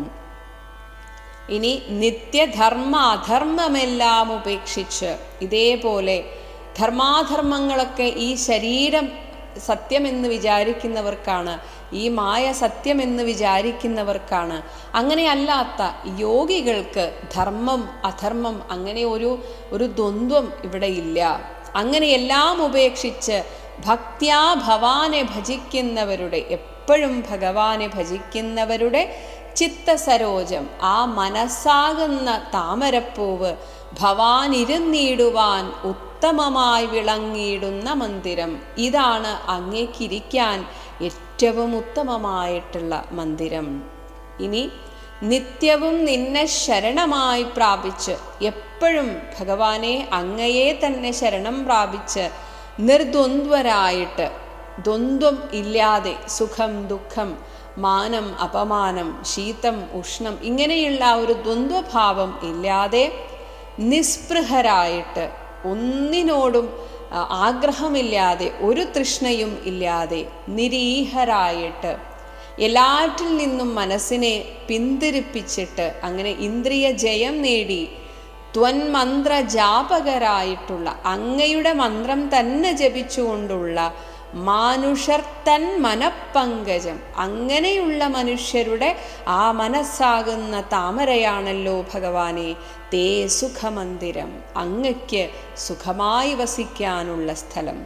ഇനി നിത്യധർമ്മ അധർമ്മമെല്ലാം ഉപേക്ഷിച്ച്, ഇതേപോലെ ധർമാധർമ്മങ്ങളൊക്കെ ഈ ശരീരം സത്യമെന്ന് വിചാരിക്കുന്നവർക്കാണ്, ഈ മായ സത്യമെന്ന് വിചാരിക്കുന്നവർക്കാണ്. അങ്ങനെയല്ലാത്ത യോഗികൾക്ക് ധർമ്മം അധർമ്മം അങ്ങനെ ഒരു ഒരു ദ്വന്ദ്വം ഇവിടെ ഇല്ല. അങ്ങനെ എല്ലാം ഉപേക്ഷിച്ച് ഭക്ത്യാ ഭവാനെ ഭജിക്കുന്നവരുടെ, എപ്പോഴും ഭഗവാനെ ഭജിക്കുന്നവരുടെ ചിത്തസരോജം, ആ മനസ്സാകുന്ന താമരപ്പൂവ് ഭവാൻ ഇരുന്നിടുവാൻ ഉത്തമമായി വിളങ്ങിയിടുന്ന മന്ദിരം. ഇതാണ് അങ്ങേക്കിരിക്കാൻ ഏറ്റവും ഉത്തമമായിട്ടുള്ള മന്ദിരം. ഇനി നിത്യവും നിന്നെ ശരണമായി പ്രാപിച്ച്, എപ്പോഴും ഭഗവാനെ അങ്ങയെ തന്നെ ശരണം പ്രാപിച്ച് നിർദ്വന്ദ്വരായിട്ട്, ദ്വന്ദ്വം ഇല്ലാതെ, സുഖം ദുഃഖം, മാനം അപമാനം, ശീതം ഉഷ്ണം, ഇങ്ങനെയുള്ള ഒരു ദ്വന്ദ്വഭാവം ഇല്ലാതെ നിസ്പൃഹരായിട്ട്, ഒന്നിനോടും ആഗ്രഹമില്ലാതെ, ഒരു തൃഷ്ണയും ഇല്ലാതെ നിരീഹരായിട്ട്, എല്ലാറ്റിൽ നിന്നും മനസ്സിനെ പിന്തിരിപ്പിച്ചിട്ട് അങ്ങനെ ഇന്ദ്രിയ ജയം നേടി ത്വന്മന്ത്ര ജാപകരായിട്ടുള്ള, അങ്ങയുടെ മന്ത്രം തന്നെ ജപിച്ചുകൊണ്ടുള്ള മാനുഷർ തൻ മനപ്പങ്കജം, അങ്ങനെയുള്ള മനുഷ്യരുടെ ആ മനസ്സാകുന്ന താമരയാണല്ലോ ഭഗവാനെ തേ സുഖമന്ദിരം, അങ്ങയ്ക്ക് സുഖമായി വസിക്കാനുള്ള സ്ഥലം.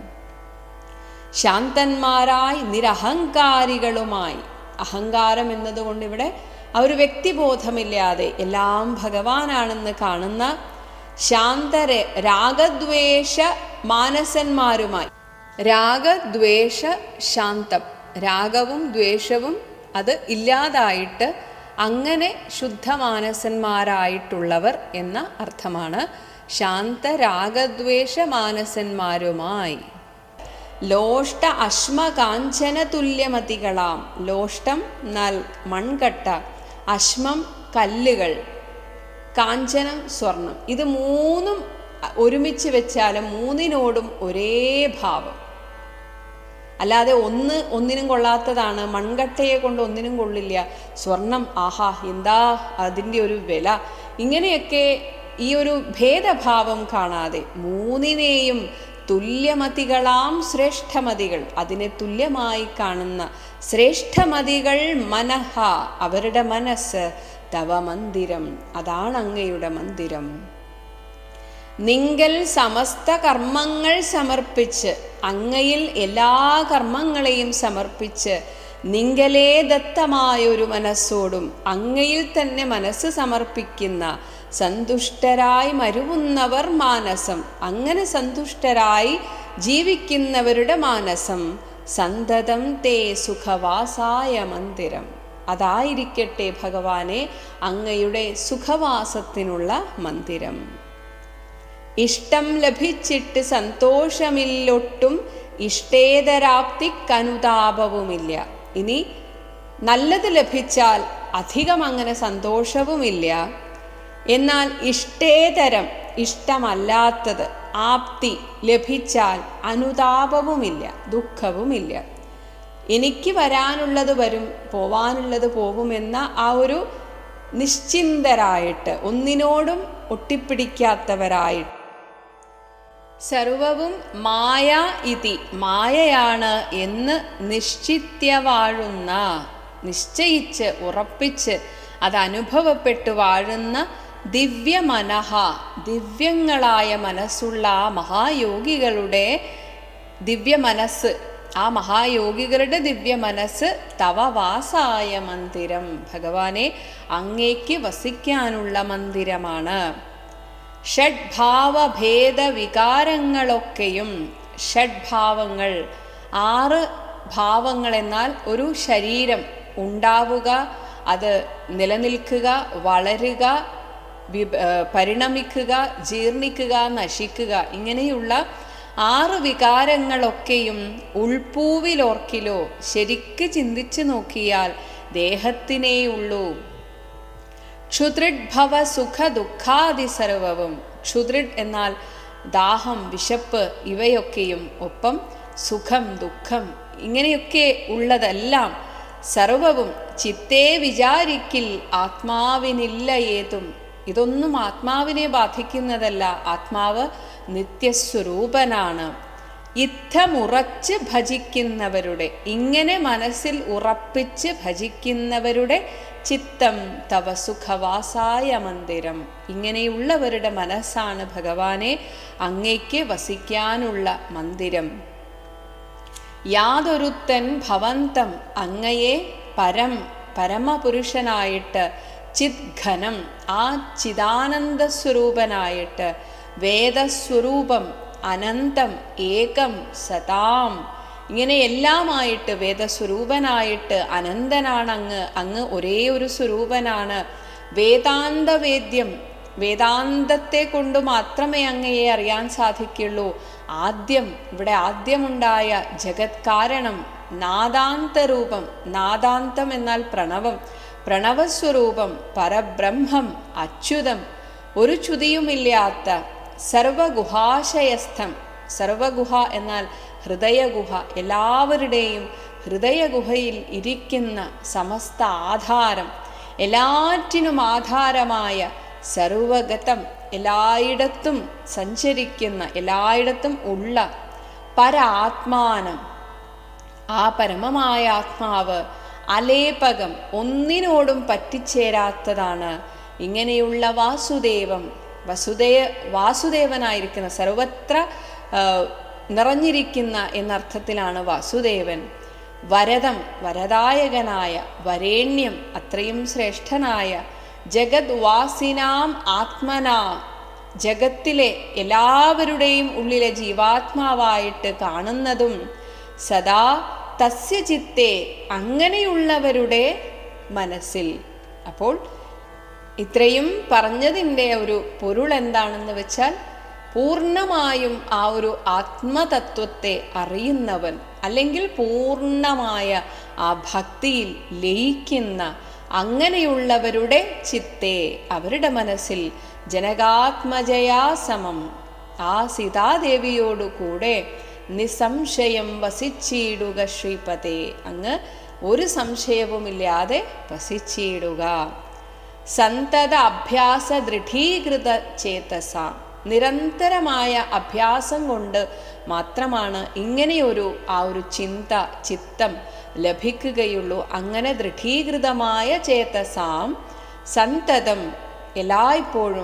ശാന്തന്മാരായി നിരഹങ്കാരികളുമായി, അഹങ്കാരം എന്നതുകൊണ്ട് ഇവിടെ ആ ഒരു വ്യക്തിബോധമില്ലാതെ എല്ലാം ഭഗവാനാണെന്ന് കാണുന്ന ശാന്തരെ രാഗദ്വേഷ മാനസന്മാരുമായി, രാഗദ്വേഷ ശാന്തം, രാഗവും ദ്വേഷവും അത് ഇല്ലാതായിട്ട് അങ്ങനെ ശുദ്ധമാനസന്മാരായിട്ടുള്ളവർ എന്ന അർത്ഥമാണ്. ശാന്ത രാഗദ്വേഷ മാനസന്മാരുമായി. ലോഷ്ട അശ്മകാഞ്ചന തുല്യമതികളാം, ലോഷ്ടം നാൽ മൺകട്ട, അശ്മം കല്ലുകൾ, കാഞ്ചനം സ്വർണം, ഇത് മൂന്നും ഒരുമിച്ച് വെച്ചാലും മൂന്നിനോടും ഒരേ ഭാവം. അല്ലാതെ ഒന്ന് ഒന്നിനും കൊള്ളാത്തതാണ്, മൺകട്ടയെ കൊണ്ട് ഒന്നിനും കൊള്ളില്ല, സ്വർണം ആഹാ എന്താ അതിൻ്റെ ഒരു വില, ഇങ്ങനെയൊക്കെ ഈ ഒരു ഭേദഭാവം കാണാതെ മൂന്നിനെയും തുല്യമതികളാം ശ്രേഷ്ഠമതികൾ, അതിനെ തുല്യമായി കാണുന്ന ശ്രേഷ്ഠമതികൾ മനഃ, അവരുടെ മനസ്സ്, തവ മന്ദിരം, അതാണ് അങ്ങയുടെ മന്ദിരം. നിങ്കൽ സമസ്ത കർമ്മങ്ങൾ സമർപ്പിച്ച്, അങ്ങയിൽ എല്ലാ കർമ്മങ്ങളെയും സമർപ്പിച്ച് നിങ്കലേ ദത്തമായൊരു മനസ്സോടും അങ്ങയിൽ തന്നെ മനസ്സ് സമർപ്പിക്കുന്ന സന്തുഷ്ടരായി മരുവുന്നവർ മാനസം, അങ്ങനെ സന്തുഷ്ടരായി ജീവിക്കുന്നവരുടെ മാനസം, സന്തതം തേ സുഖവാസായ മന്ദിരം, അതായിരിക്കട്ടെ ഭഗവാനെ അങ്ങയുടെ സുഖവാസത്തിനുള്ള മന്ദിരം. ഇഷ്ടം ലഭിച്ചിട്ട് സന്തോഷമില്ലൊട്ടും ഇഷ്ടേതരാപ്തിക്കനുതാപവുമില്ല. ഇനി നല്ലത് ലഭിച്ചാൽ അധികം അങ്ങനെ സന്തോഷവുമില്ല, എന്നാൽ ഇഷ്ടേതരം ഇഷ്ടമല്ലാത്തത് ആപ്തി ലഭിച്ചാൽ അനുതാപവുമില്ല, ദുഃഖവുമില്ല. എനിക്ക് വരാനുള്ളത് വരും, പോവാനുള്ളത് പോവുമെന്ന ആ ഒരു നിശ്ചിന്തരായിട്ട്, ഒന്നിനോടും ഒട്ടിപ്പിടിക്കാത്തവരായിട്ട്, സർവവും മായ ഇതി, മായയാണ് എന്ന് നിശ്ചിത്യ വാഴുന്ന, നിശ്ചയിച്ച് ഉറപ്പിച്ച് അത് അനുഭവപ്പെട്ടു വാഴുന്ന ദിവ്യമനഃ, ദിവ്യങ്ങളായ മനസ്സുള്ള ആ മഹായോഗികളുടെ ദിവ്യ മനസ്സ്, ആ മഹായോഗികളുടെ ദിവ്യ മനസ്സ് തവ വാസായ മന്ദിരം, ഭഗവാനെ അങ്ങേക്ക് വസിക്കാനുള്ള മന്ദിരമാണ്. ഷഡ്ഭാവഭേദ വികാരങ്ങളൊക്കെയും, ഷഡ്ഭാവങ്ങൾ ആറ് ഭാവങ്ങൾ എന്നാൽ ഒരു ശരീരം ഉണ്ടാവുക, അത് നിലനിൽക്കുക, വളരുക, വി പരിണമിക്കുക, ജീർണിക്കുക, നശിക്കുക, ഇങ്ങനെയുള്ള ആറ് വികാരങ്ങളൊക്കെയും ഉൾപ്പൂവിലോർക്കിലോ ശരിക്ക് ചിന്തിച്ചു നോക്കിയാൽ ദേഹത്തിനേയുള്ളൂ. ക്ഷുദ്രിഡ്ഭവ സുഖ ദുഃഖാദി സർവവും, ക്ഷുദ്രിഡ് എന്നാൽ ദാഹം, വിശപ്പ്, ഇവയൊക്കെയും ഒപ്പം സുഖം, ദുഃഖം, ഇങ്ങനെയൊക്കെ ഉള്ളതെല്ലാം സർവവും ചിത്തേ വിചാരിക്കിൽ ആത്മാവിനില്ല ഏതും. ഇതൊന്നും ആത്മാവിനെ ബാധിക്കുന്നതല്ല. ആത്മാവ് നിത്യസ്വരൂപനാണ്. ഇത്തമുറച്ച് ഭജിക്കുന്നവരുടെ, ഇങ്ങനെ മനസ്സിൽ ഉറപ്പിച്ച് ഭജിക്കുന്നവരുടെ ചിത്തം തവ സുഖവാസായ മന്ദിരം, ഇങ്ങനെയുള്ളവരുടെ മനസ്സാണ് ഭഗവാനെ അങ്ങേക്ക് വസിക്കാനുള്ള മന്ദിരം. യാതൊരുത്തൻ ഭവന്തം, അങ്ങയെ പരം പരമപുരുഷനായിട്ട്, ചിദ്ഘനം ആ ചിദാനന്ദ സ്വരൂപനായിട്ട്, വേദസ്വരൂപം അനന്തം ഏകം സതാം, ഇങ്ങനെ എല്ലാമായിട്ട് വേദസ്വരൂപനായിട്ട് അനന്തനാണ് അങ്ങ്, അങ്ങ് ഒരേ ഒരു സ്വരൂപനാണ്. വേദാന്തവേദ്യം, വേദാന്തത്തെ കൊണ്ട് മാത്രമേ അങ്ങയെ അറിയാൻ സാധിക്കുള്ളൂ. ആദ്യം, ഇവിടെ ആദ്യമുണ്ടായ ജഗത് കാരണം, നാദാന്തരൂപം, നാദാന്തം എന്നാൽ പ്രണവം, പ്രണവസ്വരൂപം, പരബ്രഹ്മം, അച്യുതം, ഒരു ച്യുതിയുമില്ലാത്ത, സർവഗുഹാശയസ്ഥം, സർവഗുഹ എന്നാൽ ഹൃദയഗുഹ, എല്ലാവരുടെയും ഹൃദയഗുഹയിൽ ഇരിക്കുന്ന സമസ്ത ആധാരം, എല്ലാറ്റിനും ആധാരമായ സർവഗതം, എല്ലായിടത്തും സഞ്ചരിക്കുന്ന, എല്ലായിടത്തും ഉള്ള പരാത്മാനം, ആ പരമമായ ആത്മാവ് അലേപകം, ഒന്നിനോടും പറ്റിച്ചേരാത്തതാണ്. ഇങ്ങനെയുള്ള വാസുദേവം, വസുദേ വാസുദേവനായിരിക്കുന്ന, സർവത്ര നിറഞ്ഞിരിക്കുന്ന എന്നർത്ഥത്തിലാണ് വാസുദേവൻ. വരദം, വരദായകനായ, വരേണ്യം, അത്രയും ശ്രേഷ്ഠനായ, ജഗത് വാസിനാം ആത്മനാ, ജഗത്തിലെ എല്ലാവരുടെയും ഉള്ളിലെ ജീവാത്മാവായിട്ട് കാണുന്നതും, സദാ തസ്യ ചിത്തേ, അങ്ങനെയുള്ളവരുടെ മനസ്സിൽ. അപ്പോൾ ഇത്രയും പറഞ്ഞതിൻ്റെ ഒരു പൊരുൾ എന്താണെന്ന് വെച്ചാൽ, പൂർണ്ണമായും ആ ഒരു ആത്മതത്വത്തെ അറിയുന്നവൻ, അല്ലെങ്കിൽ പൂർണ്ണമായ ആ ഭക്തിയിൽ ലയിക്കുന്ന അങ്ങനെയുള്ളവരുടെ ചിത്തേ, അവരുടെ മനസ്സിൽ ജനകാത്മജയാ സമം, ആ സീതാദേവിയോടു കൂടെ നിസംശയം വസിച്ചിടുക ശ്രീപതേ, അങ്ങ് ഒരു സംശയവുമില്ലാതെ വസിച്ചിടുക. സന്തത അഭ്യാസ ദൃഢീകൃത ചേതസ, നിരന്തരമായ അഭ്യാസം കൊണ്ട് മാത്രമാണ് ഇങ്ങനെയൊരു ആ ഒരു ചിന്ത, ചിത്തം ലഭിക്കുകയുള്ളൂ. അങ്ങനെ ദൃഢീകൃതമായ ചേതസാം സന്തതം, എല്ലായ്പ്പോഴും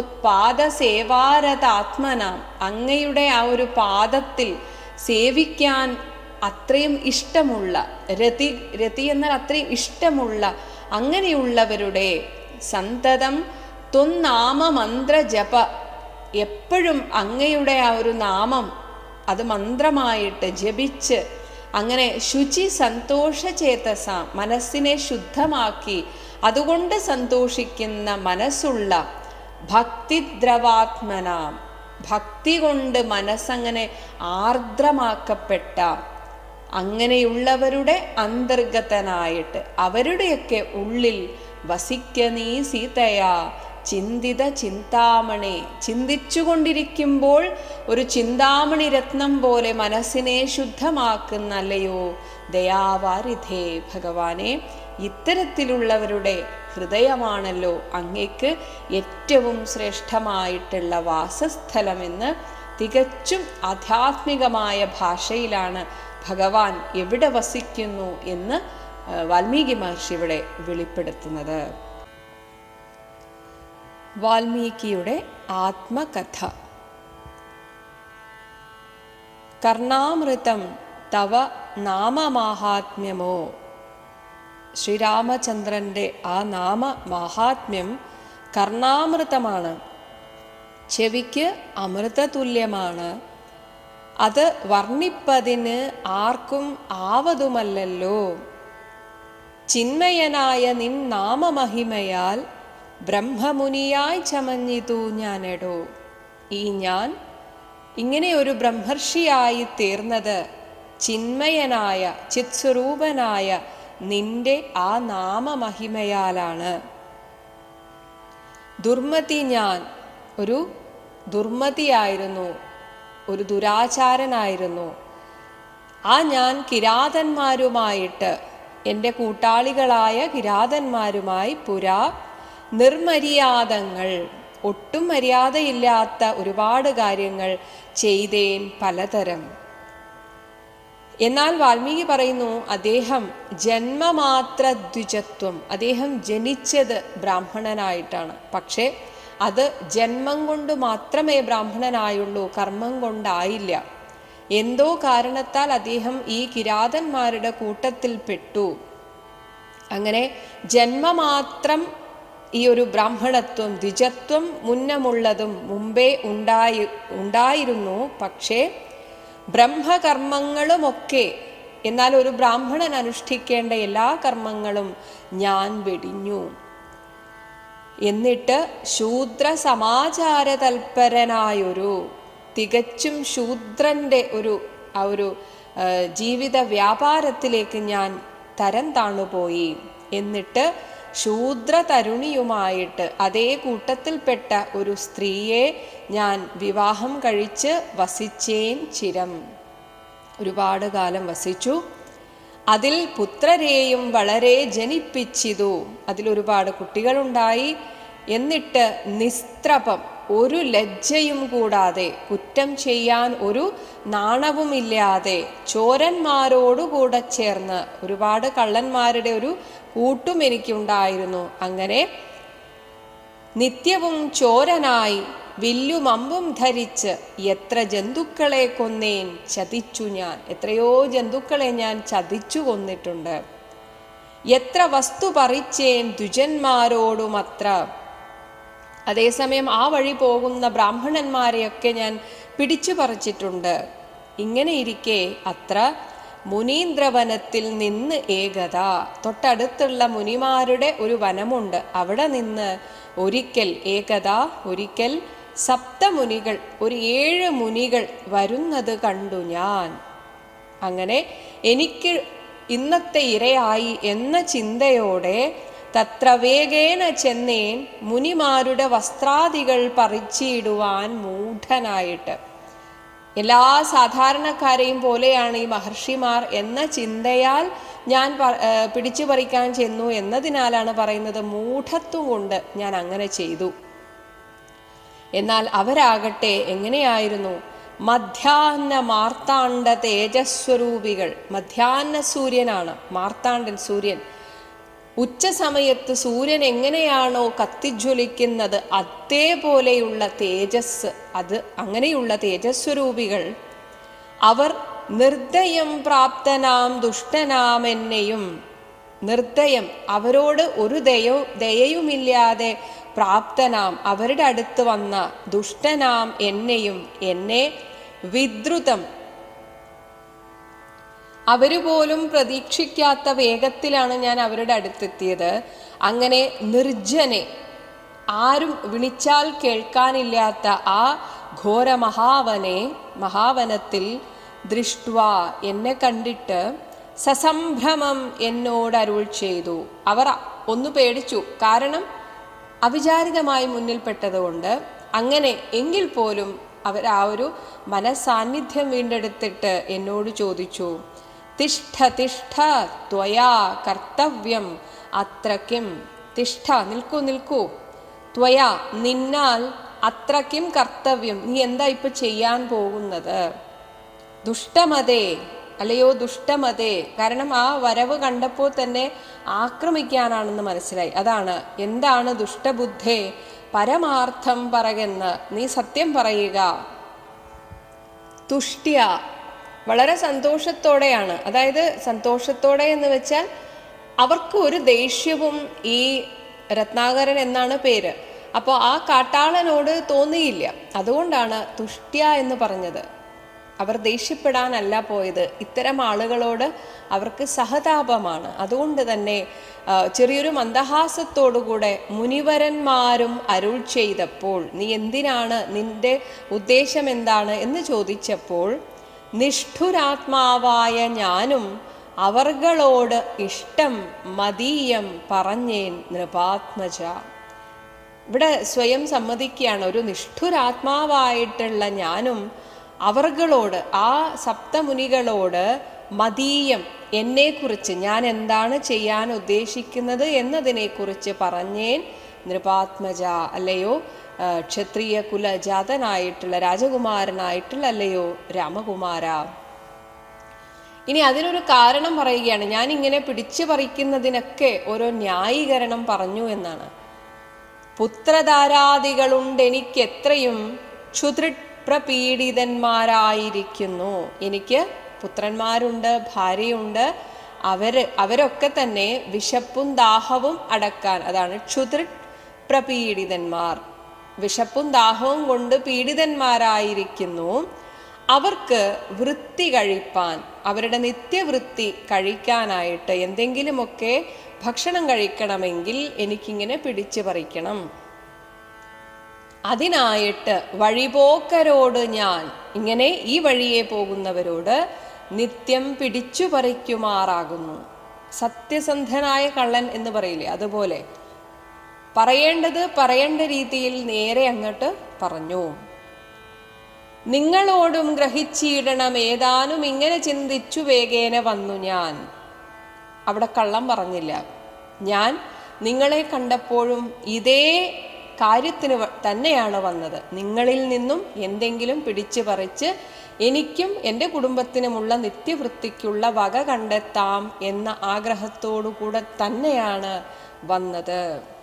ത്വത്പാദസേവാരതാത്മനാം, അങ്ങയുടെ ആ ഒരു പാദത്തിൽ സേവിക്കാൻ അത്രയും ഇഷ്ടമുള്ള, രതി രതി എന്നാൽ അത്രയും ഇഷ്ടമുള്ള അങ്ങനെയുള്ളവരുടെ, സന്തതം ത്വന്നാമ മന്ത്ര ജപ, എപ്പോഴും അങ്ങയുടെ ആ ഒരു നാമം അത് മന്ത്രമായിട്ട് ജപിച്ച്, അങ്ങനെ ശുചി സന്തോഷ ചേതസ, മനസ്സിനെ ശുദ്ധമാക്കി അതുകൊണ്ട് സന്തോഷിക്കുന്ന മനസ്സുള്ള, ഭക്തിദ്രവാത്മനാം, ഭക്തി കൊണ്ട് മനസ്സങ്ങനെ ആർദ്രമാക്കപ്പെട്ട അങ്ങനെയുള്ളവരുടെ അന്തർഗതനായിട്ട്, അവരുടെയൊക്കെ ഉള്ളിൽ വസിക്ക നീ സീതയാ ചിന്തിത ചിന്താമണി, ചിന്തിച്ചുകൊണ്ടിരിക്കുമ്പോൾ ഒരു ചിന്താമണി രത്നം പോലെ മനസ്സിനെ ശുദ്ധമാക്കുന്ന അല്ലയോ ദയാവാരിധേ ഭഗവാനെ, ഇത്തരത്തിലുള്ളവരുടെ ഹൃദയമാണല്ലോ അങ്ങേക്ക് ഏറ്റവും ശ്രേഷ്ഠമായിട്ടുള്ള വാസസ്ഥലമെന്ന് തികച്ചും ആധ്യാത്മികമായ ഭാഷയിലാണ് ഭഗവാൻ എവിടെ വസിക്കുന്നു എന്ന് വാൽമീകി മഹർഷി ഇവിടെ വെളിപ്പെടുത്തുന്നത്. വാൽമീകിയുടെ ആത്മകഥ. കർണാമൃതം തവ നാമമാഹാത്മ്യമോ, ശ്രീരാമചന്ദ്രൻ്റെ ആ നാമ മാഹാത്മ്യം കർണാമൃതമാണ്, ചെവിക്ക് അമൃതതുല്യമാണ്. അത് വർണ്ണിപ്പതിന് ആർക്കും ആവതുമല്ലല്ലോ. ചിന്മയനായ നിൻ നാമമഹിമയാൽ ബ്രഹ്മമുനിയായി ചമഞ്ഞിതു ഞാനെടോ. ഈ ഞാൻ ഇങ്ങനെ ഒരു ബ്രഹ്മർഷിയായി തീർന്നത് ചിന്മയനായ ചിത്സ്വരൂപനായ നിന്റെ ആ നാമമഹിമയാലാണ്. ദുർമതി, ഞാൻ ഒരു ദുർമതിയായിരുന്നു, ഒരു ദുരാചാരനായിരുന്നു. ആ ഞാൻ കിരാതന്മാരുമായിട്ട്, എൻ്റെ കൂട്ടാളികളായ കിരാതന്മാരുമായി പുരാ നിർമര്യാദങ്ങൾ, ഒട്ടും മര്യാദയില്ലാത്ത ഒരുപാട് കാര്യങ്ങൾ ചെയ്തേൻ പലതരം. എന്നാൽ വാൽമീകി പറയുന്നു, അദ്ദേഹം ജന്മമാത്ര ദ്വിജത്വം, അദ്ദേഹം ജനിച്ചത് ബ്രാഹ്മണനായിട്ടാണ്. പക്ഷേ അത് ജന്മം കൊണ്ട് മാത്രമേ ബ്രാഹ്മണനായുള്ളൂ, കർമ്മം കൊണ്ടായില്ല. എന്തോ കാരണത്താൽ അദ്ദേഹം ഈ കിരാതന്മാരുടെ കൂട്ടത്തിൽ പെട്ടു. അങ്ങനെ ജന്മമാത്രം ഈ ഒരു ബ്രാഹ്മണത്വം, ദ്വിജത്വം മുന്നമുള്ളതും മുമ്പേ ഉണ്ടായി ഉണ്ടായിരുന്നു പക്ഷേ ബ്രഹ്മകർമ്മങ്ങളുമൊക്കെ, എന്നാൽ ഒരു ബ്രാഹ്മണൻ അനുഷ്ഠിക്കേണ്ട എല്ലാ കർമ്മങ്ങളും ഞാൻ വെടിഞ്ഞു. എന്നിട്ട് ശൂദ്ര സമാചാര തൽപരനായൊരു, തികച്ചും ശൂദ്രൻ്റെ ഒരു ആ ഒരു ജീവിത വ്യാപാരത്തിലേക്ക് ഞാൻ തരം താണുപോയി. എന്നിട്ട് ശൂദ്ര തരുണിയുമായിട്ട്, അതേ കൂട്ടത്തിൽപ്പെട്ട ഒരു സ്ത്രീയെ ഞാൻ വിവാഹം കഴിച്ച് വസിച്ചേൻ ചിരം. ഒരുപാട് കാലം വസിച്ചു. അതിൽ പുത്രരെയും വളരെ ജനിപ്പിച്ചിതു. അതിലൊരുപാട് കുട്ടികളുണ്ടായി. എന്നിട്ട് നിസ്ത്രപം, ഒരു ലജ്ജയും കൂടാതെ, കുറ്റം ചെയ്യാൻ ഒരു നാണവുമില്ലാതെ ചോരന്മാരോടുകൂടെ ചേർന്ന്, ഒരുപാട് കള്ളന്മാരുടെ ഒരു കൂട്ടും എനിക്കുണ്ടായിരുന്നു. അങ്ങനെ നിത്യവും ചോരനായി വില്ലും അമ്പും ധരിച്ച് എത്ര ജന്തുക്കളെ കൊന്നേൻ ചതിച്ചു ഞാൻ. എത്രയോ ജന്തുക്കളെ ഞാൻ ചതിച്ചു കൊന്നിട്ടുണ്ട്. എത്ര വസ്തു പറിച്ചേൻ ദ്വിജന്മാരോടുമത്ര. അതേസമയം ആ വഴി പോകുന്ന ബ്രാഹ്മണന്മാരെയൊക്കെ ഞാൻ പിടിച്ചു പറിച്ചിട്ടുണ്ട്. ഇങ്ങനെ ഇരിക്കെ അത്ര മുനീന്ദ്രവനത്തിൽ നിന്ന് ഏകത, തൊട്ടടുത്തുള്ള മുനിമാരുടെ ഒരു വനമുണ്ട്, അവിടെ നിന്ന് ഒരിക്കൽ, ഏകത ഒരിക്കൽ, സപ്തമുനികൾ, ഒരു ഏഴ് മുനികൾ വരുന്നത് കണ്ടു ഞാൻ. അങ്ങനെ എനിക്ക് ഇന്നത്തെ ഇരയായി എന്ന ചിന്തയോടെ തത്ര വേഗേന ചെന്നേൻ മുനിമാരുടെ വസ്ത്രാദികൾ പറിച്ചിടുവാൻ മൂഢനായിട്ട്. എല്ലാ സാധാരണക്കാരെയും പോലെയാണ് ഈ മഹർഷിമാർ എന്ന ചിന്തയാൽ ഞാൻ പിടിച്ചു പറിക്കാൻ ചെന്നു എന്നതിനാലാണ് പറയുന്നത്, മൂഢത്വം കൊണ്ട് ഞാൻ അങ്ങനെ ചെയ്തു. എന്നാൽ അവരാകട്ടെ എങ്ങനെയായിരുന്നു? മധ്യാഹ്ന മാർത്താണ്ഡ തേജസ്വരൂപികൾ. മധ്യാഹ്ന സൂര്യനാണ് മാർത്താണ്ഡൻ, സൂര്യൻ. ഉച്ച സമയത്ത് സൂര്യൻ എങ്ങനെയാണോ കത്തിജ്വലിക്കുന്നത് അതേപോലെയുള്ള തേജസ്, അത് അങ്ങനെയുള്ള തേജസ്വരൂപികൾ. അവർ നിർദ്ദയം പ്രാപ്തനാം ദുഷ്ടനാം എന്നെയും, നിർദ്ദയം അവരോട് ഒരു ദയോ ദയയുമില്ലാതെ പ്രാപ്തനാം അവരുടെ അടുത്ത് വന്ന ദുഷ്ടനാം എന്നെയും, എന്നെ വിദ്രുതം, അവരുപോലും പ്രതീക്ഷിക്കാത്ത വേഗത്തിലാണ് ഞാൻ അവരുടെ അടുത്തെത്തിയത്. അങ്ങനെ നിർജ്ജനെ, ആരും വിളിച്ചാൽ കേൾക്കാനില്ലാത്ത ആ ഘോര മഹാവനെ, മഹാവനത്തിൽ ദൃഷ്ട്വ, എന്നെ കണ്ടിട്ട് സസംഭ്രമം എന്നോട് അരുൾ ചെയ്തു. അവർ ഒന്ന് പേടിച്ചു, കാരണം അവിചാരിതമായി മുന്നിൽപ്പെട്ടതുകൊണ്ട്. അങ്ങനെ എങ്കിൽ പോലും അവർ ആ ഒരു മനസാന്നിധ്യം വീണ്ടെടുത്തിട്ട് എന്നോട് ചോദിച്ചു, തിഷ്ഠ തിഷ്ഠ ത്വയാ കർത്തവ്യം അത്രക്കിം. തിഷ്ഠ, നിൽക്കൂ നിൽക്കൂ, ത്വയാ, നിന്നാൽ, അത്രക്കിം കർത്തവ്യം, നീ എന്താ ഇപ്പൊ ചെയ്യാൻ പോകുന്നത്? ദുഷ്ടമതേ, അല്ലയോ ദുഷ്ടമതേ. കാരണം ആ വരവ് കണ്ടപ്പോൾ തന്നെ ആക്രമിക്കാനാണെന്ന് മനസ്സിലായി. അതാണ്, എന്താണ് ദുഷ്ടബുദ്ധേ, പരമാർത്ഥം പറകെന്ന്, നീ സത്യം പറയുക. തുഷ്ട്യ, വളരെ സന്തോഷത്തോടെയാണ്. അതായത് സന്തോഷത്തോടെ എന്ന് വെച്ചാൽ അവർക്ക് ഒരു ദേഷ്യവും ഈ രത്നാകരൻ എന്നാണ് പേര്, അപ്പോൾ ആ കാട്ടാളനോട് തോന്നിയില്ല. അതുകൊണ്ടാണ് തുഷ്ട്യ എന്ന് പറഞ്ഞത്. അവർ ദേഷ്യപ്പെടാനല്ല പോയത്, ഇത്തരം ആളുകളോട് അവർക്ക് സഹതാപമാണ്. അതുകൊണ്ട് തന്നെ ചെറിയൊരു മന്ദഹാസത്തോടുകൂടെ മുനിവരന്മാരും അരുൾ ചെയ്തപ്പോൾ, നീ എന്തിനാണ്, നിന്റെ ഉദ്ദേശം എന്താണ് എന്ന് ചോദിച്ചപ്പോൾ, നിഷ്ഠുരാത്മാവായ ഞാനും അവർകളോട് ഇഷ്ടം മതീയം പറഞ്ഞേൻ നൃപാത്മജ. ഇവിടെ സ്വയം സമ്മതിക്കുകയാണ്, ഒരു നിഷ്ഠുരാത്മാവായിട്ടുള്ള ഞാനും അവർകളോട്, ആ സപ്തമുനികളോട് മതീയം, എന്നെക്കുറിച്ച്, ഞാൻ എന്താണ് ചെയ്യാൻ ഉദ്ദേശിക്കുന്നത് എന്നതിനെക്കുറിച്ച് പറഞ്ഞേൻ നൃപാത്മജ, അല്ലയോ ക്ഷത്രിയ കുലജാതനായിട്ടുള്ള രാജകുമാരനായിട്ടുള്ള അല്ലയോ രാമകുമാര. ഇനി അതിനൊരു കാരണം പറയുകയാണ്. ഞാൻ ഇങ്ങനെ പിടിച്ചു പറിക്കുന്നതിനൊക്കെ ഓരോ ന്യായീകരണം പറഞ്ഞു എന്നാണ്. പുത്രധാരാദികളുണ്ട് എനിക്ക് എത്രയും ക്ഷുതൃപ്രപീഡിതന്മാരായിരിക്കുന്നു. എനിക്ക് പുത്രന്മാരുണ്ട്, ഭാര്യയുണ്ട്, അവര് അവരൊക്കെ തന്നെ വിശപ്പും ദാഹവും അടക്കാൻ, അതാണ് ക്ഷുതൃ പ്രപീഡിതന്മാർ, വിശപ്പും ദാഹവും കൊണ്ട് പീഡിതന്മാരായിരിക്കുന്നു. അവർക്ക് വൃത്തി കഴിപ്പാൻ, അവരുടെ നിത്യവൃത്തി കഴിക്കാനായിട്ട് എന്തെങ്കിലുമൊക്കെ ഭക്ഷണം കഴിക്കണമെങ്കിൽ എനിക്കിങ്ങനെ പിടിച്ചു പറിക്കണം. അതിനായിട്ട് വഴിപോക്കരോട് ഞാൻ, ഇങ്ങനെ ഈ വഴിയെ പോകുന്നവരോട് നിത്യം പിടിച്ചു പറിക്കുമാറാകുന്നു. സത്യസന്ധനായ കള്ളൻ എന്ന് പറയില്ലേ, അതുപോലെ പറയേണ്ടത് പറയേണ്ട രീതിയിൽ നേരെ അങ്ങോട്ട് പറഞ്ഞു. നിങ്ങളോടും ഗ്രഹിച്ചിടണം ഏതാനും ഇങ്ങനെ ചിന്തിച്ചു വേഗേന വന്നു ഞാൻ. അവിടെ കള്ളം പറഞ്ഞില്ല. ഞാൻ നിങ്ങളെ കണ്ടപ്പോഴും ഇതേ കാര്യത്തിന് തന്നെയാണ് വന്നത്. നിങ്ങളിൽ നിന്നും എന്തെങ്കിലും പിടിച്ചു പറിച്ച് എനിക്കും എൻ്റെ കുടുംബത്തിനുമുള്ള നിത്യവൃത്തിക്കുള്ള വക കണ്ടെത്താം എന്ന ആഗ്രഹത്തോടു കൂടെ തന്നെയാണ് വന്നത്.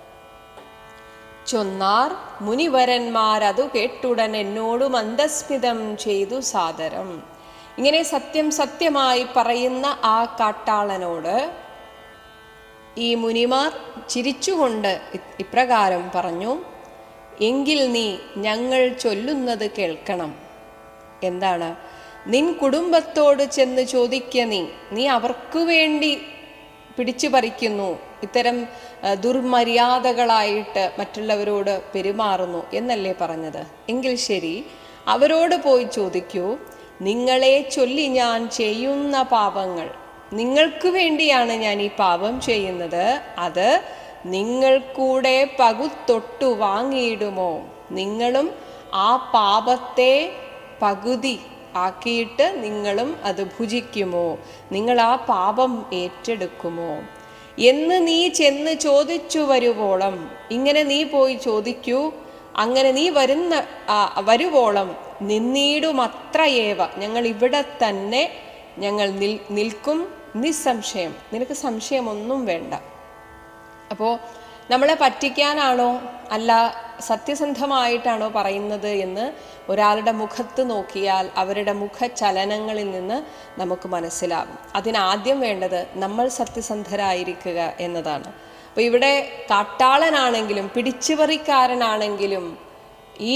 ചൊന്നാർ മുനിവരന്മാരതു കേട്ടുടൻ എന്നോട് മന്ദസ്മിതം ചെയ്തു സാദരം. ഇങ്ങനെ സത്യം സത്യമായി പറയുന്ന ആ കാട്ടാളനോട് ഈ മുനിമാർ ചിരിച്ചുകൊണ്ട് ഇപ്രകാരം പറഞ്ഞു, എങ്കിൽ നീ ഞങ്ങൾ ചൊല്ലുന്നത് കേൾക്കണം. എന്താണ്? നിൻ കുടുംബത്തോട് ചെന്ന് ചോദിക്ക, നീ നീ അവർക്കു വേണ്ടി പിടിച്ചു പറിക്കുന്നു, ഇത്തരം ദുർമര്യാദകളായിട്ട് മറ്റുള്ളവരോട് പെരുമാറുന്നു എന്നല്ലേ പറഞ്ഞത്? എങ്കിൽ ശരി, അവരോട് പോയി ചോദിക്കൂ, നിങ്ങളെ ചൊല്ലി ഞാൻ ചെയ്യുന്ന പാപങ്ങൾ, നിങ്ങൾക്ക് വേണ്ടിയാണ് ഞാൻ ഈ പാപം ചെയ്യുന്നത്, അത് നിങ്ങൾ കൂടെ പകുത്തൊട്ടു വാങ്ങിയിടുമോ? നിങ്ങളും ആ പാപത്തെ പകുതി ആക്കിയിട്ട് നിങ്ങളും അത് ഭുജിക്കുമോ? നിങ്ങൾ ആ പാപം ഏറ്റെടുക്കുമോ എന്ന് നീ ചെന്ന് ചോദിച്ചു വരുവോളം, ഇങ്ങനെ നീ പോയി ചോദിക്കൂ, അങ്ങനെ നീ വരുന്ന വരുവോളം നിന്നീടുമത്രയേവ, ഞങ്ങൾ ഇവിടെ തന്നെ ഞങ്ങൾ നിൽ നിൽക്കും നിസ്സംശയം, നിനക്ക് സംശയമൊന്നും വേണ്ട. അപ്പോൾ നമ്മളെ പറ്റിക്കാനാണോ അല്ല സത്യസന്ധമായിട്ടാണോ പറയുന്നത് എന്ന് ഒരാളുടെ മുഖത്ത് നോക്കിയാൽ അവരുടെ മുഖചലനങ്ങളിൽ നിന്ന് നമുക്ക് മനസ്സിലാവും. അതിനാദ്യം വേണ്ടത് നമ്മൾ സത്യസന്ധരായിരിക്കുക എന്നതാണ്. അപ്പോൾ ഇവിടെ കാട്ടാളനാണെങ്കിലും പിടിച്ചുപറിക്കാരനാണെങ്കിലും ഈ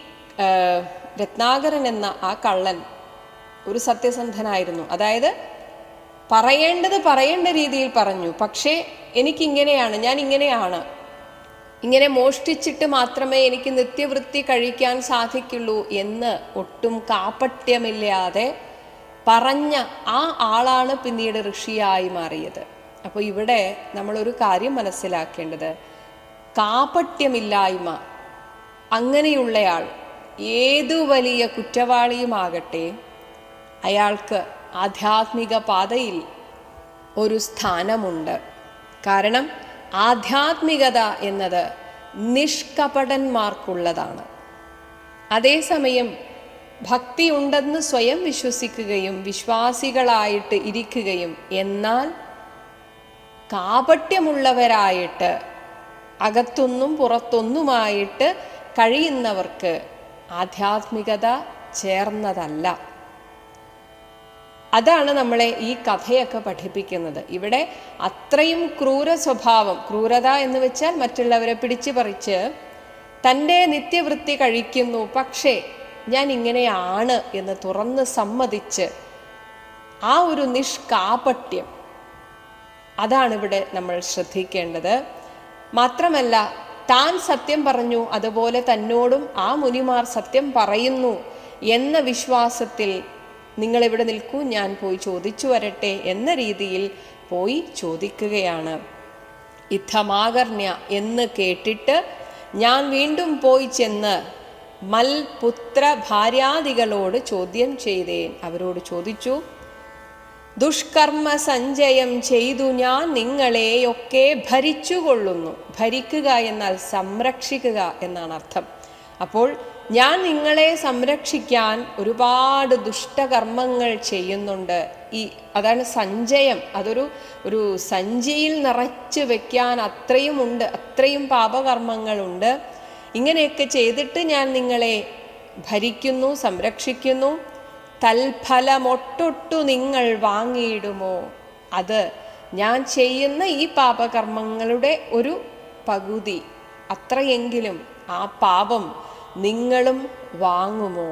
രത്നാകരൻ എന്ന ആ കള്ളൻ ഒരു സത്യസന്ധനായിരുന്നു. അതായത് പറയേണ്ടത് പറയേണ്ട രീതിയിൽ പറഞ്ഞു. പക്ഷേ എനിക്കിങ്ങനെയാണ്, ഞാൻ ഇങ്ങനെയാണ്, ഇങ്ങനെ മോഷ്ടിച്ചിട്ട് മാത്രമേ എനിക്ക് നിത്യവൃത്തി കഴിക്കാൻ സാധിക്കുള്ളൂ എന്ന് ഒട്ടും കാപട്യമില്ലാതെ പറഞ്ഞ ആ ആളാണ് പിന്നീട് ഋഷിയായി മാറിയത്. അപ്പോൾ ഇവിടെ നമ്മളൊരു കാര്യം മനസ്സിലാക്കേണ്ടത്, കാപട്യമില്ലായ്മ, അങ്ങനെയുള്ളയാൾ ഏതു വലിയ കുറ്റവാളിയുമാകട്ടെ അയാൾക്ക് ആധ്യാത്മിക പാതയിൽ ഒരു സ്ഥാനമുണ്ട്. കാരണം ആധ്യാത്മികത എന്നത് നിഷ്കപടന്മാർക്കുള്ളതാണ്. അതേസമയം ഭക്തി ഉണ്ടെന്ന് സ്വയം വിശ്വസിക്കുകയും വിശ്വാസികളായിട്ട് ഇരിക്കുകയും എന്നാൽ കാപട്യമുള്ളവരായിട്ട് അകത്തൊന്നും പുറത്തൊന്നുമായിട്ട് കഴിയുന്നവർക്ക് ആധ്യാത്മികത ചേർന്നതല്ല. അതാണ് നമ്മളെ ഈ കഥയൊക്കെ പഠിപ്പിക്കുന്നത്. ഇവിടെ അത്രയും ക്രൂര സ്വഭാവം, ക്രൂരത എന്ന് വെച്ചാൽ മറ്റുള്ളവരെ പിടിച്ചു പറിച്ച് തൻ്റെ നിത്യവൃത്തി കഴിക്കുന്നു, പക്ഷേ ഞാൻ ഇങ്ങനെയാണ് എന്ന് തുറന്ന് സമ്മതിച്ച് ആ ഒരു നിഷ്കാപട്യം, അതാണിവിടെ നമ്മൾ ശ്രദ്ധിക്കേണ്ടത്. മാത്രമല്ല, താൻ സത്യം പറഞ്ഞു, അതുപോലെ തന്നോടും ആ മുനിമാർ സത്യം പറയുന്നു എന്ന വിശ്വാസത്തിൽ നിങ്ങളിവിടെ നിൽക്കൂ, ഞാൻ പോയി ചോദിച്ചു വരട്ടെ എന്ന രീതിയിൽ പോയി ചോദിക്കുകയാണ്. ഇത്തമാകർണ്യ എന്ന് കേട്ടിട്ട് ഞാൻ വീണ്ടും പോയി ചെന്ന് മൽപുത്ര ഭാര്യാദികളോട് ചോദ്യം ചെയ്തേൻ. അവരോട് ചോദിച്ചു, ദുഷ്കർമ്മ സഞ്ചയം ചെയ്തു ഞാൻ നിങ്ങളെയൊക്കെ ഭരിച്ചുകൊള്ളുന്നു. ഭരിക്കുക എന്നാൽ സംരക്ഷിക്കുക എന്നാണ് അർത്ഥം. അപ്പോൾ ഞാൻ നിങ്ങളെ സംരക്ഷിക്കാൻ ഒരുപാട് ദുഷ്ടകർമ്മങ്ങൾ ചെയ്യുന്നുണ്ട്. ഈ അതാണ് സഞ്ചയം. അതൊരു ഒരു സഞ്ചിയിൽ നിറച്ച് വെക്കാൻ അത്രയും ഉണ്ട്, അത്രയും പാപകർമ്മങ്ങളുണ്ട്. ഇങ്ങനെയൊക്കെ ചെയ്തിട്ട് ഞാൻ നിങ്ങളെ ഭരിക്കുന്നു, സംരക്ഷിക്കുന്നു. തൽഫലമൊട്ടൊട്ടു നിങ്ങൾ വാങ്ങിയിടുമോ? അത് ഞാൻ ചെയ്യുന്ന ഈ പാപകർമ്മങ്ങളുടെ ഒരു പകുതി അത്രയെങ്കിലും ആ പാപം നിങ്ങളും വാങ്ങുമോ?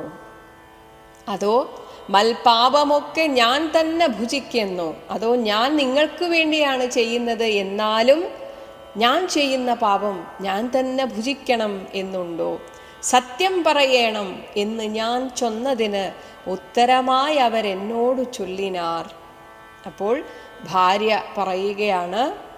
അതോ മൽപാപമൊക്കെ ഞാൻ തന്നെ ഭുജിക്കുന്നു, അതോ ഞാൻ നിങ്ങൾക്ക് വേണ്ടിയാണ് ചെയ്യുന്നത് എന്നാലും ഞാൻ ചെയ്യുന്ന പാപം ഞാൻ തന്നെ ഭുജിക്കണം എന്നുണ്ടോ? സത്യം പറയണം എന്ന് ഞാൻ ചൊന്നതിന് ഉത്തരമായി അവരെന്നോട് ചൊല്ലിനാർ. അപ്പോൾ ഭാര്യ പറയുകയാണ്,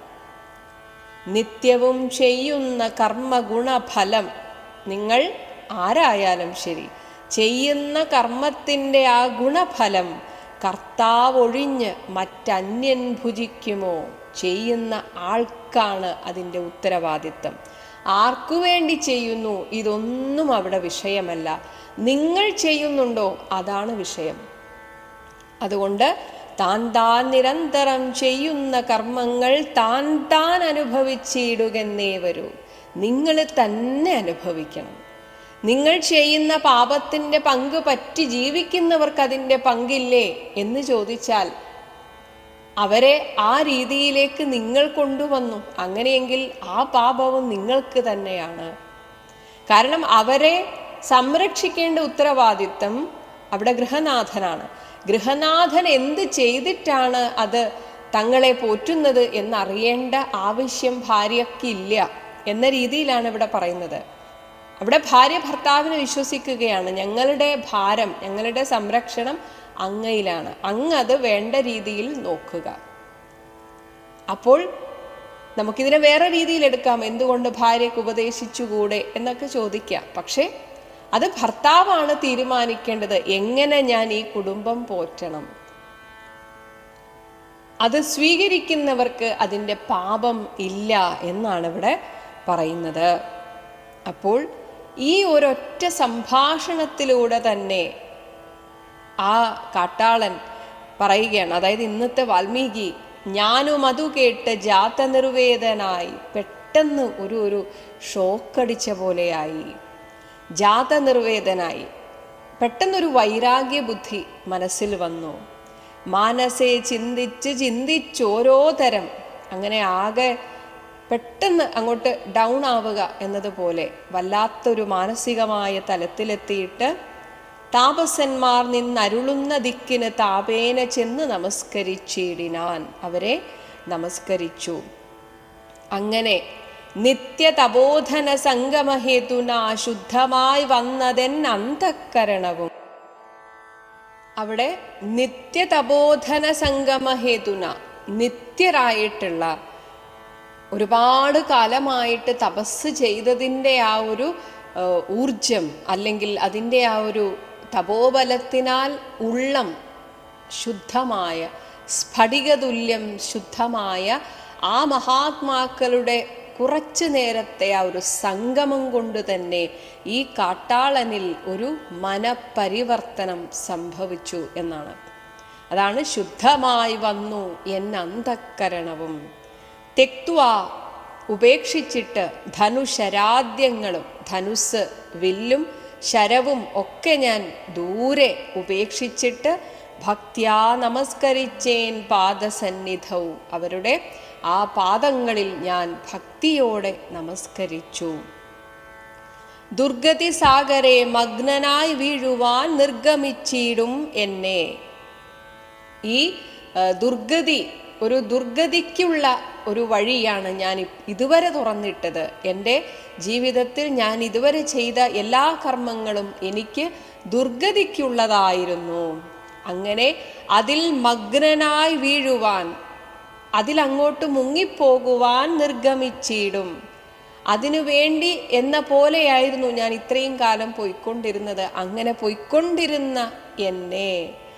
നിത്യവും ചെയ്യുന്ന കർമ്മഗുണഫലം, നിങ്ങൾ ആരായാലും ശരി, ചെയ്യുന്ന കർമ്മത്തിൻ്റെ ആ ഗുണഫലം കർത്താവൊഴിഞ്ഞ് മറ്റന്യൻ ഭുജിക്കുമോ? ചെയ്യുന്ന ആൾക്കാണ് അതിൻ്റെ ഉത്തരവാദിത്തം. ആർക്കു വേണ്ടി ചെയ്യുന്നു ഇതൊന്നും അവിടെ വിഷയമല്ല. നിങ്ങൾ ചെയ്യുന്നുണ്ടോ അതാണ് വിഷയം. അതുകൊണ്ട് താൻ താൻ നിരന്തരം ചെയ്യുന്ന കർമ്മങ്ങൾ താൻ താൻ അനുഭവിച്ചിടുകെന്നേ വരൂ. നിങ്ങൾ തന്നെ അനുഭവിക്കണം. നിങ്ങൾ ചെയ്യുന്ന പാപത്തിൻ്റെ പങ്ക് പറ്റി ജീവിക്കുന്നവർക്ക് അതിൻ്റെ പങ്കില്ലേ എന്ന് ചോദിച്ചാൽ അവരെ ആ രീതിയിലേക്ക് നിങ്ങൾ കൊണ്ടുവന്നു. അങ്ങനെയെങ്കിൽ ആ പാപവും നിങ്ങൾക്ക് തന്നെയാണ്. കാരണം അവരെ സംരക്ഷിക്കേണ്ട ഉത്തരവാദിത്തം അവിടെ ഗൃഹനാഥനാണ്. ഗൃഹനാഥൻ എന്ത് ചെയ്തിട്ടാണ് അത് തങ്ങളെ പോറ്റുന്നത് എന്നറിയേണ്ട ആവശ്യം ഭാര്യയ്ക്കില്ല എന്ന രീതിയിലാണ് ഇവിടെ പറയുന്നത്. അവിടെ ഭാര്യ ഭർത്താവിനെ വിശ്വസിക്കുകയാണ്, ഞങ്ങളുടെ ഭാരം, ഞങ്ങളുടെ സംരക്ഷണം അങ്ങയിലാണ്, അങ്ങ് അത് വേണ്ട രീതിയിൽ നോക്കുക. അപ്പോൾ നമുക്കിതിനെ വേറെ രീതിയിൽ എടുക്കാം, എന്തുകൊണ്ട് ഭാര്യയ്ക്ക് ഉപദേശിച്ചുകൂടെ എന്നൊക്കെ ചോദിക്കാം. പക്ഷേ അത് ഭർത്താവാണ് തീരുമാനിക്കേണ്ടത്, എങ്ങനെ ഞാൻ ഈ കുടുംബം പോറ്റണം. അത് സ്വീകരിക്കുന്നവർക്ക് അതിൻ്റെ പാപം ഇല്ല എന്നാണ് ഇവിടെ പറയുന്നത്. അപ്പോൾ ഈ ഒരൊറ്റ സംഭാഷണത്തിലൂടെ തന്നെ ആ കാട്ടാളൻ പറയുകയാണ്, അതായത് ഇന്നത്തെ വാൽമീകി, ഞാനും അതു കേട്ട് ജാത നിർവേദനായി, പെട്ടെന്ന് ഒരു ഒരു ഷോക്കടിച്ച പോലെയായി, ജാത നിർവേദനായി, പെട്ടെന്നൊരു വൈരാഗ്യ ബുദ്ധി മനസ്സിൽ വന്നു. മാനസേ ചിന്തിച്ച് ചിന്തിച്ചോരോ തരം, അങ്ങനെ ആകെ പെട്ടെന്ന് അങ്ങോട്ട് ഡൗൺ ആവുക എന്നതുപോലെ വല്ലാത്തൊരു മാനസികമായ തലത്തിലെത്തിയിട്ട് താപസന്മാർ നിന്നരുളുന്ന ദിക്കിന് താപേന ചെന്ന് നമസ്കരിച്ചിടിനാൻ. അവരെ നമസ്കരിച്ചു. അങ്ങനെ നിത്യതപോധന സംഗമഹേതുന ശുദ്ധമായി വന്നതെൻ അന്തഃകരണവും. അവിടെ നിത്യതപോധന സംഗമഹേതുന, നിത്യരായിട്ടുള്ള ഒരുപാട് കാലമായിട്ട് തപസ് ചെയ്തതിൻ്റെ ആ ഒരു ഊർജം, അല്ലെങ്കിൽ അതിൻ്റെ ആ ഒരു തപോബലത്തിനാൽ ഉള്ളം ശുദ്ധമായ, സ്ഫടികതുല്യം ശുദ്ധമായ ആ മഹാത്മാക്കളുടെ കുറച്ചു നേരത്തെ ആ ഒരു സംഗമം കൊണ്ട് തന്നെ ഈ കാട്ടാളനിൽ ഒരു മനപരിവർത്തനം സംഭവിച്ചു എന്നാണ്. അതാണ് ശുദ്ധമായി വന്നു എൻ അന്തഃകരണവും. തെക്വ, ഉപേക്ഷിച്ചിട്ട്, ധനുശരാദ്യങ്ങളും, ധനുസ് വില്ലും ശരവും ഒക്കെ ഞാൻ ദൂരെ ഉപേക്ഷിച്ചിട്ട്, ഭക്ത്യാ നമസ്കരിച്ചേൻ പാദസന്നിധൗ. അവരുടെ ആ പാദങ്ങളിൽ ഞാൻ ഭക്തിയോടെ നമസ്കരിച്ചു. ദുർഗതി സാഗരെ മഗ്നനായി വീഴുവാൻ നിർഗമിച്ചിടും എന്നെ. ഈ ദുർഗതി, ഒരു ദുർഗതിക്കുള്ള ഒരു വഴിയാണ് ഞാൻ ഇതുവരെ തുറന്നിട്ടത്. എൻ്റെ ജീവിതത്തിൽ ഞാൻ ഇതുവരെ ചെയ്ത എല്ലാ കർമ്മങ്ങളും എനിക്ക് ദുർഗതിക്കുള്ളതായിരുന്നു. അങ്ങനെ അതിൽ മഗ്നനായി വീഴുവാൻ, അതിലങ്ങോട്ട് മുങ്ങിപ്പോകുവാൻ നിർഗമിച്ചിടും. അതിനു വേണ്ടി എന്ന പോലെയായിരുന്നു ഞാൻ ഇത്രയും കാലം പോയിക്കൊണ്ടിരുന്നത്. അങ്ങനെ പോയിക്കൊണ്ടിരുന്ന എന്നെ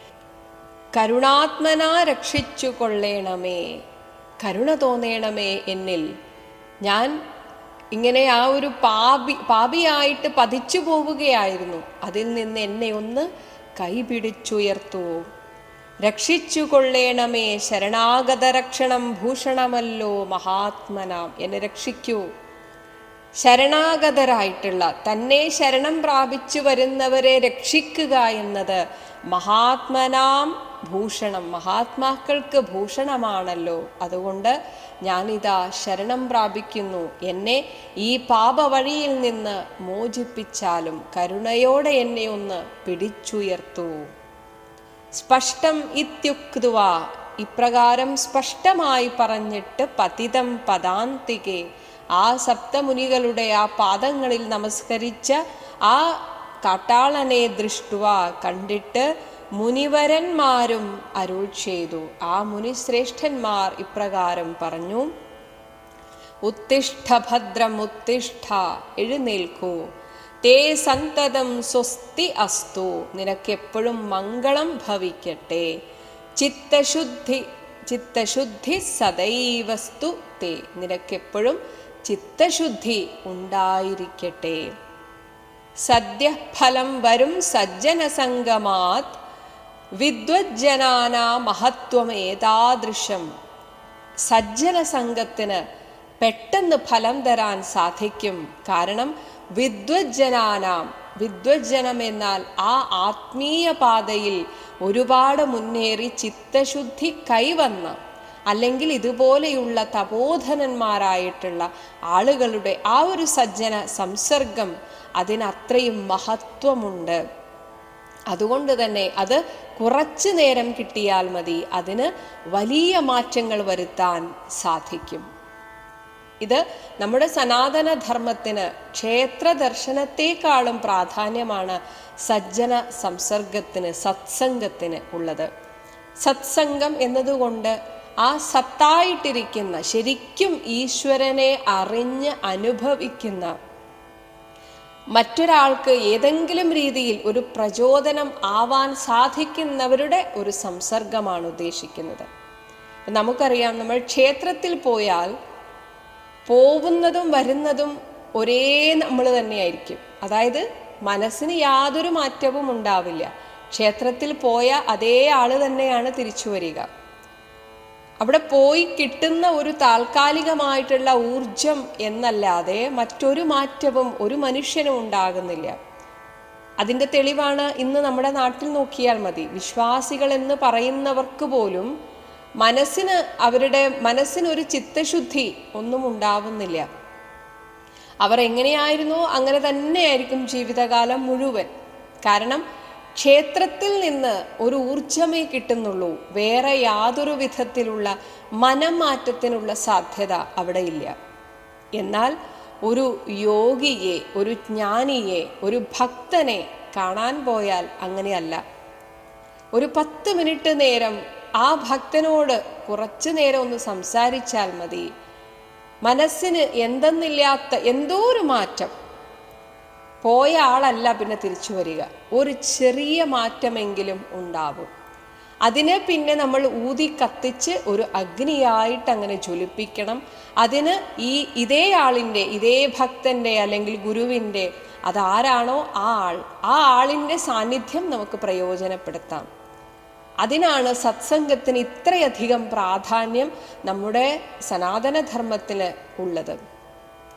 കരുണാത്മനാ രക്ഷിച്ചു കൊള്ളേണമേ, കരുണ തോന്നേണമേ എന്നിൽ. ഞാൻ ഇങ്ങനെ ആ ഒരു പാപി പാപിയായിട്ട് പതിച്ചു പോവുകയായിരുന്നു. അതിൽ നിന്ന് എന്നെ ഒന്ന് കൈപിടിച്ചുയർത്തൂ. രക്ഷിച്ചു കൊള്ളേണമേ, ശരണാഗത രക്ഷണം ഭൂഷണമല്ലോ മഹാത്മനാം. എന്നെ രക്ഷിക്കൂ. ശരണാഗതരായിട്ടുള്ള, തന്നെ ശരണം പ്രാപിച്ചു വരുന്നവരെ രക്ഷിക്കുക എന്നത് മഹാത്മനാം ഭൂഷണം, മഹാത്മാക്കൾക്ക് ഭൂഷണമാണല്ലോ. അതുകൊണ്ട് ഞാനിതാ ശരണം പ്രാപിക്കുന്നു. എന്നെ ഈ പാപവഴിയിൽ നിന്ന് മോചിപ്പിച്ചാലും കരുണയോടെ എന്നെ ഒന്ന് പിടിച്ചുയർത്തൂ. സ്പഷ്ടം ഇത്യുക്തുവ, ഇപ്രകാരം സ്പഷ്ടമായി പറഞ്ഞിട്ട് പതിതം പദാന്തികെ, ആ സപ്തമുനികളുടെ ആ പാദങ്ങളിൽ നമസ്കരിച്ച ആ കാട്ടാളനെ ദൃഷ്ടുവ, കണ്ടിട്ട് മുനിവരന്മാരും അരുൾ ചെയ്തു. ആ മുനിശ്രേഷ്ഠന്മാർ ഇപ്രകാരം പറഞ്ഞു: ഉത്തിഷ്ഠ ഭദ്രം ഉത്തിഷ്ഠ, എഴുന്നേൽക്കൂ. തേ സന്തതം സ്വസ്തി അസ്തു, നിനക്കെപ്പോഴും മംഗളം ഭവിക്കട്ടെ. ചിത്തശുദ്ധി ചിത്തശുദ്ധി സദൈവസ്തു തേ, നിനക്കെപ്പോഴും ചിത്തശുദ്ധി ഉണ്ടായിരിക്കട്ടെ. സദ്യ ഫലം വരും സജ്ജന സംഗമാത് വിദ്വജ്ജനാനാ മഹത്വമേതാദൃശം. സജ്ജന സംഘത്തിന് പെട്ടെന്ന് ഫലം തരാൻ സാധിക്കും. കാരണം വിദ്വജ്ജനാനാം, വിദ്വജ്ജനം എന്നാൽ ആ ആത്മീയ പാതയിൽ ഒരുപാട് മുന്നേറി ചിത്തശുദ്ധി കൈവന്ന, അല്ലെങ്കിൽ ഇതുപോലെയുള്ള തപോധനന്മാരായിട്ടുള്ള ആളുകളുടെ ആ ഒരു സജ്ജന സംസർഗം, അതിനത്രയും മഹത്വമുണ്ട്. അതുകൊണ്ട് തന്നെ അത് കുറച്ചു നേരം കിട്ടിയാൽ മതി, അതിന് വലിയ മാറ്റങ്ങൾ വരുത്താൻ സാധിക്കും. ഇത് നമ്മുടെ സനാതനധർമ്മത്തിന് ക്ഷേത്ര ദർശനത്തെക്കാളും പ്രാധാന്യമാണ് സജ്ജന സംസർഗത്തിന്, സത്സംഗത്തിന് ഉള്ളത്. സത്സംഗം എന്നതുകൊണ്ട് ആ സത്തായിട്ടിരിക്കുന്ന, ശരിക്കും ഈശ്വരനെ അറിഞ്ഞ് അനുഭവിക്കുന്ന, മറ്റൊരാൾക്ക് ഏതെങ്കിലും രീതിയിൽ ഒരു പ്രചോദനം ആവാൻ സാധിക്കുന്നവരുടെ ഒരു സംസർഗമാണ് ഉദ്ദേശിക്കുന്നത്. നമുക്കറിയാം, നമ്മൾ ക്ഷേത്രത്തിൽ പോയാൽ പോകുന്നതും വരുന്നതും ഒരേ നമ്മൾ തന്നെയായിരിക്കും. അതായത് മനസ്സിന് യാതൊരു മാറ്റവും ഉണ്ടാവില്ല. ക്ഷേത്രത്തിൽ പോയ അതേ ആള് തന്നെയാണ് തിരിച്ചു വരിക. അവിടെ പോയി കിട്ടുന്ന ഒരു താൽക്കാലികമായിട്ടുള്ള ഊർജം എന്നല്ലാതെ മറ്റൊരു മാറ്റവും ഒരു മനുഷ്യനും ഉണ്ടാകുന്നില്ല. അതിൻ്റെ തെളിവാണ് ഇന്ന് നമ്മുടെ നാട്ടിൽ നോക്കിയാൽ മതി. വിശ്വാസികൾ എന്ന് പറയുന്നവർക്ക് പോലും മനസ്സിന്, അവരുടെ മനസ്സിനൊരു ചിത്തശുദ്ധി ഒന്നും ഉണ്ടാവുന്നില്ല. അവർ എങ്ങനെയായിരുന്നോ അങ്ങനെ തന്നെയായിരിക്കും ജീവിതകാലം മുഴുവൻ. കാരണം ക്ഷേത്രത്തിൽ നിന്ന് ഒരു ഊർജമേ കിട്ടുന്നുള്ളൂ. വേറെ യാതൊരു വിധത്തിലുള്ള മനം മാറ്റത്തിനുള്ള സാധ്യത അവിടെ ഇല്ല. എന്നാൽ ഒരു യോഗിയെ, ഒരു ജ്ഞാനിയെ, ഒരു ഭക്തനെ കാണാൻ പോയാൽ അങ്ങനെയല്ല. ഒരു പത്ത് മിനിറ്റ് നേരം ആ ഭക്തനോട് കുറച്ചു നേരം ഒന്ന് സംസാരിച്ചാൽ മതി. മനസ്സിന് എന്തെന്നില്ലാത്ത എന്തോ ഒരു മാറ്റം, പോയ ആളല്ല പിന്നെ തിരിച്ചു വരിക, ഒരു ചെറിയ മാറ്റമെങ്കിലും ഉണ്ടാവും. അതിനെ പിന്നെ നമ്മൾ ഊതി കത്തിച്ച് ഒരു അഗ്നിയായിട്ട് അങ്ങനെ ജ്വലിപ്പിക്കണം. അതിന് ഈ ഇതേ ആളിൻ്റെ, ഇതേ ഭക്തൻ്റെ അല്ലെങ്കിൽ ഗുരുവിൻ്റെ, അതാരാണോ ആ ആൾ, ആ ആളിൻ്റെ സാന്നിധ്യം നമുക്ക് പ്രയോജനപ്പെടുത്താം. അതിനാണ് സത്സംഗത്തിന് ഇത്രയധികം പ്രാധാന്യം നമ്മുടെ സനാതനധർമ്മത്തിന് ഉള്ളത്.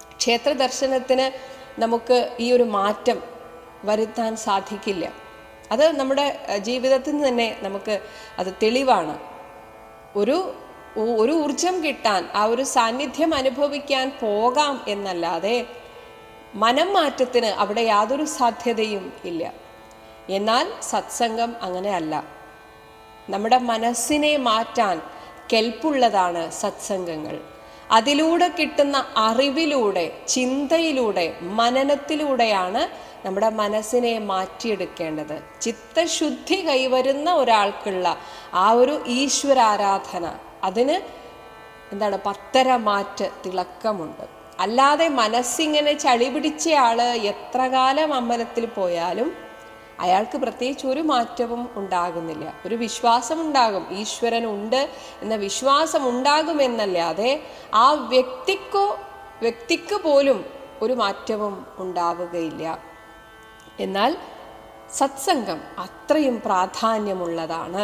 ക്ഷേത്ര ദർശനത്തിന് നമുക്ക് ഈ ഒരു മാറ്റം വരുത്താൻ സാധിക്കില്ല. അത് നമ്മുടെ ജീവിതത്തിൽ നിന്ന് തന്നെ നമുക്ക് അത് തെളിവാണ്. ഒരു ഒരു ഊർജം കിട്ടാൻ, ആ ഒരു സാന്നിധ്യം അനുഭവിക്കാൻ പോകാം എന്നല്ലാതെ മനം മാറ്റത്തിന് അവിടെ യാതൊരു സാധ്യതയും ഇല്ല. എന്നാൽ സത്സംഗം അങ്ങനെയല്ല. നമ്മുടെ മനസ്സിനെ മാറ്റാൻ കെൽപ്പുള്ളതാണ് സത്സംഗങ്ങൾ. അതിലൂടെ കിട്ടുന്ന അറിവിലൂടെ, ചിന്തയിലൂടെ, മനനത്തിലൂടെയാണ് നമ്മുടെ മനസ്സിനെ മാറ്റിയെടുക്കേണ്ടത്. ചിത്തശുദ്ധി കൈവരുന്ന ഒരാൾക്കുള്ള ആ ഒരു ഈശ്വരാരാധന, അതിന് എന്താണ് പത്തര മാറ്റ് തിളക്കമുണ്ട്. അല്ലാതെ മനസ്സിങ്ങനെ ചളി പിടിച്ച ആള് എത്ര കാലം അമ്പലത്തിൽ പോയാലും അയാൾക്ക് പ്രത്യേകിച്ച് ഒരു മാറ്റവും ഉണ്ടാകുന്നില്ല. ഒരു വിശ്വാസം ഉണ്ടാകും, ഈശ്വരൻ ഉണ്ട് എന്ന വിശ്വാസം ഉണ്ടാകുമെന്നല്ലാതെ ആ വ്യക്തിക്കോ വ്യക്തിക്ക് പോലും ഒരു മാറ്റവും ഉണ്ടാവുകയില്ല. എന്നാൽ സത്സംഗം അത്രയും പ്രാധാന്യമുള്ളതാണ്.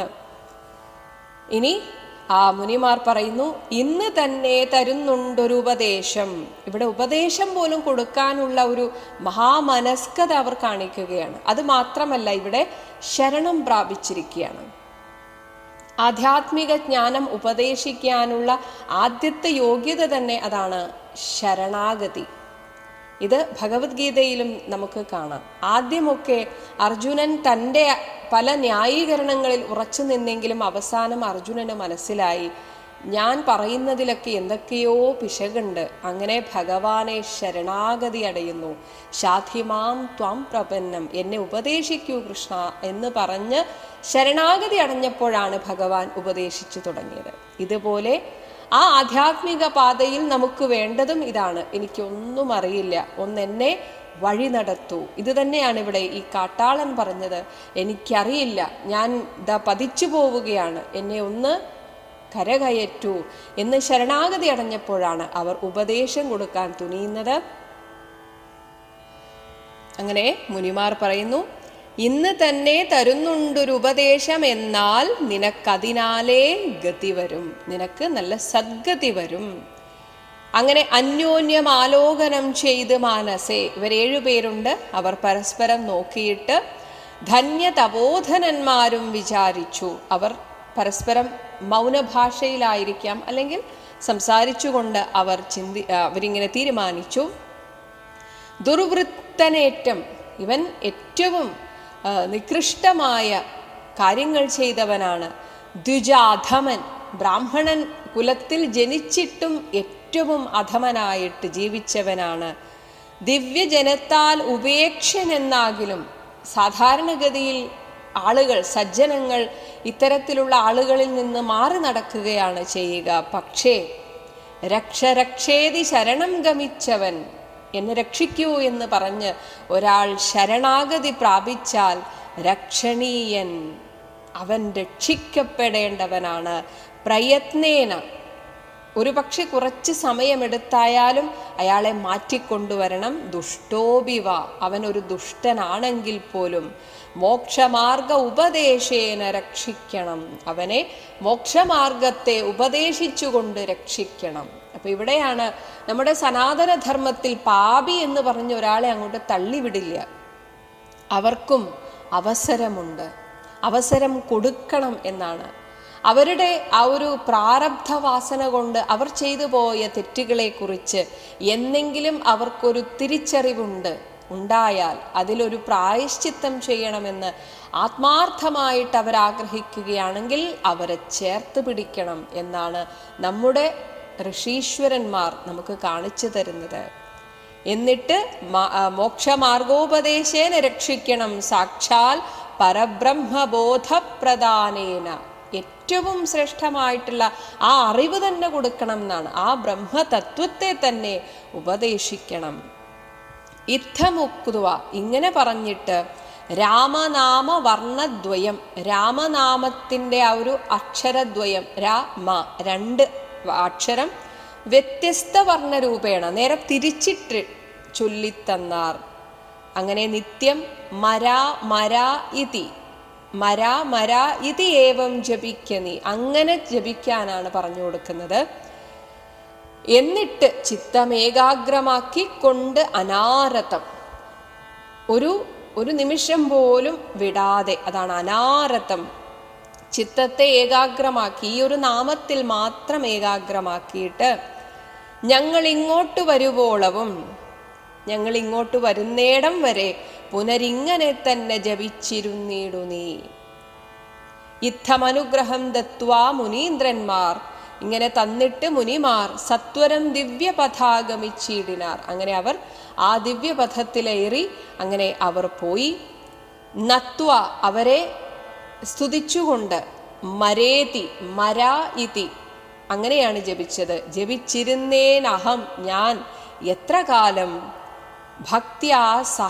ഇനി ആ മുനിമാർ പറയുന്നു, ഇന്ന് തന്നെ തരുന്നുണ്ടൊരു ഉപദേശം. ഇവിടെ ഉപദേശം പോലും കൊടുക്കാനുള്ള ഒരു മഹാമനസ്കത അവർ കാണിക്കുകയാണ്. അത് മാത്രമല്ല, ഇവിടെ ശരണം പ്രാപിച്ചിരിക്കുകയാണ്. ആധ്യാത്മിക ജ്ഞാനം ഉപദേശിക്കാനുള്ള ആദ്യത്തെ യോഗ്യത തന്നെ അതാണ്, ശരണാഗതി. ഇത് ഭഗവത്ഗീതയിലും നമുക്ക് കാണാം. ആദ്യമൊക്കെ അർജുനൻ തൻ്റെ പല ന്യായീകരണങ്ങളിൽ ഉറച്ചു നിന്നെങ്കിലും അവസാനം അർജുനന് മനസ്സിലായി, ഞാൻ പറയുന്നതിലൊക്കെ എന്തൊക്കെയോ പിശകുണ്ട്. അങ്ങനെ ഭഗവാനെ ശരണാഗതി അടയുന്നു. ശാധിമാം ത്വാം പ്രപന്നം, എന്നെ ഉപദേശിക്കൂ കൃഷ്ണ എന്ന് പറഞ്ഞ് ശരണാഗതി അടഞ്ഞപ്പോഴാണ് ഭഗവാൻ ഉപദേശിച്ചു തുടങ്ങിയത്. ഇതുപോലെ ആ ആധ്യാത്മിക പാതയിൽ നമുക്ക് വേണ്ടതും ഇതാണ്. എനിക്കൊന്നും അറിയില്ല, ഒന്നെന്നെ വഴി നടത്തൂ. ഇത് തന്നെയാണ് ഇവിടെ ഈ കാട്ടാളൻ പറഞ്ഞത്. എനിക്കറിയില്ല, ഞാൻ ഇതാ പതിച്ചു പോവുകയാണ്, എന്നെ ഒന്ന് കരകയറ്റൂ എന്ന് ശരണാഗതി അടഞ്ഞപ്പോഴാണ് അവർ ഉപദേശം കൊടുക്കാൻ തുനിയുന്നത്. അങ്ങനെ മുനിമാർ പറയുന്നു, ഇന്ന് തന്നെ തരുന്നുണ്ടൊരു ഉപദേശം, എന്നാൽ നിനക്കതിനാലേ ഗതി വരും, നിനക്ക് നല്ല സദ്ഗതി വരും. അങ്ങനെ അന്യോന്യം ആലോകനം ചെയ്ത് മാനസേ, ഇവരേഴു പേരുണ്ട്. അവർ പരസ്പരം നോക്കിയിട്ട് ധന്യ തപോധനന്മാരും വിചാരിച്ചു. അവർ പരസ്പരം മൗനഭാഷയിലായിരിക്കാം, അല്ലെങ്കിൽ സംസാരിച്ചുകൊണ്ട് അവർ ചിന്തി അവരിങ്ങനെ തീരുമാനിച്ചു, ദുർവൃത്തനേറ്റം, ഇവൻ ഏറ്റവും നികൃഷ്ടമായ കാര്യങ്ങൾ ചെയ്തവനാണ്. ദ്വിജാധമൻ, ബ്രാഹ്മണൻ കുലത്തിൽ ജനിച്ചിട്ടും ഏറ്റവും അധമനായിട്ട് ജീവിച്ചവനാണ്. ദിവ്യജനത്താൽ ഉപേക്ഷനെന്നാകിലും, സാധാരണഗതിയിൽ ആളുകൾ, സജ്ജനങ്ങൾ ഇത്തരത്തിലുള്ള ആളുകളിൽ നിന്ന് മാറി നടക്കുകയാണ് ചെയ്യുക. പക്ഷേ രക്ഷരക്ഷേതി ശരണം ഗമിച്ചവൻ, എന്നെ രക്ഷിക്കൂ എന്ന് പറഞ്ഞ് ഒരാൾ ശരണാഗതി പ്രാപിച്ചാൽ രക്ഷണീയൻ, അവൻ രക്ഷിക്കപ്പെടേണ്ടവനാണ്. പ്രയത്നേന, ഒരു പക്ഷെ കുറച്ച് സമയമെടുത്തായാലും അയാളെ മാറ്റിക്കൊണ്ടുവരണം. ദുഷ്ടോപിവ, അവൻ ഒരു ദുഷ്ടനാണെങ്കിൽ പോലും മോക്ഷമാർഗ ഉപദേശേന രക്ഷിക്കണം, അവനെ മോക്ഷമാർഗത്തെ ഉപദേശിച്ചുകൊണ്ട് രക്ഷിക്കണം. അപ്പം ഇവിടെയാണ് നമ്മുടെ സനാതനധർമ്മത്തിൽ പാപി എന്ന് പറഞ്ഞ ഒരാളെ അങ്ങോട്ട് തള്ളിവിടില്ല. അവർക്കും അവസരമുണ്ട്, അവസരം കൊടുക്കണം എന്നാണ്. അവരുടെ ആ ഒരു പ്രാരബ്ധ വാസന കൊണ്ട് അവർ ചെയ്തു പോയ തെറ്റുകളെക്കുറിച്ച് എന്നെങ്കിലും അവർക്കൊരു തിരിച്ചറിവുണ്ട് ഉണ്ടായാൽ അതിലൊരു പ്രായശ്ചിത്തം ചെയ്യണമെന്ന് ആത്മാർത്ഥമായിട്ട് അവരാഗ്രഹിക്കുകയാണെങ്കിൽ അവരെ ചേർത്ത് പിടിക്കണം എന്നാണ് നമ്മുടെ ഋഷീശ്വരന്മാർ നമുക്ക് കാണിച്ചു തരുന്നത്. എന്നിട്ട് മോക്ഷമാർഗോപദേശേന രക്ഷിക്കണം, സാക്ഷാൽ പരബ്രഹ്മബോധപ്രദാനേന, ഏറ്റവും ശ്രേഷ്ഠമായിട്ടുള്ള ആ അറിവ് തന്നെ കൊടുക്കണം എന്നാണ്. ആ ബ്രഹ്മതത്വത്തെ തന്നെ ഉപദേശിക്കണം. ഇത്തമുക്തുവ, ഇങ്ങനെ പറഞ്ഞിട്ട് രാമനാമ വർണ്ണദ്വയം, രാമനാമത്തിൻ്റെ ആ ഒരു അക്ഷരദ്വയം, രാ മ, രണ്ട് അക്ഷരം വ്യത്യസ്ത വർണ്ണരൂപേണ നേരെ തിരിച്ചിട്ട് ചൊല്ലിത്തന്നാർ. അങ്ങനെ നിത്യം മരാ മരാ ഇതി, മരാ മരാ ഇതി ഏവം ജപിക്കനി, അങ്ങനെ ജപിക്കാനാണ് പറഞ്ഞു കൊടുക്കുന്നത്. എന്നിട്ട് ചിത്തമേകാഗ്രമാക്കി കൊണ്ട് അനാരതം, ഒരു ഒരു നിമിഷം പോലും വിടാതെ, അതാണ് അനാരതം. ചിത്തത്തെ ഏകാഗ്രമാക്കി, ഈ ഒരു നാമത്തിൽ മാത്രം ഏകാഗ്രമാക്കിയിട്ട് ഞങ്ങൾ ഇങ്ങോട്ട് വരുവോളവും, ഞങ്ങൾ ഇങ്ങോട്ട് വരുന്നേടം വരെ പുനരിങ്ങനെ തന്നെ ജപിച്ചിരുന്നിടു നീ. ഇത്തമനുഗ്രഹം ദത്വാ മുനീന്ദ്രന്മാർ, ഇങ്ങനെ തന്നിട്ട് മുനിമാർ സത്വരം ദിവ്യപഥാഗമിച്ചിടിനാർ. അങ്ങനെ അവർ ആ ദിവ്യപഥത്തിലേറി അങ്ങനെ അവർ പോയി. നത്വ, അവരെ സ്തുതിച്ചുകൊണ്ട്, മരേതി, മരാ ഇതി, അങ്ങനെയാണ് ജപിച്ചത്. ജപിച്ചിരുന്നേനഹം, ഞാൻ എത്ര കാലം, ഭക്ത്യാ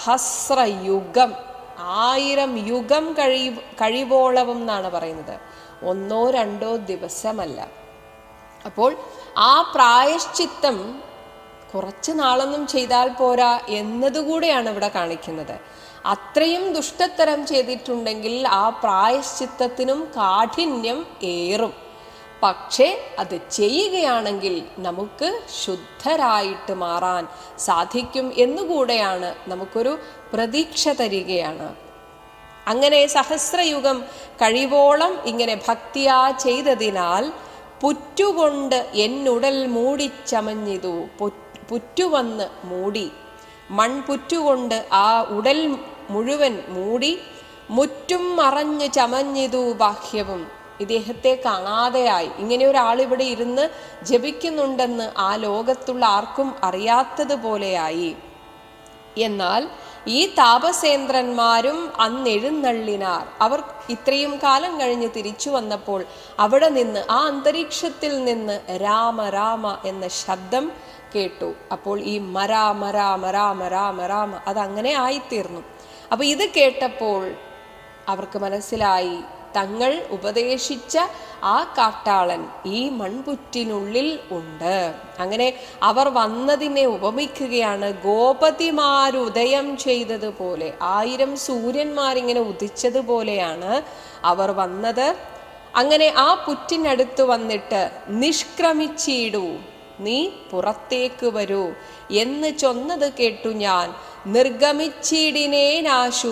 സഹസ്രയുഗം, ആയിരം യുഗം കഴി കഴിവോളവും എന്നാണ് പറയുന്നത്. ഒന്നോ രണ്ടോ ദിവസമല്ല. അപ്പോൾ ആ പ്രായശ്ചിത്തം കുറച്ച് നാളൊന്നും ചെയ്താൽ പോരാ എന്നതുകൂടെയാണ് ഇവിടെ കാണിക്കുന്നത്. അത്രയും ദുഷ്ടത്തരം ചെയ്തിട്ടുണ്ടെങ്കിൽ ആ പ്രായശ്ചിത്തത്തിനും കാഠിന്യം ഏറും. പക്ഷേ അത് ചെയ്യുകയാണെങ്കിൽ നമുക്ക് ശുദ്ധരായിട്ട് മാറാൻ സാധിക്കും എന്നുകൂടെയാണ് നമുക്കൊരു പ്രതീക്ഷ തരികയാണ്. അങ്ങനെ സഹസ്രയുഗം കഴിവോളം ഇങ്ങനെ ഭക്തിയാ ചെയ്തതിനാൽ പുറ്റുകൊണ്ട് എന്നുടൽ മൂടിച്ചമഞ്ഞിതു. പുറ്റുവന്ന് മൂടി, മൺപുറ്റുകൊണ്ട് ആ ഉടൽ മുഴുവൻ മൂടി. മുറ്റും മറഞ്ഞു ചമഞ്ഞിതു ബാഹ്യവും, ഇദ്ദേഹത്തെ കാണാതെയായി. ഇങ്ങനെ ഒരാളിവിടെ ഇരുന്ന് ജപിക്കുന്നുണ്ടെന്ന് ആ ലോകത്തുള്ള ആർക്കും അറിയാത്തതുപോലെയായി. എന്നാൽ ഈ താപസേന്ദ്രന്മാരും അന്നെഴുന്നള്ളിനാർ. അവർ ഇത്രയും കാലം കഴിഞ്ഞ് തിരിച്ചു വന്നപ്പോൾ അവിടെ നിന്ന്, ആ അന്തരീക്ഷത്തിൽ നിന്ന് രാമ രാമ എന്ന ശബ്ദം കേട്ടു. അപ്പോൾ ഈ മരാമ രാമ രാമ രാമ രാമ അതങ്ങനെ ആയിത്തീർന്നു. അപ്പൊ ഇത് കേട്ടപ്പോൾ അവർക്ക് മനസ്സിലായി, തങ്ങൾ ഉപദേശിച്ച ആ കാട്ടാളൻ ഈ മൺപുറ്റിനുള്ളിൽ ഉണ്ട്. അങ്ങനെ അവർ വന്നതിനെ ഉപമിക്കുകയാണ്. ഗോപതിമാരുദയം ചെയ്തതുപോലെ, ആയിരം സൂര്യന്മാരിങ്ങനെ ഉദിച്ചതുപോലെയാണ് അവർ വന്നത്. അങ്ങനെ ആ പുറ്റിനടുത്ത് വന്നിട്ട് നിഷ്ക്രമിച്ചിടൂ, നീ പുറത്തേക്ക് വരൂ എന്ന് ചൊന്നത് കേട്ടു ഞാൻ. നിർഗമിച്ചിടിനേനാശു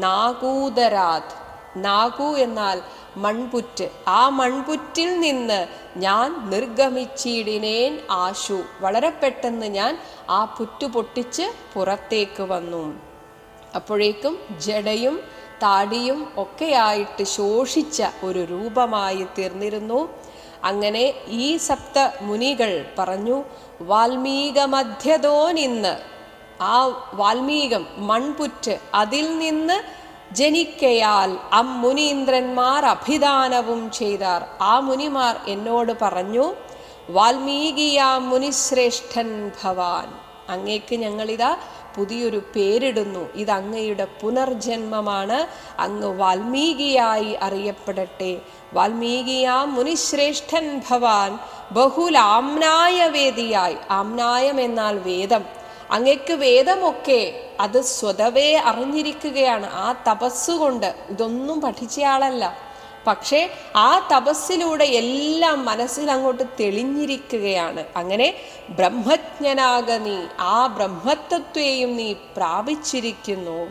നാഗൂദരാത്, നാഗു എന്നാൽ മൺപുറ്റ്, ആ മൺപുറ്റിൽ നിന്ന് ഞാൻ നിർഗമിച്ചിടിനേൻ ആശു, വളരെ പെട്ടെന്ന് ഞാൻ ആ പുറ്റു പൊട്ടിച്ച് പുറത്തേക്ക് വന്നു. അപ്പോഴേക്കും ജടയും താടിയും ഒക്കെയായിട്ട് ശോഷിച്ച ഒരു രൂപമായി തീർന്നിരുന്നു. അങ്ങനെ ഈ സപ്ത മുനികൾ പറഞ്ഞു, വാൽമീക മധ്യതോ നിന്ന്, ആ വാൽമീകം മൺപുറ്റ്, അതിൽ നിന്ന് ജനിക്കയാൽ അമ്മുനീന്ദ്രന്മാർ അഭിദാനവും ചെയ്താർ. ആ മുനിമാർ എന്നോട് പറഞ്ഞു, വാൽമീകിയാ മുനിശ്രേഷ്ഠൻ ഭവാൻ, അങ്ങേക്ക് ഞങ്ങളിതാ പുതിയൊരു പേരിടുന്നു, ഇത് അങ്ങയുടെ പുനർജന്മമാണ്, അങ്ങ് വാൽമീകിയായി അറിയപ്പെടട്ടെ. വാൽമീകിയാ മുനിശ്രേഷ്ഠൻ ഭവാൻ ബഹുലാംനായ വേദിയായി, ആംനായം എന്നാൽ വേദം, അങ്ങക്ക് വേദമൊക്കെ അത് സ്വതവേ അറിഞ്ഞിരിക്കുകയാണ്. ആ തപസ്സുകൊണ്ട്, ഇതൊന്നും പഠിച്ചയാളല്ല, പക്ഷേ ആ തപസ്സിലൂടെ എല്ലാം മനസ്സിൽ അങ്ങോട്ട് തെളിഞ്ഞിരിക്കുകയാണ്. അങ്ങനെ ബ്രഹ്മജ്ഞനാക നീ, ആ ബ്രഹ്മതത്വത്തെയും നീ പ്രാപിച്ചിരിക്കുന്നു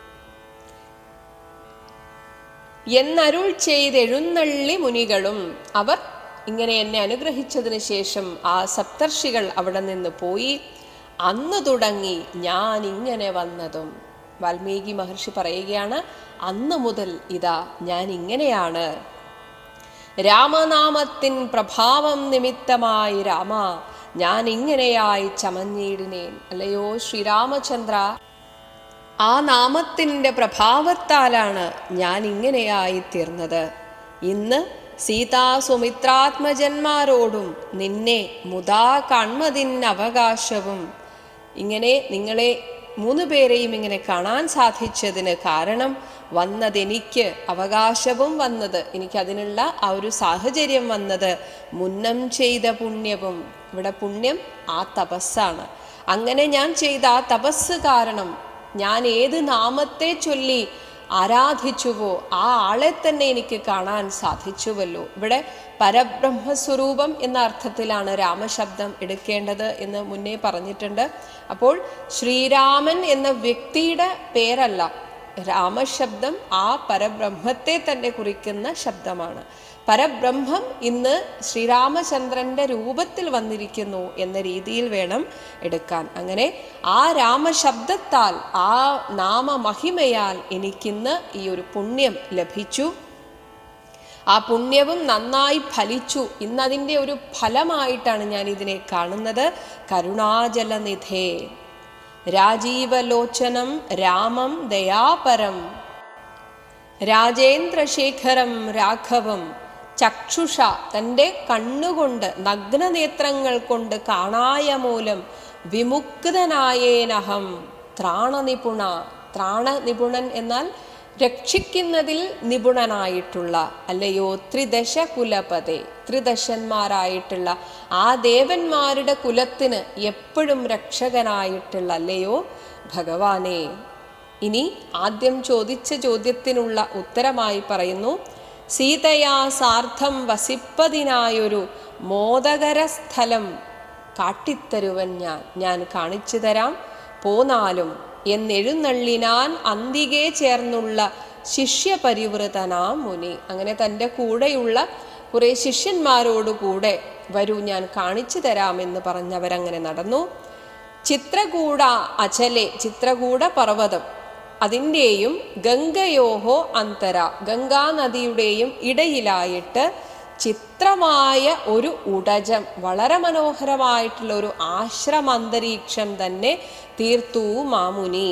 എന്നരുൾ ചെയ്തെഴുന്നള്ളി മുനികളും. അവർ ഇങ്ങനെ എന്നെ അനുഗ്രഹിച്ചതിന് ശേഷം ആ സപ്തർഷികൾ അവിടെ നിന്ന് പോയി. അന്ന് തുടങ്ങി ഞാൻ ഇങ്ങനെ വന്നതും. വാൽമീകി മഹർഷി പറയുകയാണ്, അന്ന് മുതൽ ഇതാ ഞാൻ ഇങ്ങനെയാണ്. രാമനാമത്തിൻ പ്രഭാവം നിമിത്തമായി രാമ ഞാൻ ഇങ്ങനെയായി ചമഞ്ഞിടിനേൻ. അല്ലയോ ശ്രീരാമചന്ദ്ര, ആ നാമത്തിൻ്റെ പ്രഭാവത്താലാണ് ഞാൻ ഇങ്ങനെയായി തീർന്നത്. ഇന്ന് സീതാ സുമിത്രാത്മജന്മാരോടും നിന്നെ മുതാ കൺമതിന് അവകാശവും, ഇങ്ങനെ നിങ്ങളെ മൂന്ന് പേരെയും ഇങ്ങനെ കാണാൻ സാധിച്ചതിന് കാരണം വന്നതെനിക്ക് അവകാശവും വന്നത്, എനിക്കതിനുള്ള ആ ഒരു സാഹചര്യം വന്നത് മുന്നം ചെയ്ത പുണ്യവും. ഇവിടെ പുണ്യം ആ തപസ്സാണ്. അങ്ങനെ ഞാൻ ചെയ്ത ആ തപസ് കാരണം ഞാൻ ഏത് നാമത്തെ ചൊല്ലി ആരാധിച്ചുവോ ആ ആളെ തന്നെ എനിക്ക് കാണാൻ സാധിച്ചുവല്ലോ. ഇവിടെ പരബ്രഹ്മസ്വരൂപം എന്ന അർത്ഥത്തിലാണ് രാമശബ്ദം എടുക്കേണ്ടത് എന്ന് മുന്നേ പറഞ്ഞിട്ടുണ്ട്. അപ്പോൾ ശ്രീരാമൻ എന്ന വ്യക്തിയുടെ പേരല്ല, രാമശബ്ദം ആ പരബ്രഹ്മത്തെ തന്നെ കുറിക്കുന്ന ശബ്ദമാണ്. പരബ്രഹ്മം ഇന്ന് ശ്രീരാമചന്ദ്രൻ്റെ രൂപത്തിൽ വന്നിരിക്കുന്നു എന്ന രീതിയിൽ വേണം എടുക്കാൻ. അങ്ങനെ ആ രാമശബ്ദത്താൽ, ആ നാമമഹിമയാൽ എനിക്കിന്ന് ഈ ഒരു പുണ്യം ലഭിച്ചു. ആ പുണ്യവും നന്നായി ഫലിച്ചു. ഇന്നതിൻ്റെ ഒരു ഫലമായിട്ടാണ് ഞാൻ ഇതിനെ കാണുന്നത്. കരുണാജലനിധേ രാജീവലോചനം രാമം ദയാപരം രാജേന്ദ്രശേഖരം രാഘവം ചക്ഷുഷ, തൻ്റെ കണ്ണുകൊണ്ട്, നഗ്നനേത്രങ്ങൾ കൊണ്ട് കാണായ മൂലം വിമുക്തനായേനഹം ത്രാണനിപുണ. ത്രാണനിപുണൻ എന്നാൽ രക്ഷിക്കുന്നതിൽ നിപുണനായിട്ടുള്ള, അല്ലയോ ത്രിദശ കുലപതേ, ത്രിദശന്മാരായിട്ടുള്ള ആ ദേവന്മാരുടെ കുലത്തിന് എപ്പോഴും രക്ഷകനായിട്ടുള്ള അല്ലയോ ഭഗവാനെ. ഇനി ആദ്യം ചോദിച്ച ചോദ്യത്തിനുള്ള ഉത്തരമായി പറയുന്നു, സീതയാ സാർത്ഥം വസിപ്പതിനായൊരു മോദകര സ്ഥലം കാട്ടിത്തരുവൻ ഞാൻ, ഞാൻ കാണിച്ചു തരാം പോന്നാലും എന്നെഴുന്നള്ളിനാൻ അന്തികെ ചേർന്നുള്ള ശിഷ്യപരിവൃതനാം മുനി. അങ്ങനെ തൻ്റെ കൂടെയുള്ള കുറേ ശിഷ്യന്മാരോടുകൂടെ വരൂ, ഞാൻ കാണിച്ചു തരാമെന്ന് പറഞ്ഞവരങ്ങനെ നടന്നു. ചിത്രകൂട അചലെ, ചിത്രകൂട പർവ്വതം അതിൻ്റെയും ഗംഗയോഹോ അന്തര, ഗംഗാനദിയുടെയും ഇടയിലായിട്ട് ചിത്രമായ ഒരു ഉടജം, വളരെ മനോഹരമായിട്ടുള്ള ഒരു ആശ്രമാന്തരീക്ഷം തന്നെ തീർത്തു മാമുനി.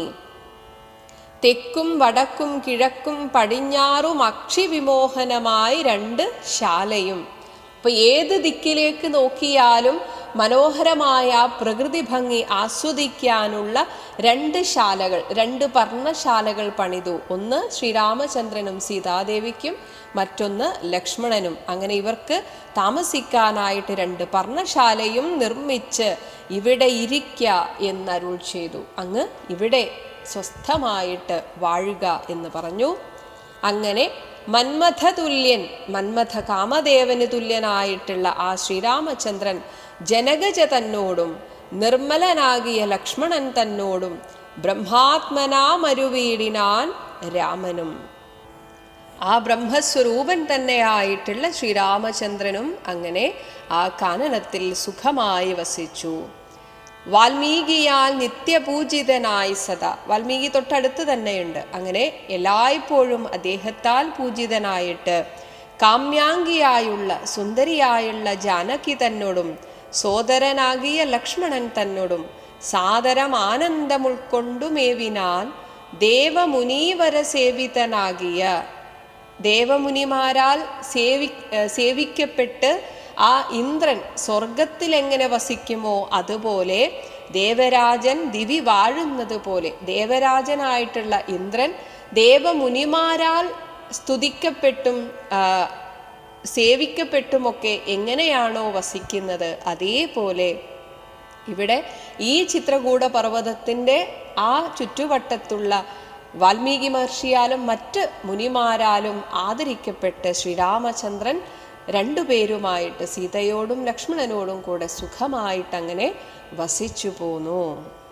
തെക്കും വടക്കും കിഴക്കും പടിഞ്ഞാറും അക്ഷിവിമോഹനമായി രണ്ട് ശാലയും. അപ്പോൾ ഏത് ദിക്കിലേക്ക് നോക്കിയാലും മനോഹരമായ പ്രകൃതി ഭംഗി ആസ്വദിക്കാനുള്ള രണ്ട് ശാലകൾ, രണ്ട് പർണശാലകൾ പണിതു. ഒന്ന് ശ്രീരാമചന്ദ്രനും സീതാദേവിക്കും, മറ്റൊന്ന് ലക്ഷ്മണനും. അങ്ങനെ ഇവർക്ക് താമസിക്കാനായിട്ട് രണ്ട് പർണശാലയും നിർമ്മിച്ച് ഇവിടെ ഇരിക്ക എന്നരുൾ ചെയ്തു. അങ്ങ് ഇവിടെ സ്വസ്ഥമായിട്ട് വാഴുക എന്ന് പറഞ്ഞു. അങ്ങനെ മന്മഥ തുല്യൻ, മന്മഥ കാമദേവന് തുല്യനായിട്ടുള്ള ആ ശ്രീരാമചന്ദ്രൻ ജനകജ തന്നോടും നിർമ്മലനാകിയ ലക്ഷ്മണൻ തന്നോടും ബ്രഹ്മാത്മനാമരുവീടിനാൻ രാമനും. ആ ബ്രഹ്മസ്വരൂപൻ തന്നെയായിട്ടുള്ള ശ്രീരാമചന്ദ്രനും അങ്ങനെ ആ കാനനത്തിൽ സുഖമായി വസിച്ചു. വാൽമീകിയാൽ നിത്യപൂജിതനായി സദാ, വാൽമീകി തൊട്ടടുത്ത് തന്നെയുണ്ട്. അങ്ങനെ എല്ലായ്പ്പോഴും അദ്ദേഹത്താൽ പൂജിതനായിട്ട് കാമ്യാംഗിയായുള്ള സുന്ദരിയായുള്ള ജാനകി തന്നോടും സോദരനാകിയ ലക്ഷ്മണൻ തന്നോടും സാദരം ആനന്ദം ഉൾക്കൊണ്ടുമേവിനാൽ ദേവമുനീവര സേവിതനാകിയ, ദേവമുനിമാരാൽ സേവി സേവിക്കപ്പെട്ട് ആ ഇന്ദ്രൻ സ്വർഗത്തിൽ എങ്ങനെ വസിക്കുമോ അതുപോലെ ദേവരാജൻ ദിവി വാഴുന്നത് പോലെ, ദേവരാജനായിട്ടുള്ള ഇന്ദ്രൻ ദേവമുനിമാരാൽ സ്തുതിക്കപ്പെട്ടും സേവിക്കപ്പെട്ടുമൊക്കെ എങ്ങനെയാണോ വസിക്കുന്നത്, അതേപോലെ ഇവിടെ ഈ ചിത്രകൂട പർവ്വതത്തിൻ്റെ ആ ചുറ്റുവട്ടത്തുള്ള വാൽമീകി മഹർഷിയാലും മറ്റ് മുനിമാരാലും ആദരിക്കപ്പെട്ട് ശ്രീരാമചന്ദ്രൻ രണ്ടുപേരുമായിട്ട് സീതയോടും ലക്ഷ്മണനോടും കൂടെ സുഖമായിട്ടങ്ങനെ വസിച്ചു പോന്നു.